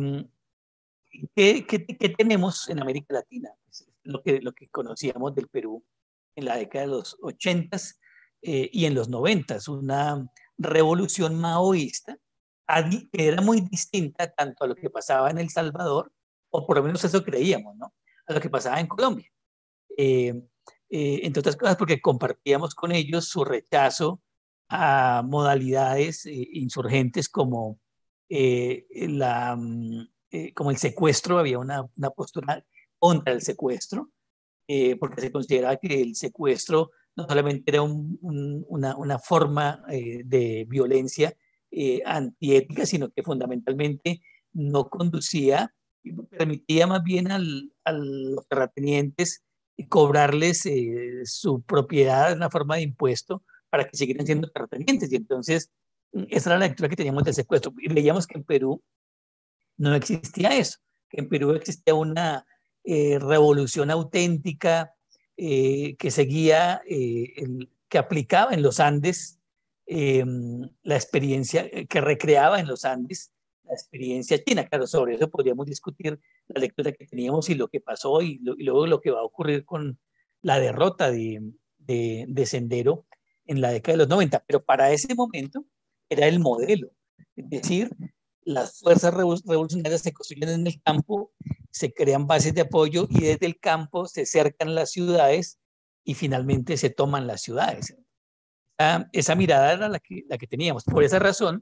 ¿qué, qué, qué tenemos en América Latina? Lo que, lo que conocíamos del Perú en la década de los ochentas eh, y en los noventas, una revolución maoísta que era muy distinta tanto a lo que pasaba en El Salvador, o por lo menos eso creíamos, ¿no?, a lo que pasaba en Colombia. Eh, eh, entre otras cosas porque compartíamos con ellos su rechazo a modalidades eh, insurgentes como, eh, la, eh, como el secuestro. Había una, una postura contra el secuestro, eh, porque se consideraba que el secuestro no solamente era un, un, una, una forma eh, de violencia eh, antiética, sino que fundamentalmente no conducía, permitía más bien al, a los terratenientes cobrarles eh, su propiedad en una forma de impuesto para que siguieran siendo terratenientes. Y entonces, esa era la lectura que teníamos del secuestro. Y veíamos que en Perú no existía eso, que en Perú existía una eh, revolución auténtica eh, que seguía, eh, el, que aplicaba en los Andes eh, la experiencia, que recreaba en los Andes la experiencia china. Claro, sobre eso podríamos discutir la lectura que teníamos y lo que pasó y, lo, y luego lo que va a ocurrir con la derrota de, de, de Sendero en la década de los noventa, pero para ese momento era el modelo. Es decir, las fuerzas revolucionarias se construyen en el campo, se crean bases de apoyo y desde el campo se cercan las ciudades y finalmente se toman las ciudades. Esa, esa mirada era la que, la que teníamos. Por esa razón,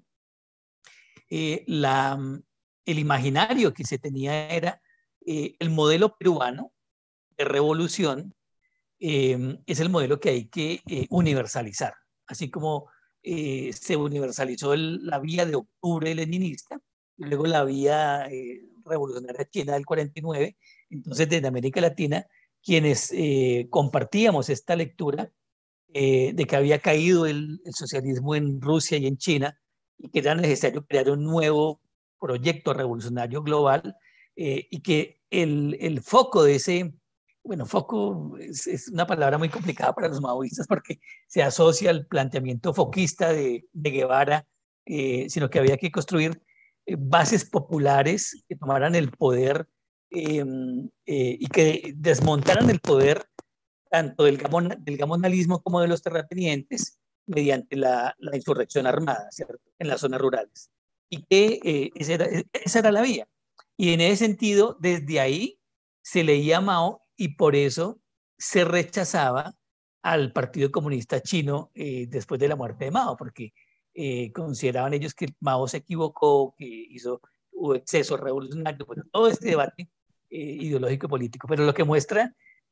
eh, la, el imaginario que se tenía era eh, el modelo peruano de revolución. Eh, es el modelo que hay que eh, universalizar, así como eh, se universalizó el, la vía de octubre leninista y luego la vía eh, revolucionaria china del cuarenta y nueve. Entonces, desde América Latina, quienes eh, compartíamos esta lectura eh, de que había caído el, el socialismo en Rusia y en China y que era necesario crear un nuevo proyecto revolucionario global eh, y que el, el foco de ese Bueno, foco es, es una palabra muy complicada para los maoístas porque se asocia al planteamiento foquista de, de Guevara, eh, sino que había que construir eh, bases populares que tomaran el poder eh, eh, y que desmontaran el poder tanto del, gamon, del gamonalismo como de los terratenientes mediante la, la insurrección armada, ¿cierto?, en las zonas rurales. Y que eh, esa, era, esa era la vía. Y en ese sentido, desde ahí se leía a Mao y por eso se rechazaba al Partido Comunista Chino eh, después de la muerte de Mao, porque eh, consideraban ellos que Mao se equivocó, que hizo, hubo excesos revolucionarios, bueno, todo este debate eh, ideológico y político. Pero lo que muestra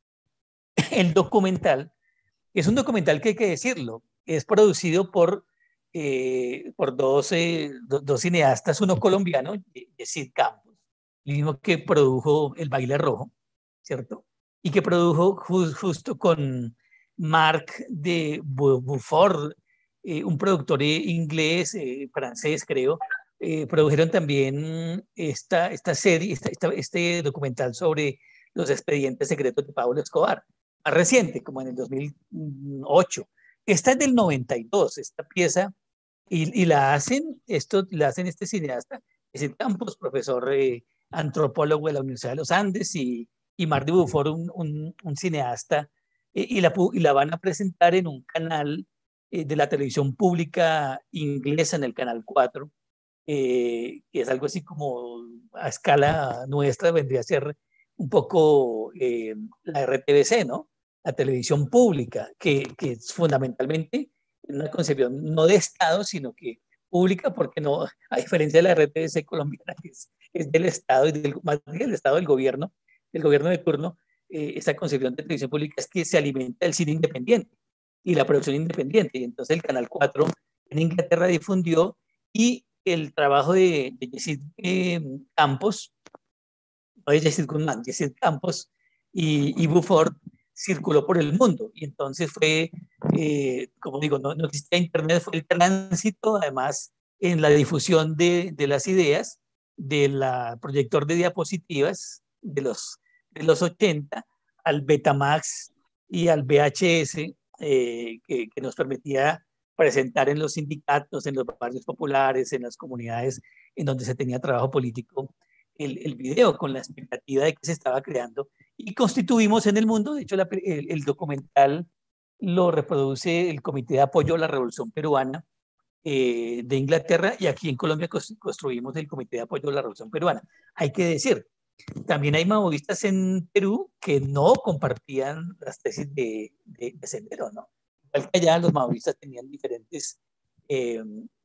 el documental, es un documental que hay que decirlo, es producido por, eh, por dos, eh, do, dos cineastas, uno colombiano, Yesid Campos, el mismo que produjo El Baile Rojo, ¿cierto?, y que produjo ju justo con Marc de Beaufort, eh, un productor inglés, eh, francés creo, eh, produjeron también esta, esta serie, esta, esta, este documental sobre los expedientes secretos de Pablo Escobar, más reciente, como en el dos mil ocho. Esta es del noventa y dos, esta pieza, y, y la hacen, esto la hacen este cineasta, Yesid Campos, profesor eh, antropólogo de la Universidad de los Andes, y y Marc de Beaufort, un, un, un cineasta eh, y, la, y la van a presentar en un canal eh, de la televisión pública inglesa, en el Canal cuatro, eh, que es algo así como a escala nuestra, vendría a ser un poco eh, la R T V C, ¿no? La televisión pública, que, que es fundamentalmente una concepción no de Estado, sino que pública, porque no, a diferencia de la R T V C colombiana, que es, es del Estado y del, más del Estado del gobierno, del gobierno de turno, eh, esa concepción de televisión pública es que se alimenta del cine independiente y la producción independiente. Y entonces el Canal cuatro en Inglaterra difundió, y el trabajo de, de Yesid eh, Campos, no de Yesid Guzmán, Yesid Campos y, y Buford circuló por el mundo. Y entonces fue, eh, como digo, no, no existía internet, fue el tránsito, además, en la difusión de, de las ideas, del proyector de diapositivas de los, de los ochenta al Betamax y al V H S, eh, que, que nos permitía presentar en los sindicatos, en los barrios populares, en las comunidades en donde se tenía trabajo político, el, el video, con la expectativa de que se estaba creando, y constituimos en el mundo. De hecho, la, el, el documental lo reproduce el Comité de Apoyo a la Revolución Peruana eh, de Inglaterra, y aquí en Colombia construimos el Comité de Apoyo a la Revolución Peruana. Hay que decir, también hay maoístas en Perú que no compartían las tesis de, de, de Sendero, ¿no? Igual que allá los maoístas tenían diferentes eh,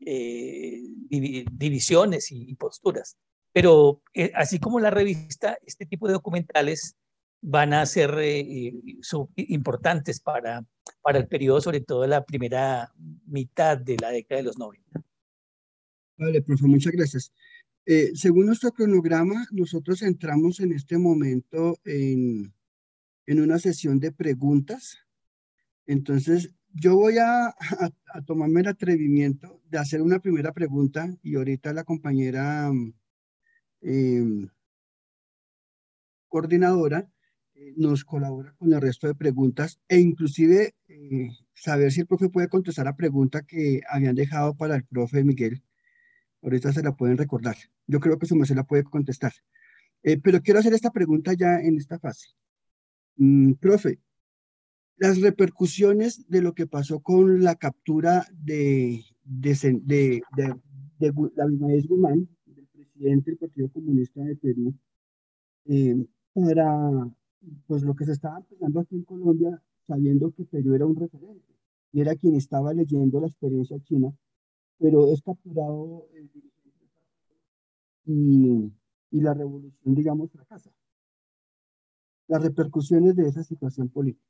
eh, divisiones y, y posturas. Pero eh, así como la revista, este tipo de documentales van a ser eh, importantes para, para el periodo, sobre todo la primera mitad de la década de los noventa. Vale, profe, muchas gracias. Eh, según nuestro cronograma, nosotros entramos en este momento en, en una sesión de preguntas. Entonces, yo voy a, a, a tomarme el atrevimiento de hacer una primera pregunta, y ahorita la compañera eh, coordinadora eh, nos colabora con el resto de preguntas, e inclusive eh, saber si el profe puede contestar la pregunta que habían dejado para el profe Miguel. Ahorita se la pueden recordar. Yo creo que su merced la puede contestar. Eh, pero quiero hacer esta pregunta ya en esta fase. Mm, profe, las repercusiones de lo que pasó con la captura de, de, de, de, de, de Abimael Guzmán, del presidente del Partido Comunista de Perú, eh, para pues, lo que se estaba empezando aquí en Colombia, sabiendo que Perú era un referente y era quien estaba leyendo la experiencia china, pero es capturado el dirigente y, y la revolución, digamos, fracasa. Las repercusiones de esa situación política.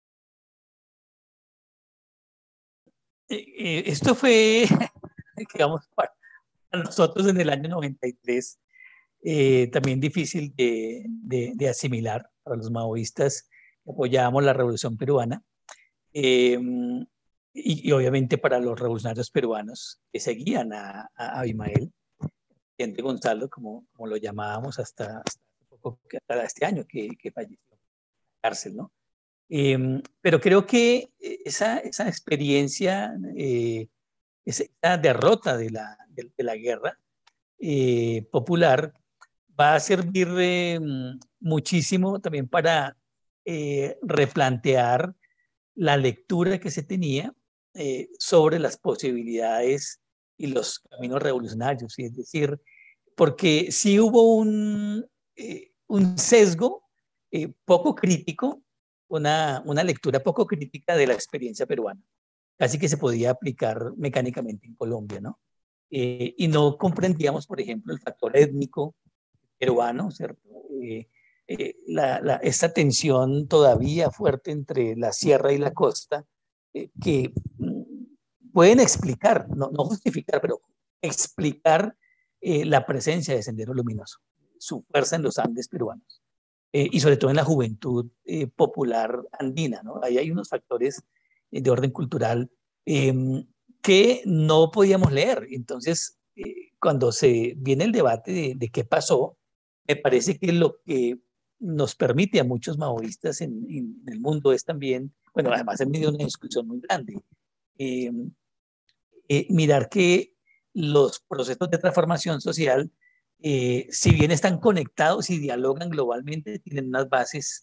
Eh, esto fue, digamos, para nosotros en el año noventa y tres, eh, también difícil de, de, de asimilar para los maoístas que apoyábamos la revolución peruana, eh, y, y obviamente para los revolucionarios peruanos que seguían a, a Abimael, presidente Gonzalo, como, como lo llamábamos hasta, hasta, poco, hasta este año que, que falleció en la cárcel, ¿no? Eh, pero creo que esa, esa experiencia, eh, esa derrota de la, de, de la guerra eh, popular va a servir eh, muchísimo también para eh, replantear la lectura que se tenía eh, sobre las posibilidades y los caminos revolucionarios. Es decir, porque sí hubo un, eh, un sesgo eh, poco crítico, Una, una lectura poco crítica de la experiencia peruana, casi que se podía aplicar mecánicamente en Colombia, ¿no? Eh, y no comprendíamos, por ejemplo, el factor étnico peruano, ¿cierto? Eh, eh, la, la, esta tensión todavía fuerte entre la sierra y la costa, eh, que pueden explicar, no, no justificar, pero explicar eh, la presencia de Sendero Luminoso, su fuerza en los Andes peruanos. Eh, y sobre todo en la juventud eh, popular andina, ¿no? Ahí hay unos factores eh, de orden cultural eh, que no podíamos leer. Entonces, eh, cuando se viene el debate de, de qué pasó, me parece que lo que nos permite a muchos maoístas en, en el mundo es también, bueno, además en medio de una discusión muy grande, eh, eh, mirar que los procesos de transformación social, Eh, si bien están conectados y dialogan globalmente, tienen unas bases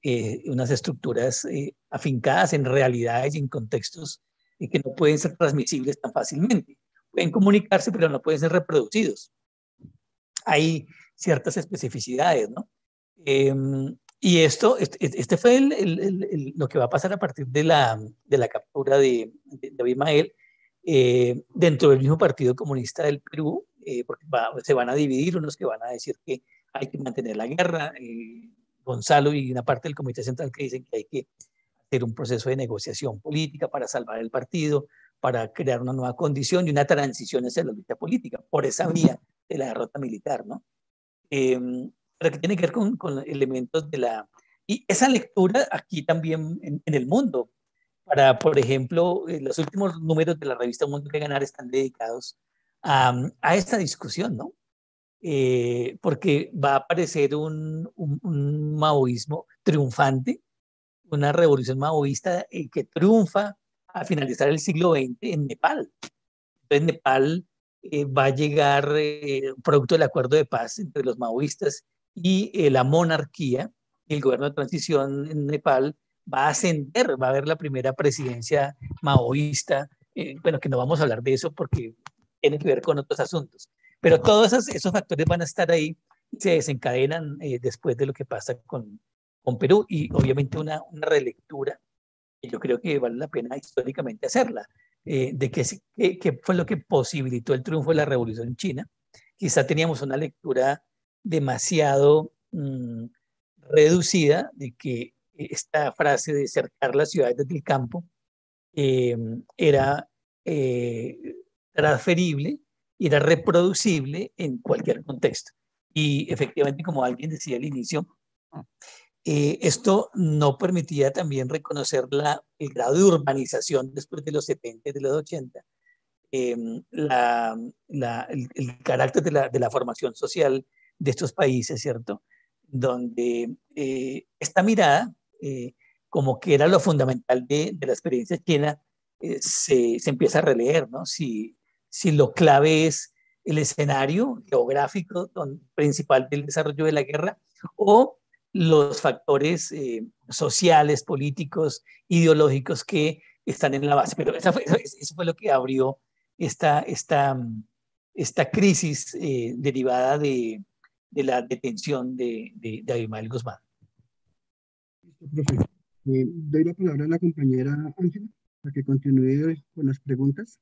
eh, unas estructuras eh, afincadas en realidades y en contextos eh, que no pueden ser transmisibles tan fácilmente. Pueden comunicarse, pero no pueden ser reproducidos. Hay ciertas especificidades, ¿no? Eh, y esto, este, este fue el, el, el, el, lo que va a pasar a partir de la, de la captura de, de, de Abimael eh, dentro del mismo Partido Comunista del Perú, eh, porque va, se van a dividir unos que van a decir que hay que mantener la guerra, eh, Gonzalo y una parte del Comité Central que dicen que hay que hacer un proceso de negociación política para salvar el partido, para crear una nueva condición y una transición hacia la lucha política, por esa vía de la derrota militar, ¿no? Eh, pero que tiene que ver con, con elementos de la... Y esa lectura aquí también en, en el mundo, para, por ejemplo, eh, los últimos números de la revista Mundo que Ganar están dedicados a, a esta discusión, ¿no? Eh, porque va a aparecer un, un, un maoísmo triunfante, una revolución maoísta eh, que triunfa a finalizar el siglo veinte en Nepal. Entonces Nepal eh, va a llegar, eh, producto del acuerdo de paz entre los maoístas y eh, la monarquía, y el gobierno de transición en Nepal va a ascender, va a haber la primera presidencia maoísta, eh, bueno, que no vamos a hablar de eso porque tiene que ver con otros asuntos. Pero todos esos, esos factores van a estar ahí y se desencadenan eh, después de lo que pasa con, con Perú y obviamente una, una relectura que yo creo que vale la pena históricamente hacerla, eh, de qué que, que fue lo que posibilitó el triunfo de la Revolución China. Quizá teníamos una lectura demasiado mmm, reducida de que esta frase de cercar las ciudades desde el campo eh, era eh, transferible y era reproducible en cualquier contexto. Y efectivamente, como alguien decía al inicio, eh, esto no permitía también reconocer la, el grado de urbanización después de los setenta y de los ochenta, eh, la, la, el, el carácter de la, de la formación social de estos países, ¿cierto? Donde eh, esta mirada, eh, como que era lo fundamental de, de la experiencia china, eh, se, se empieza a releer, ¿no? Si, si lo clave es el escenario geográfico don, principal del desarrollo de la guerra o los factores eh, sociales, políticos, ideológicos que están en la base. Pero esa fue, eso fue lo que abrió esta, esta, esta crisis eh, derivada de, de la detención de, de, de Abimael Guzmán. Profe, eh, doy la palabra a la compañera Ángela para que continúe con las preguntas.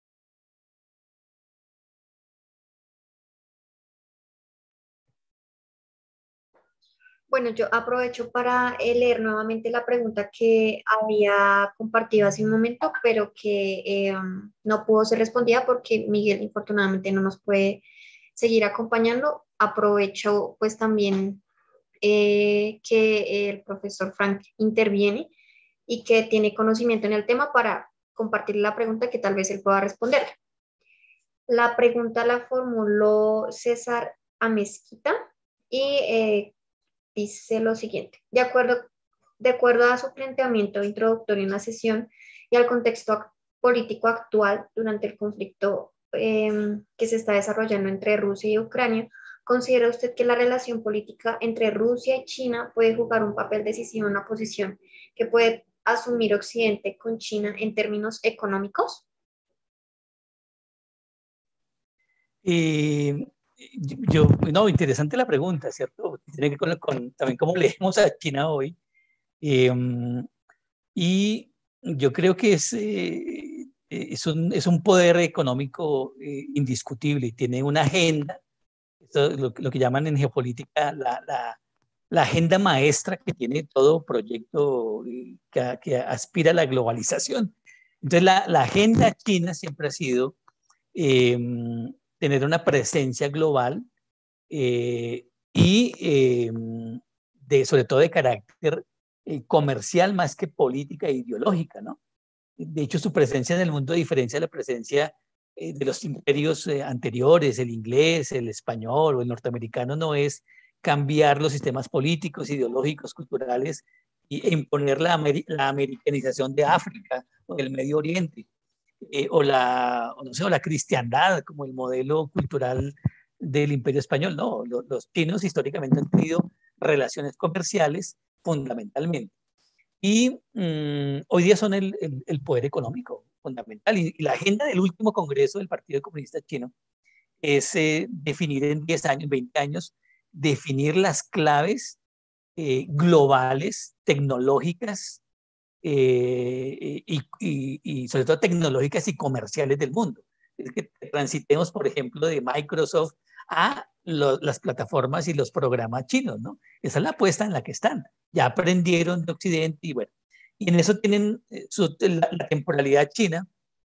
Bueno, yo aprovecho para leer nuevamente la pregunta que había compartido hace un momento, pero que eh, no pudo ser respondida porque Miguel infortunadamente no nos puede seguir acompañando. Aprovecho pues también eh, que el profesor Frank interviene y que tiene conocimiento en el tema para compartir la pregunta que tal vez él pueda responder. La pregunta la formuló César Amezquita y eh, dice lo siguiente: de acuerdo, de acuerdo a su planteamiento introductorio en la sesión y al contexto político actual durante el conflicto eh, que se está desarrollando entre Rusia y Ucrania, ¿considera usted que la relación política entre Rusia y China puede jugar un papel decisivo en la posición que puede asumir Occidente con China en términos económicos? Eh, yo, no, interesante la pregunta, ¿cierto? Tiene que ver con, con también cómo leemos a China hoy. Eh, y yo creo que es, eh, es, un, es un poder económico eh, indiscutible y tiene una agenda, esto, lo, lo que llaman en geopolítica la, la, la agenda maestra que tiene todo proyecto que, que aspira a la globalización. Entonces, la, la agenda china siempre ha sido eh, tener una presencia global eh, y eh, de, sobre todo de carácter eh, comercial más que política e ideológica, ¿no? De hecho, su presencia en el mundo diferencia la presencia eh, de los imperios eh, anteriores, el inglés, el español o el norteamericano, no es cambiar los sistemas políticos, ideológicos, culturales e imponer la, amer la americanización de África o del Medio Oriente. Eh, o, la, o, no sé, o la cristiandad como el modelo cultural del Imperio Español. No, los, los chinos históricamente han tenido relaciones comerciales fundamentalmente. Y mmm, hoy día son el, el, el poder económico fundamental. Y, y la agenda del último Congreso del Partido Comunista Chino es eh, definir en diez años, veinte años, definir las claves eh, globales, tecnológicas, eh, y, y, y sobre todo tecnológicas y comerciales del mundo. Es que transitemos, por ejemplo, de Microsoft a lo, las plataformas y los programas chinos, ¿no? Esa es la apuesta en la que están. Ya aprendieron de Occidente y bueno, y en eso tienen su, la, la temporalidad china,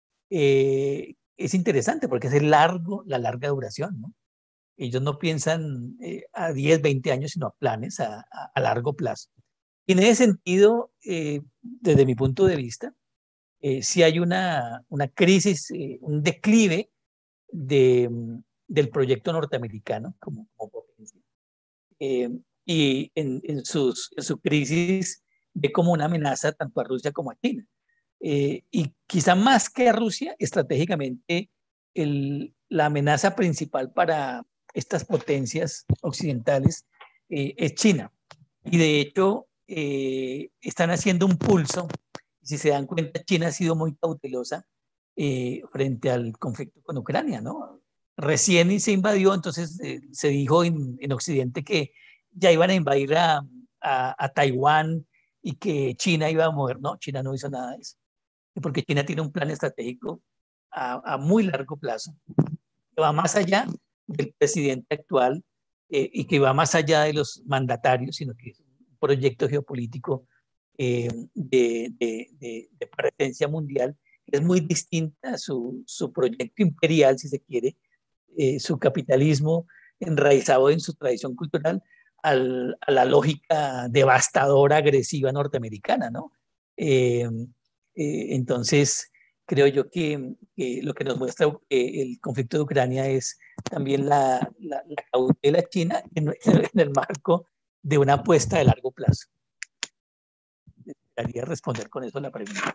eh, es interesante porque es el largo, la larga duración, ¿no? Ellos no piensan eh, a diez, veinte años, sino a planes a, a, a largo plazo. Y en ese sentido, eh, desde mi punto de vista, eh, sí hay una, una crisis, eh, un declive de, del proyecto norteamericano como, como potencia. Eh, y en, en, sus, en su crisis ve como una amenaza tanto a Rusia como a China. Eh, y quizá más que a Rusia, estratégicamente, el, la amenaza principal para estas potencias occidentales eh, es China. Y de hecho, eh, están haciendo un pulso. Si se dan cuenta, China ha sido muy cautelosa eh, frente al conflicto con Ucrania, ¿no? Recién se invadió, entonces eh, se dijo en, en Occidente que ya iban a invadir a, a, a Taiwán y que China iba a mover. No, China no hizo nada de eso, porque China tiene un plan estratégico a, a muy largo plazo, que va más allá del presidente actual eh, y que va más allá de los mandatarios, sino que es un proyecto geopolítico eh, de, de, de, de presencia mundial. Es muy distinta a su, su proyecto imperial, si se quiere, eh, su capitalismo enraizado en su tradición cultural, al, a la lógica devastadora, agresiva norteamericana, ¿no? Eh, eh, entonces, creo yo que, que lo que nos muestra eh, el conflicto de Ucrania es también la, la, la cautela china en, en el marco de una apuesta de largo plazo. Quería responder con eso la pregunta.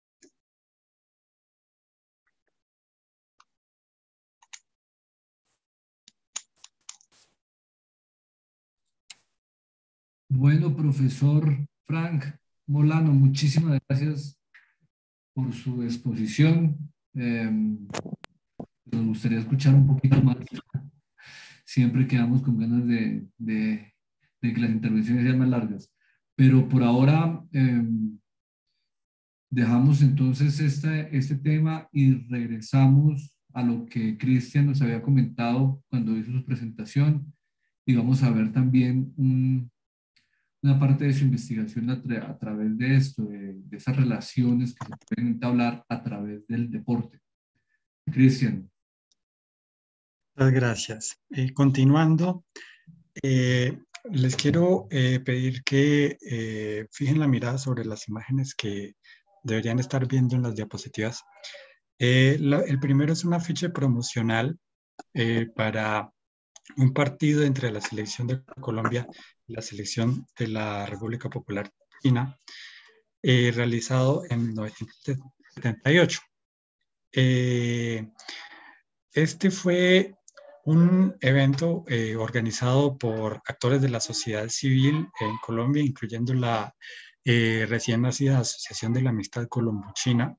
Bueno, profesor Frank Molano, muchísimas gracias por su exposición. Eh, nos gustaría escuchar un poquito más. Siempre quedamos con ganas de, de, de que las intervenciones sean más largas. Pero por ahora eh, dejamos entonces este, este tema y regresamos a lo que Cristian nos había comentado cuando hizo su presentación, y vamos a ver también un, una parte de su investigación a, tra a través de esto, de, de esas relaciones que se pueden entablar a través del deporte. Cristian. Muchas gracias. Eh, continuando, eh, les quiero eh, pedir que eh, fijen la mirada sobre las imágenes que deberían estar viendo en las diapositivas. Eh, la, el primero es un afiche promocional eh, para un partido entre la selección de Colombia y la selección de la República Popular China, eh, realizado en mil novecientos setenta y ocho. Eh, este fue un evento eh, organizado por actores de la sociedad civil en Colombia, incluyendo la eh, recién nacida Asociación de la Amistad Colombo-China,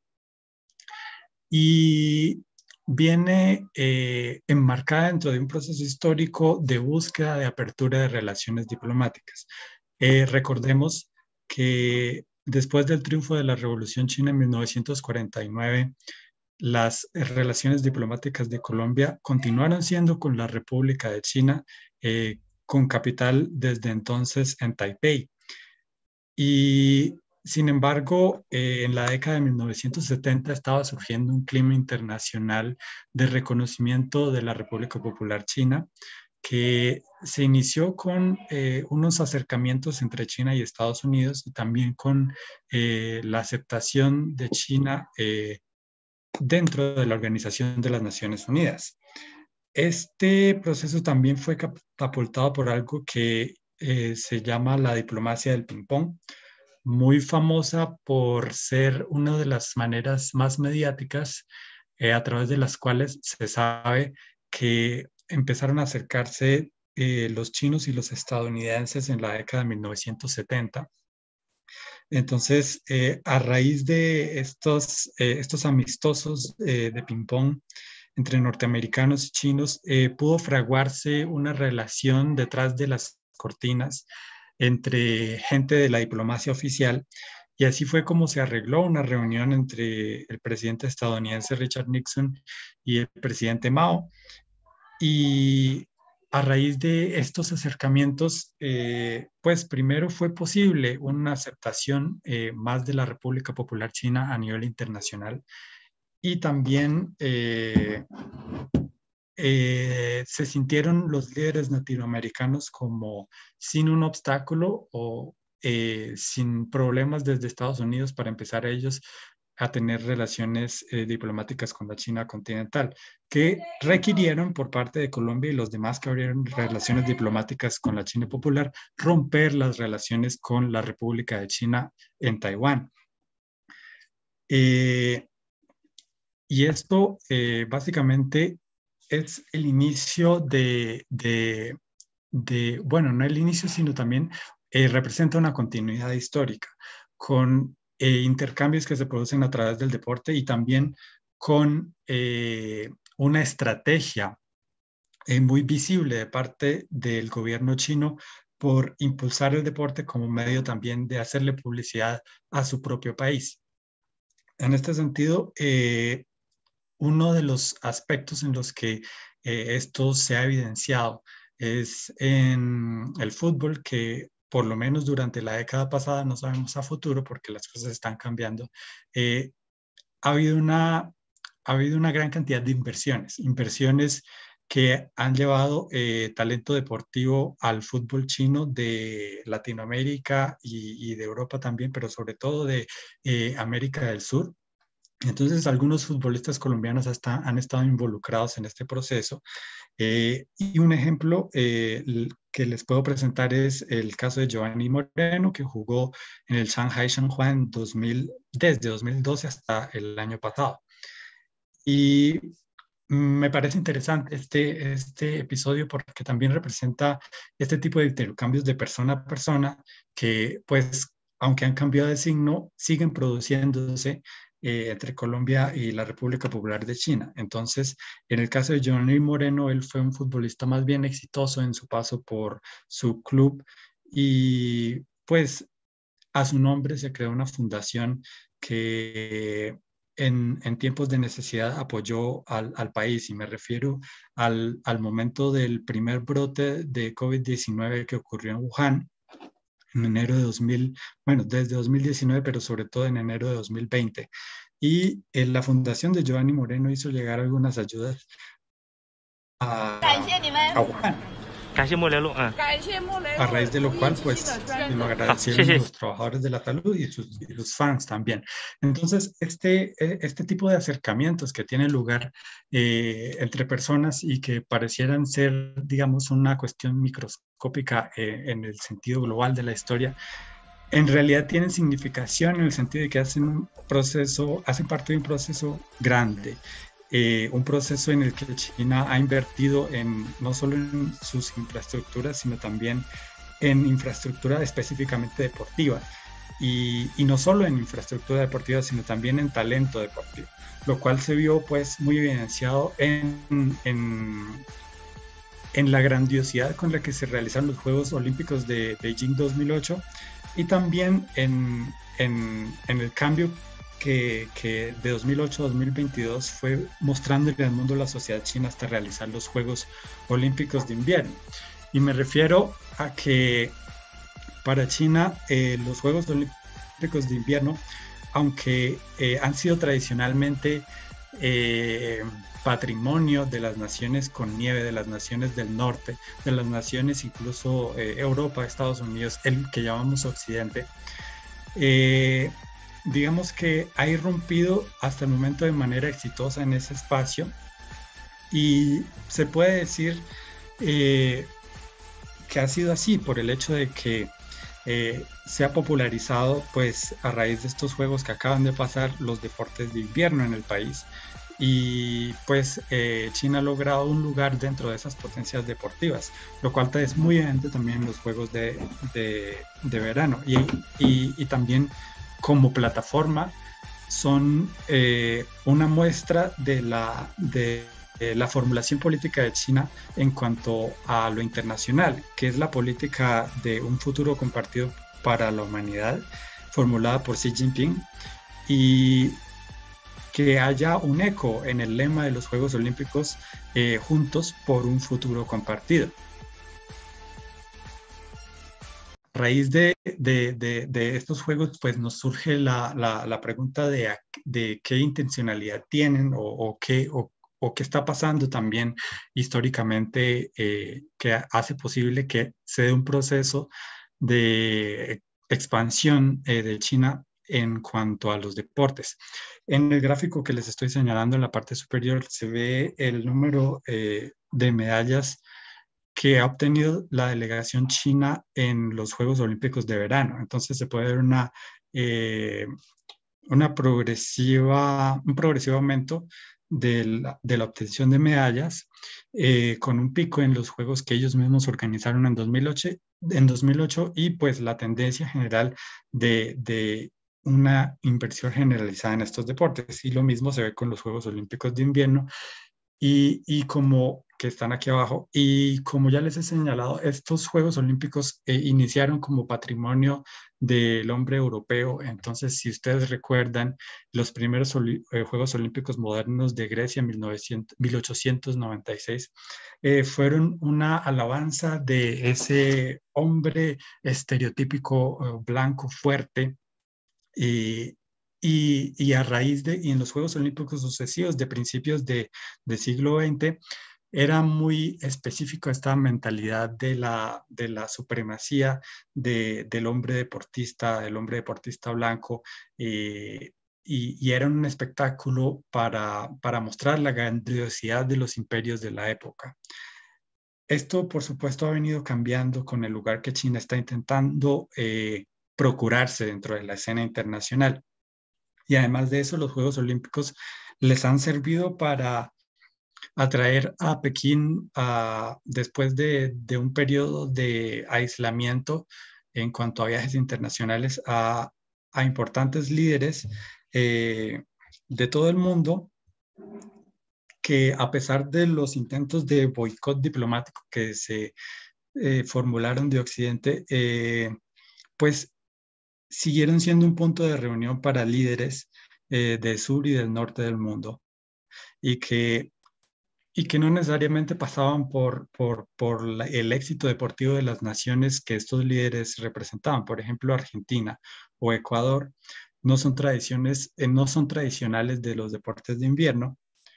y viene eh, enmarcada dentro de un proceso histórico de búsqueda de apertura de relaciones diplomáticas. Eh, recordemos que después del triunfo de la Revolución China en mil novecientos cuarenta y nueve, las relaciones diplomáticas de Colombia continuaron siendo con la República de China, eh, con capital desde entonces en Taipei. Y sin embargo, eh, en la década de mil novecientos setenta estaba surgiendo un clima internacional de reconocimiento de la República Popular China, que se inició con eh, unos acercamientos entre China y Estados Unidos, y también con eh, la aceptación de China eh, dentro de la Organización de las Naciones Unidas. Este proceso también fue catapultado por algo que eh, se llama la diplomacia del ping-pong, muy famosa por ser una de las maneras más mediáticas eh, a través de las cuales se sabe que empezaron a acercarse eh, los chinos y los estadounidenses en la década de mil novecientos setenta. Entonces, eh, a raíz de estos, eh, estos amistosos eh, de ping-pong entre norteamericanos y chinos, eh, pudo fraguarse una relación detrás de las cortinas entre gente de la diplomacia oficial, y así fue como se arregló una reunión entre el presidente estadounidense Richard Nixon y el presidente Mao. Y a raíz de estos acercamientos, eh, pues primero fue posible una aceptación eh, más de la República Popular China a nivel internacional, y también eh, eh, se sintieron los líderes latinoamericanos como sin un obstáculo o eh, sin problemas desde Estados Unidos para empezar ellos a tener relaciones eh, diplomáticas con la China continental, que requirieron por parte de Colombia y los demás que abrieron relaciones diplomáticas con la China popular, romper las relaciones con la República de China en Taiwán. Eh, y esto eh, básicamente es el inicio de, de, de, bueno, no el inicio, sino también eh, representa una continuidad histórica con Eh, intercambios que se producen a través del deporte, y también con eh, una estrategia eh, muy visible de parte del gobierno chino por impulsar el deporte como medio también de hacerle publicidad a su propio país. En este sentido, eh, uno de los aspectos en los que eh, esto se ha evidenciado es en el fútbol, que por lo menos durante la década pasada, no sabemos a futuro porque las cosas están cambiando, eh, ha habido una, ha habido una gran cantidad de inversiones, inversiones que han llevado eh, talento deportivo al fútbol chino de Latinoamérica y, y de Europa también, pero sobre todo de eh, América del Sur. Entonces, algunos futbolistas colombianos hasta han estado involucrados en este proceso. Eh, y un ejemplo eh, que les puedo presentar es el caso de Giovanni Moreno, que jugó en el Shanghai Shenhua en dos mil, desde dos mil doce hasta el año pasado. Y me parece interesante este, este episodio porque también representa este tipo de intercambios de persona a persona que, pues, aunque han cambiado de signo, siguen produciéndose Eh, entre Colombia y la República Popular de China. Entonces, en el caso de Giovanni Moreno, él fue un futbolista más bien exitoso en su paso por su club, y pues a su nombre se creó una fundación que en, en tiempos de necesidad apoyó al, al país, y me refiero al, al momento del primer brote de COVID diecinueve que ocurrió en Wuhan en enero de dos mil, bueno, desde dos mil diecinueve, pero sobre todo en enero de dos mil veinte. Y en la fundación de Giovanni Moreno hizo llegar algunas ayudas a, a Wuhan. A raíz de lo cual, pues, lo agradecieron los trabajadores de la salud y, sus, y los fans también. Entonces, este, este tipo de acercamientos que tienen lugar eh, entre personas y que parecieran ser, digamos, una cuestión microscópica eh, en el sentido global de la historia, en realidad tienen significación en el sentido de que hacen un proceso, hacen parte de un proceso grande. Eh, un proceso en el que China ha invertido en, no solo en sus infraestructuras, sino también en infraestructura específicamente deportiva, y, y no solo en infraestructura deportiva, sino también en talento deportivo, lo cual se vio pues muy evidenciado en, en, en la grandiosidad con la que se realizaron los Juegos Olímpicos de Beijing dos mil ocho, y también en, en, en el cambio Que, que de dos mil ocho a dos mil veintidós fue mostrándole al mundo la sociedad china hasta realizar los Juegos Olímpicos de Invierno. Y me refiero a que para China eh, los Juegos Olímpicos de Invierno, aunque eh, han sido tradicionalmente eh, patrimonio de las naciones con nieve, de las naciones del norte, de las naciones incluso eh, Europa, Estados Unidos, el que llamamos Occidente, eh, digamos que ha irrumpido hasta el momento de manera exitosa en ese espacio, y se puede decir eh, que ha sido así por el hecho de que eh, se ha popularizado, pues a raíz de estos juegos que acaban de pasar, los deportes de invierno en el país, y pues eh, China ha logrado un lugar dentro de esas potencias deportivas, lo cual es muy evidente también en los Juegos de, de, de verano. Y, y, y también como plataforma son eh, una muestra de la, de, de la formulación política de China en cuanto a lo internacional, que es la política de un futuro compartido para la humanidad, formulada por Xi Jinping, y que haya un eco en el lema de los Juegos Olímpicos, eh, juntos por un futuro compartido. A raíz de, de, de, de estos Juegos, pues nos surge la, la, la pregunta de, de qué intencionalidad tienen o, o, qué, o, o qué está pasando también históricamente, eh, que hace posible que se dé un proceso de expansión eh, de China en cuanto a los deportes. En el gráfico que les estoy señalando en la parte superior se ve el número eh, de medallas que ha obtenido la delegación china en los Juegos Olímpicos de verano. Entonces se puede ver una, eh, una progresiva, un progresivo aumento de la, de la obtención de medallas, eh, con un pico en los Juegos que ellos mismos organizaron en dos mil ocho, en dos mil ocho y pues la tendencia general de, de una inversión generalizada en estos deportes. Y lo mismo se ve con los Juegos Olímpicos de invierno y, y como que están aquí abajo. Y como ya les he señalado, estos Juegos Olímpicos eh, iniciaron como patrimonio del hombre europeo. Entonces, si ustedes recuerdan, los primeros oli- eh, Juegos Olímpicos modernos de Grecia en mil ochocientos noventa y seis eh, fueron una alabanza de ese hombre estereotípico eh, blanco fuerte. Y, y, y a raíz de, y en los Juegos Olímpicos sucesivos de principios de, del siglo veinte, era muy específico esta mentalidad de la, de la supremacía de, del hombre deportista, del hombre deportista blanco, eh, y, y era un espectáculo para, para mostrar la grandiosidad de los imperios de la época. Esto, por supuesto, ha venido cambiando con el lugar que China está intentando eh, procurarse dentro de la escena internacional. Y además de eso, los Juegos Olímpicos les han servido para atraer a Pekín a, después de, de un periodo de aislamiento en cuanto a viajes internacionales, a, a importantes líderes eh, de todo el mundo, que a pesar de los intentos de boicot diplomático que se eh, formularon de Occidente, eh, pues siguieron siendo un punto de reunión para líderes eh, del sur y del norte del mundo, y que, y que no necesariamente pasaban por, por, por la, el éxito deportivo de las naciones que estos líderes representaban. Por ejemplo, Argentina o Ecuador no son, tradiciones, eh, no son tradicionales de los deportes de invierno,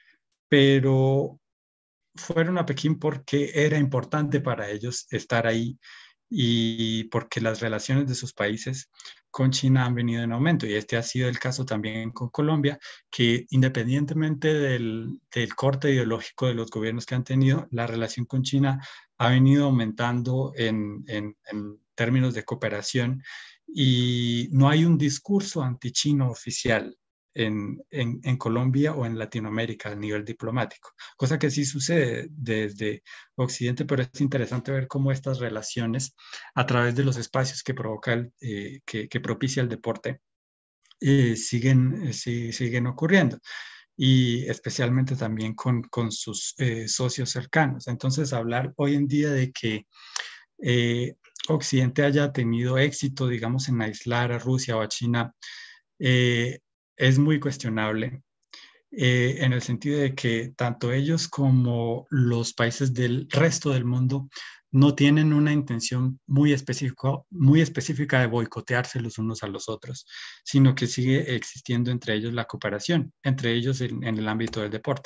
pero fueron a Pekín porque era importante para ellos estar ahí y porque las relaciones de sus países con China han venido en aumento. Y este ha sido el caso también con Colombia, que independientemente del, del corte ideológico de los gobiernos que han tenido, la relación con China ha venido aumentando en, en, en términos de cooperación, y no hay un discurso antichino oficial En, en, en Colombia o en Latinoamérica a nivel diplomático, cosa que sí sucede desde Occidente, pero es interesante ver cómo estas relaciones, a través de los espacios que provoca, el, eh, que, que propicia el deporte, eh, siguen, eh, sí, siguen ocurriendo, y especialmente también con, con sus eh, socios cercanos. Entonces, hablar hoy en día de que eh, Occidente haya tenido éxito, digamos, en aislar a Rusia o a China, eh, es muy cuestionable, eh, en el sentido de que tanto ellos como los países del resto del mundo no tienen una intención muy específica, muy específica de boicotearse los unos a los otros, sino que sigue existiendo entre ellos la cooperación, entre ellos en, en el ámbito del deporte.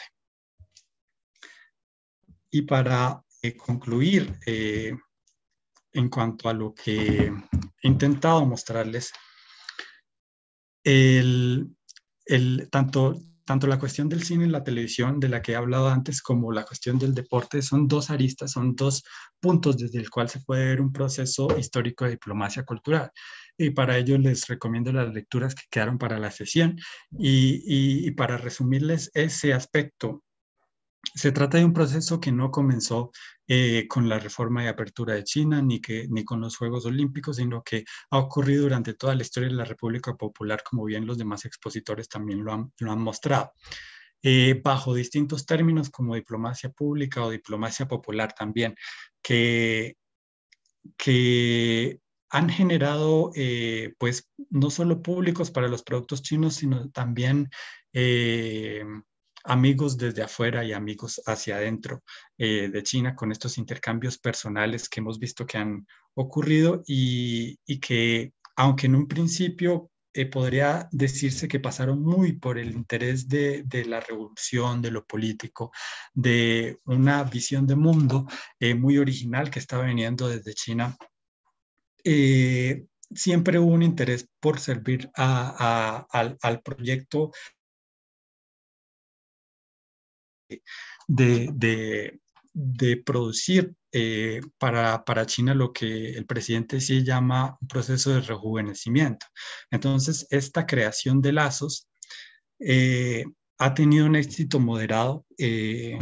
Y para eh, concluir, eh, en cuanto a lo que he intentado mostrarles, el El, tanto, tanto la cuestión del cine y la televisión, de la que he hablado antes, como la cuestión del deporte, son dos aristas, son dos puntos desde el cual se puede ver un proceso histórico de diplomacia cultural. y para ello les recomiendo las lecturas que quedaron para la sesión. Y, y, y para resumirles ese aspecto, se trata de un proceso que no comenzó eh, con la reforma y apertura de China, ni, que, ni con los Juegos Olímpicos, sino que ha ocurrido durante toda la historia de la República Popular, como bien los demás expositores también lo han, lo han mostrado, eh, bajo distintos términos como diplomacia pública o diplomacia popular también, que, que han generado eh, pues no solo públicos para los productos chinos, sino también eh, amigos desde afuera y amigos hacia adentro eh, de China, con estos intercambios personales que hemos visto que han ocurrido y, y que, aunque en un principio eh, podría decirse que pasaron muy por el interés de, de la revolución, de lo político, de una visión de mundo eh, muy original que estaba viniendo desde China, eh, siempre hubo un interés por servir a, a, al, al proyecto De, de, de producir eh, para, para China lo que el presidente sí llama un proceso de rejuvenecimiento. Entonces, esta creación de lazos eh, ha tenido un éxito moderado eh,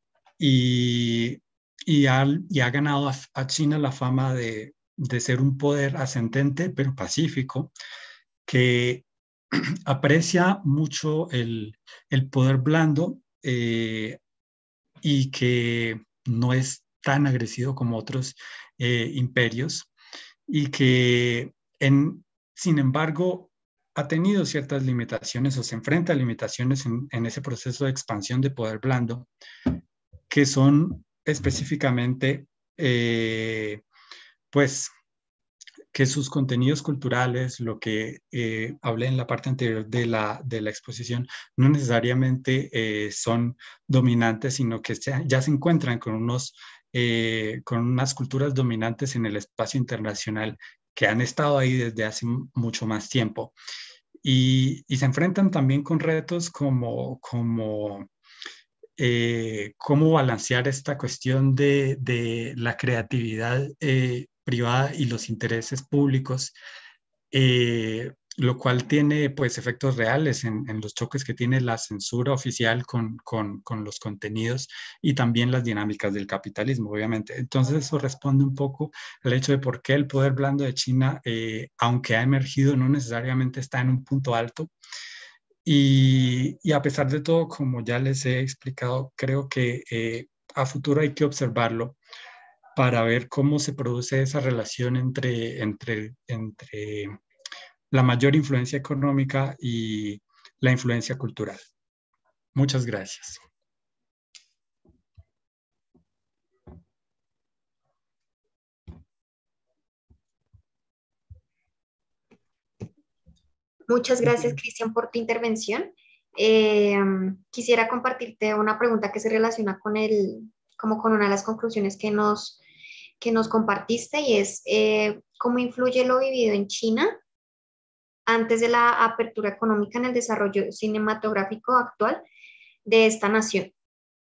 y, y, ha, y ha ganado a, a China la fama de, de ser un poder ascendente, pero pacífico, que aprecia mucho el, el poder blando, Eh, y que no es tan agresivo como otros eh, imperios, y que en, sin embargo ha tenido ciertas limitaciones o se enfrenta a limitaciones en, en ese proceso de expansión de poder blando, que son específicamente eh, pues que sus contenidos culturales, lo que eh, hablé en la parte anterior de la, de la exposición, no necesariamente eh, son dominantes, sino que se, ya se encuentran con, unos, eh, con unas culturas dominantes en el espacio internacional que han estado ahí desde hace mucho más tiempo. Y, y se enfrentan también con retos como... como eh, cómo balancear esta cuestión de, de la creatividad eh, privada y los intereses públicos, eh, lo cual tiene pues efectos reales en, en los choques que tiene la censura oficial con, con, con los contenidos y también las dinámicas del capitalismo, obviamente. Entonces eso responde un poco al hecho de por qué el poder blando de China, eh, aunque ha emergido, no necesariamente está en un punto alto. Y, y a pesar de todo, como ya les he explicado, creo que eh, a futuro hay que observarlo para ver cómo se produce esa relación entre, entre, entre la mayor influencia económica y la influencia cultural. Muchas gracias. Muchas gracias, Cristian, por tu intervención. Eh, quisiera compartirte una pregunta que se relaciona con el, como con una de las conclusiones que nos, que nos compartiste, y es eh, ¿cómo influye lo vivido en China antes de la apertura económica en el desarrollo cinematográfico actual de esta nación?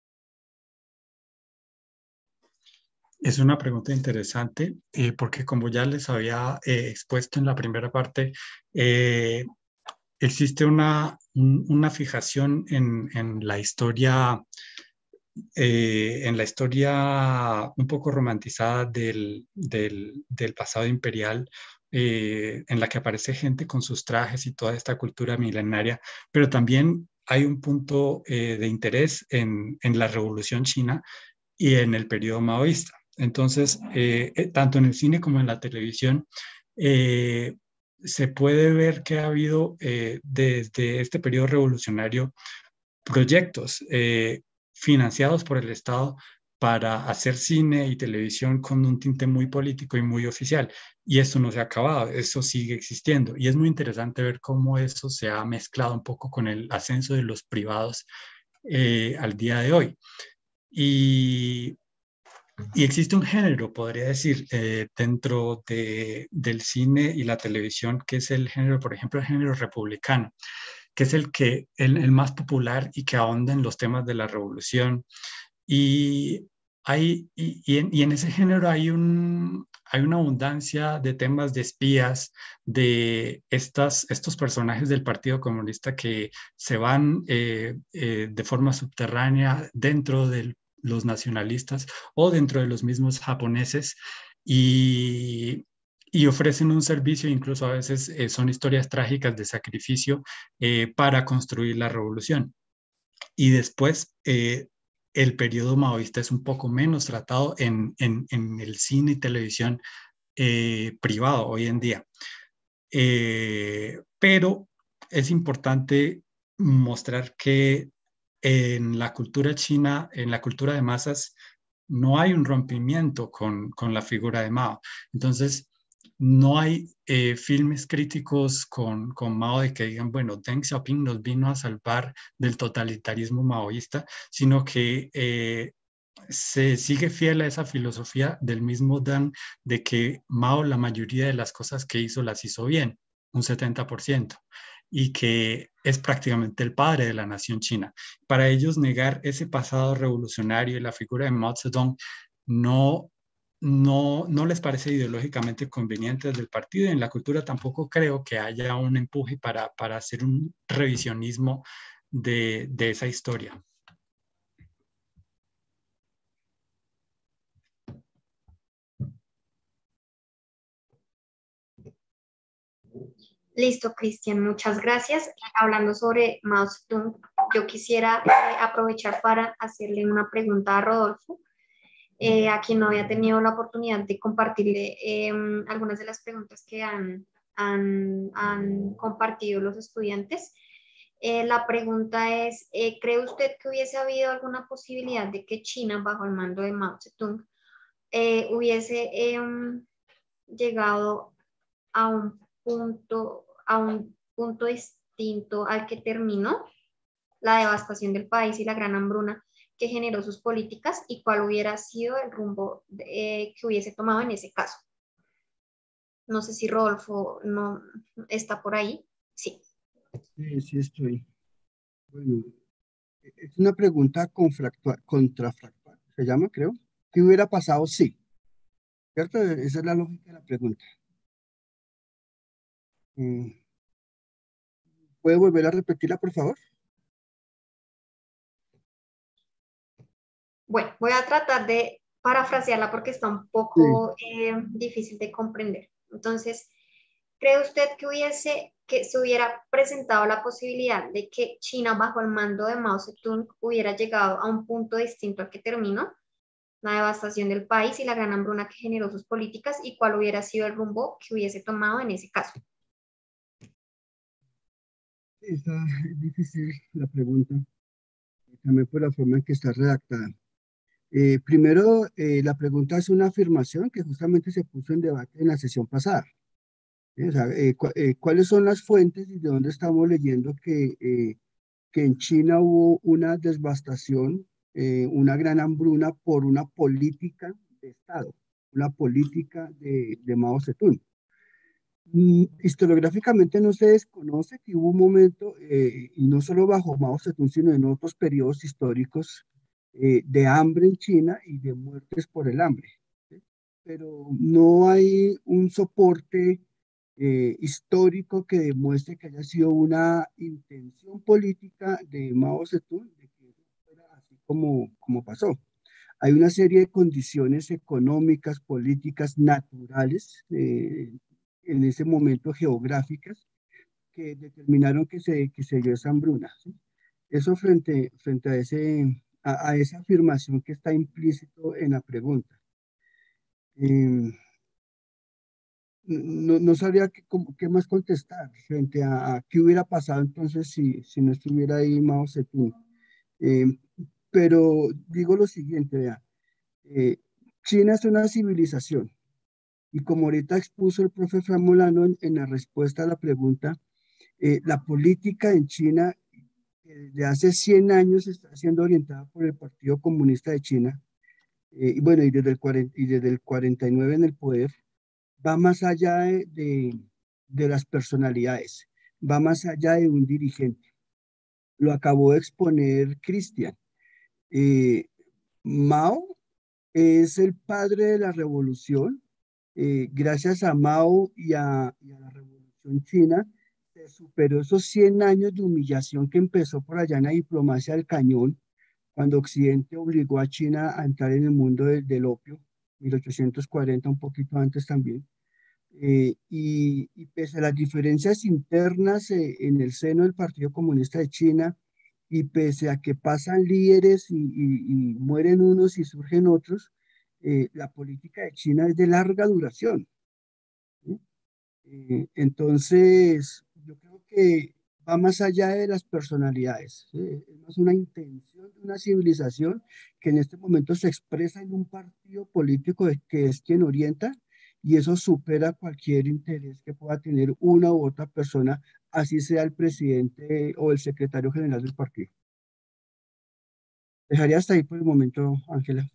Es una pregunta interesante eh, porque, como ya les había eh, expuesto en la primera parte, eh, existe una, un, una fijación en, en la historia, eh, en la historia un poco romantizada del, del, del pasado imperial, eh, en la que aparece gente con sus trajes y toda esta cultura milenaria, pero también hay un punto eh, de interés en, en la Revolución China y en el periodo maoísta. Entonces, eh, tanto en el cine como en la televisión, eh, se puede ver que ha habido eh, desde este periodo revolucionario proyectos eh, financiados por el Estado para hacer cine y televisión con un tinte muy político y muy oficial. Y esto no se ha acabado, eso sigue existiendo. Y es muy interesante ver cómo eso se ha mezclado un poco con el ascenso de los privados eh, al día de hoy. Y Y existe un género, podría decir, eh, dentro de, del cine y la televisión, que es el género, por ejemplo, el género republicano, que es el, que, el, el más popular y que ahonda en los temas de la revolución. Y, hay, y, y, en, y en ese género hay un, hay una abundancia de temas de espías, de estas, estos personajes del Partido Comunista que se van eh, eh, de forma subterránea dentro de los nacionalistas o dentro de los mismos japoneses y, y ofrecen un servicio, incluso a veces eh, son historias trágicas de sacrificio eh, para construir la revolución. Y después, eh, el periodo maoísta es un poco menos tratado en, en, en el cine y televisión eh, privado hoy en día. Eh, pero es importante mostrar que en la cultura china, en la cultura de masas, no hay un rompimiento con, con la figura de Mao. Entonces, no hay eh, filmes críticos con, con Mao de que digan, bueno, Deng Xiaoping nos vino a salvar del totalitarismo maoísta, sino que eh, se sigue fiel a esa filosofía del mismo Deng de que Mao la mayoría de las cosas que hizo las hizo bien, un setenta por ciento, y que es prácticamente el padre de la nación china. Para ellos negar ese pasado revolucionario y la figura de Mao Zedong no No, no les parece ideológicamente conveniente desde el partido y en la cultura tampoco creo que haya un empuje para, para hacer un revisionismo de, de esa historia. Listo, Cristian, muchas gracias. Hablando sobre Mao Zedong, yo quisiera eh, aprovechar para hacerle una pregunta a Rodolfo. Eh, a quien no había tenido la oportunidad de compartirle eh, algunas de las preguntas que han, han, han compartido los estudiantes. Eh, la pregunta es, eh, ¿cree usted que hubiese habido alguna posibilidad de que China, bajo el mando de Mao Zedong, eh, hubiese eh, llegado a un punto, a un punto distinto al que terminó la devastación del país y la gran hambruna que generó sus políticas y cuál hubiera sido el rumbo eh, que hubiese tomado en ese caso? No sé si Rodolfo no está por ahí. Sí. Sí, sí estoy. Bueno, es una pregunta contrafactual, se llama, creo. ¿Qué hubiera pasado? Sí. ¿Cierto? Esa es la lógica de la pregunta. ¿Puede volver a repetirla, por favor? Bueno, voy a tratar de parafrasearla porque está un poco sí. eh, difícil de comprender. Entonces, ¿cree usted que hubiese, que se hubiera presentado la posibilidad de que China, bajo el mando de Mao Zedong, hubiera llegado a un punto distinto al que terminó? La devastación del país y la gran hambruna que generó sus políticas y cuál hubiera sido el rumbo que hubiese tomado en ese caso. Está difícil la pregunta, también por la forma en que está redactada. Eh, primero, eh, la pregunta es una afirmación que justamente se puso en debate en la sesión pasada. ¿Eh? O sea, eh, cu eh, ¿cuáles son las fuentes y de dónde estamos leyendo que, eh, que en China hubo una devastación, eh, una gran hambruna por una política de Estado, una política de, de Mao Zedong? Mm, historiográficamente no se desconoce que hubo un momento, eh, y no solo bajo Mao Zedong, sino en otros periodos históricos, eh, de hambre en China y de muertes por el hambre. ¿Sí? Pero no hay un soporte eh, histórico que demuestre que haya sido una intención política de Mao Zedong de que eso fuera así como, como pasó. Hay una serie de condiciones económicas, políticas, naturales, eh, en ese momento geográficas, que determinaron que se, que se dio esa hambruna. ¿Sí? Eso frente, frente a, ese, a, a esa afirmación que está implícito en la pregunta. Eh, no, no sabría qué, qué más contestar frente a, a qué hubiera pasado entonces si, si no estuviera ahí Mao Zedong. Eh, pero digo lo siguiente, vea, eh, China es una civilización. Y como ahorita expuso el profe Fran Molano en, en la respuesta a la pregunta, eh, la política en China eh, de hace cien años está siendo orientada por el Partido Comunista de China, eh, y bueno, y desde, el cuarenta, y desde el cuarenta y nueve en el poder, va más allá de, de, de las personalidades, va más allá de un dirigente. Lo acabó de exponer Cristian. Eh, Mao es el padre de la revolución, eh, gracias a Mao y a, y a la Revolución China, se superó esos cien años de humillación que empezó por allá en la diplomacia del cañón, cuando Occidente obligó a China a entrar en el mundo del, del opio, mil ochocientos cuarenta, un poquito antes también. Eh, y, y pese a las diferencias internas eh, en el seno del Partido Comunista de China, y pese a que pasan líderes y, y- y mueren unos y surgen otros, eh, la política de China es de larga duración. ¿Sí? Eh, entonces, yo creo que va más allá de las personalidades, ¿sí? Es más una intención de una civilización que en este momento se expresa en un partido político de- que es quien orienta, y eso supera cualquier interés que pueda tener una u otra persona, así sea el presidente o el secretario general del partido. Dejaría hasta ahí por el momento, Ángela.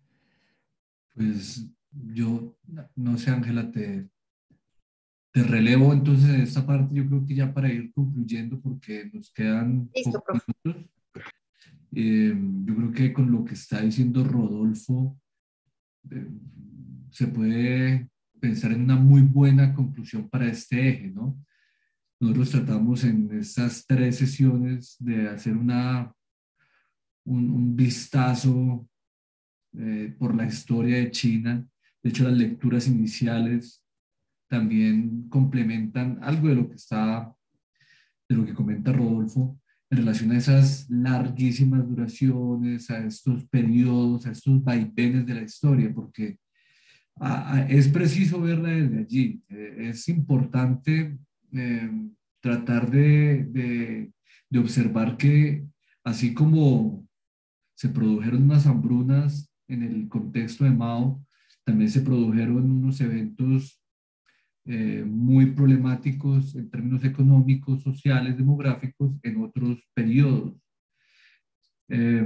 Pues yo, no sé, Ángela, te, te relevo entonces en esta parte, yo creo que ya para ir concluyendo, porque nos quedan Listo, pocos profe. minutos. Eh, yo creo que con lo que está diciendo Rodolfo, eh, se puede pensar en una muy buena conclusión para este eje, ¿no? Nosotros tratamos en estas tres sesiones de hacer una, un, un vistazo eh, por la historia de China. De hecho, las lecturas iniciales también complementan algo de lo que está, de lo que comenta Rodolfo en relación a esas larguísimas duraciones, a estos periodos, a estos vaivenes de la historia, porque a, a, es preciso verla desde allí. Eh, es importante eh, tratar de, de, de observar que así como se produjeron unas hambrunas en el contexto de Mao, también se produjeron unos eventos eh, muy problemáticos en términos económicos, sociales, demográficos en otros periodos. Eh,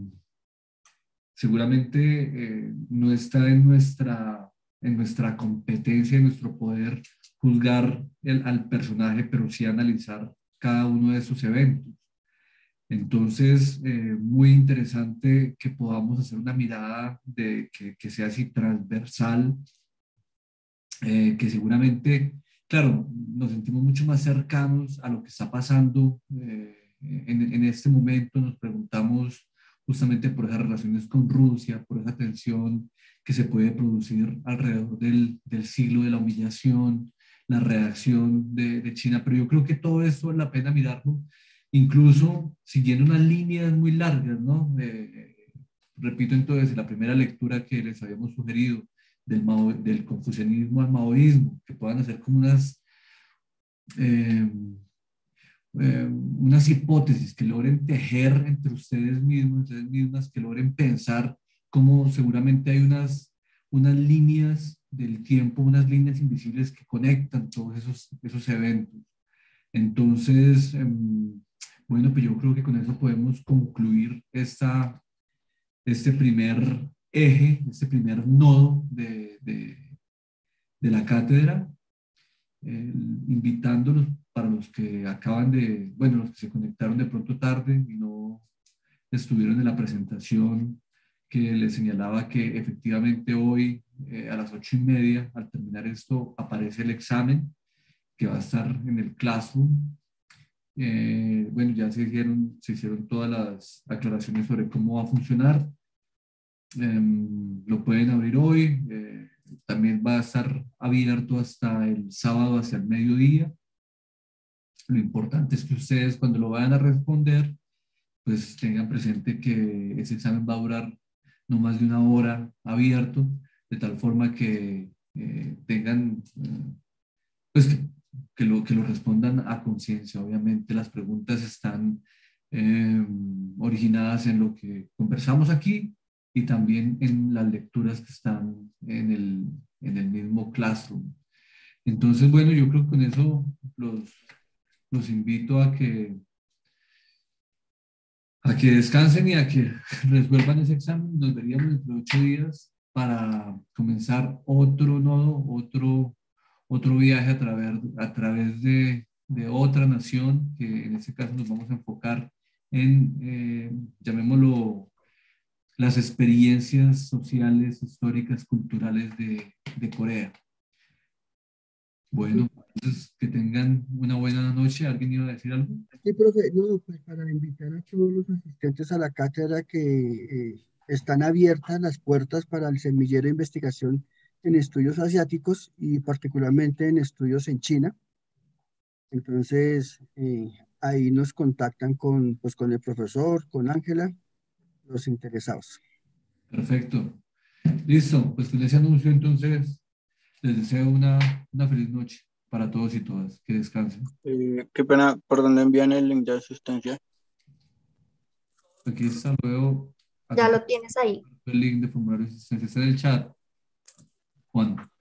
seguramente eh, no está en nuestra, en nuestra competencia, en nuestro poder juzgar el, al personaje, pero sí analizar cada uno de esos eventos. Entonces, eh, muy interesante que podamos hacer una mirada de, que, que sea así transversal, eh, que seguramente, claro, nos sentimos mucho más cercanos a lo que está pasando eh, en, en este momento. Nos preguntamos justamente por esas relaciones con Rusia, por esa tensión que se puede producir alrededor del, del siglo de la humillación, la reacción de, de China, pero yo creo que todo esto vale la pena mirarlo, incluso siguiendo unas líneas muy largas, ¿no? Eh, repito entonces, la primera lectura que les habíamos sugerido del, Mao, del confucianismo al maoísmo, que puedan hacer como unas, eh, eh, unas hipótesis que logren tejer entre ustedes mismos, ustedes mismas, que logren pensar cómo seguramente hay unas, unas líneas del tiempo, unas líneas invisibles que conectan todos esos, esos eventos. Entonces, eh, bueno, pues yo creo que con eso podemos concluir esta, este primer eje, este primer nodo de, de, de la cátedra, eh, invitándolos para los que acaban de, bueno, los que se conectaron de pronto tarde y no estuvieron en la presentación, que les señalaba que efectivamente hoy eh, a las ocho y media, al terminar esto, aparece el examen que va a estar en el Classroom. Eh, bueno, ya se hicieron, se hicieron todas las aclaraciones sobre cómo va a funcionar. Eh, lo pueden abrir hoy. Eh, también va a estar abierto hasta el sábado hacia el mediodía. Lo importante es que ustedes, cuando lo vayan a responder, pues tengan presente que ese examen va a durar no más de una hora abierto, de tal forma que eh, tengan, eh, pues que, que, lo, que lo respondan a conciencia. Obviamente las preguntas están eh, originadas en lo que conversamos aquí y también en las lecturas que están en el, en el mismo Classroom. Entonces, bueno, yo creo que con eso los, los invito a que a que descansen y a que resuelvan ese examen. Nos veríamos dentro de ocho días para comenzar otro nodo, otro, otro viaje a través, a través de, de otra nación, que en este caso nos vamos a enfocar en, eh, llamémoslo, las experiencias sociales, históricas, culturales de, de Corea. Bueno, entonces que tengan una buena noche. ¿Alguien iba a decir algo? Sí, profe, no, pues para invitar a todos los asistentes a la cátedra que eh, están abiertas las puertas para el semillero de investigación en estudios asiáticos y particularmente en estudios en China. Entonces, eh, ahí nos contactan con, pues, con el profesor, con Ángela, los interesados. Perfecto. Listo, pues con ese anuncio entonces les deseo una, una feliz noche para todos y todas. Que descansen. Eh, qué pena, ¿por dónde envían el link de asistencia? Aquí está luego. Ya lo tienes ahí. El link de formulario de asistencia está en el chat. Juan.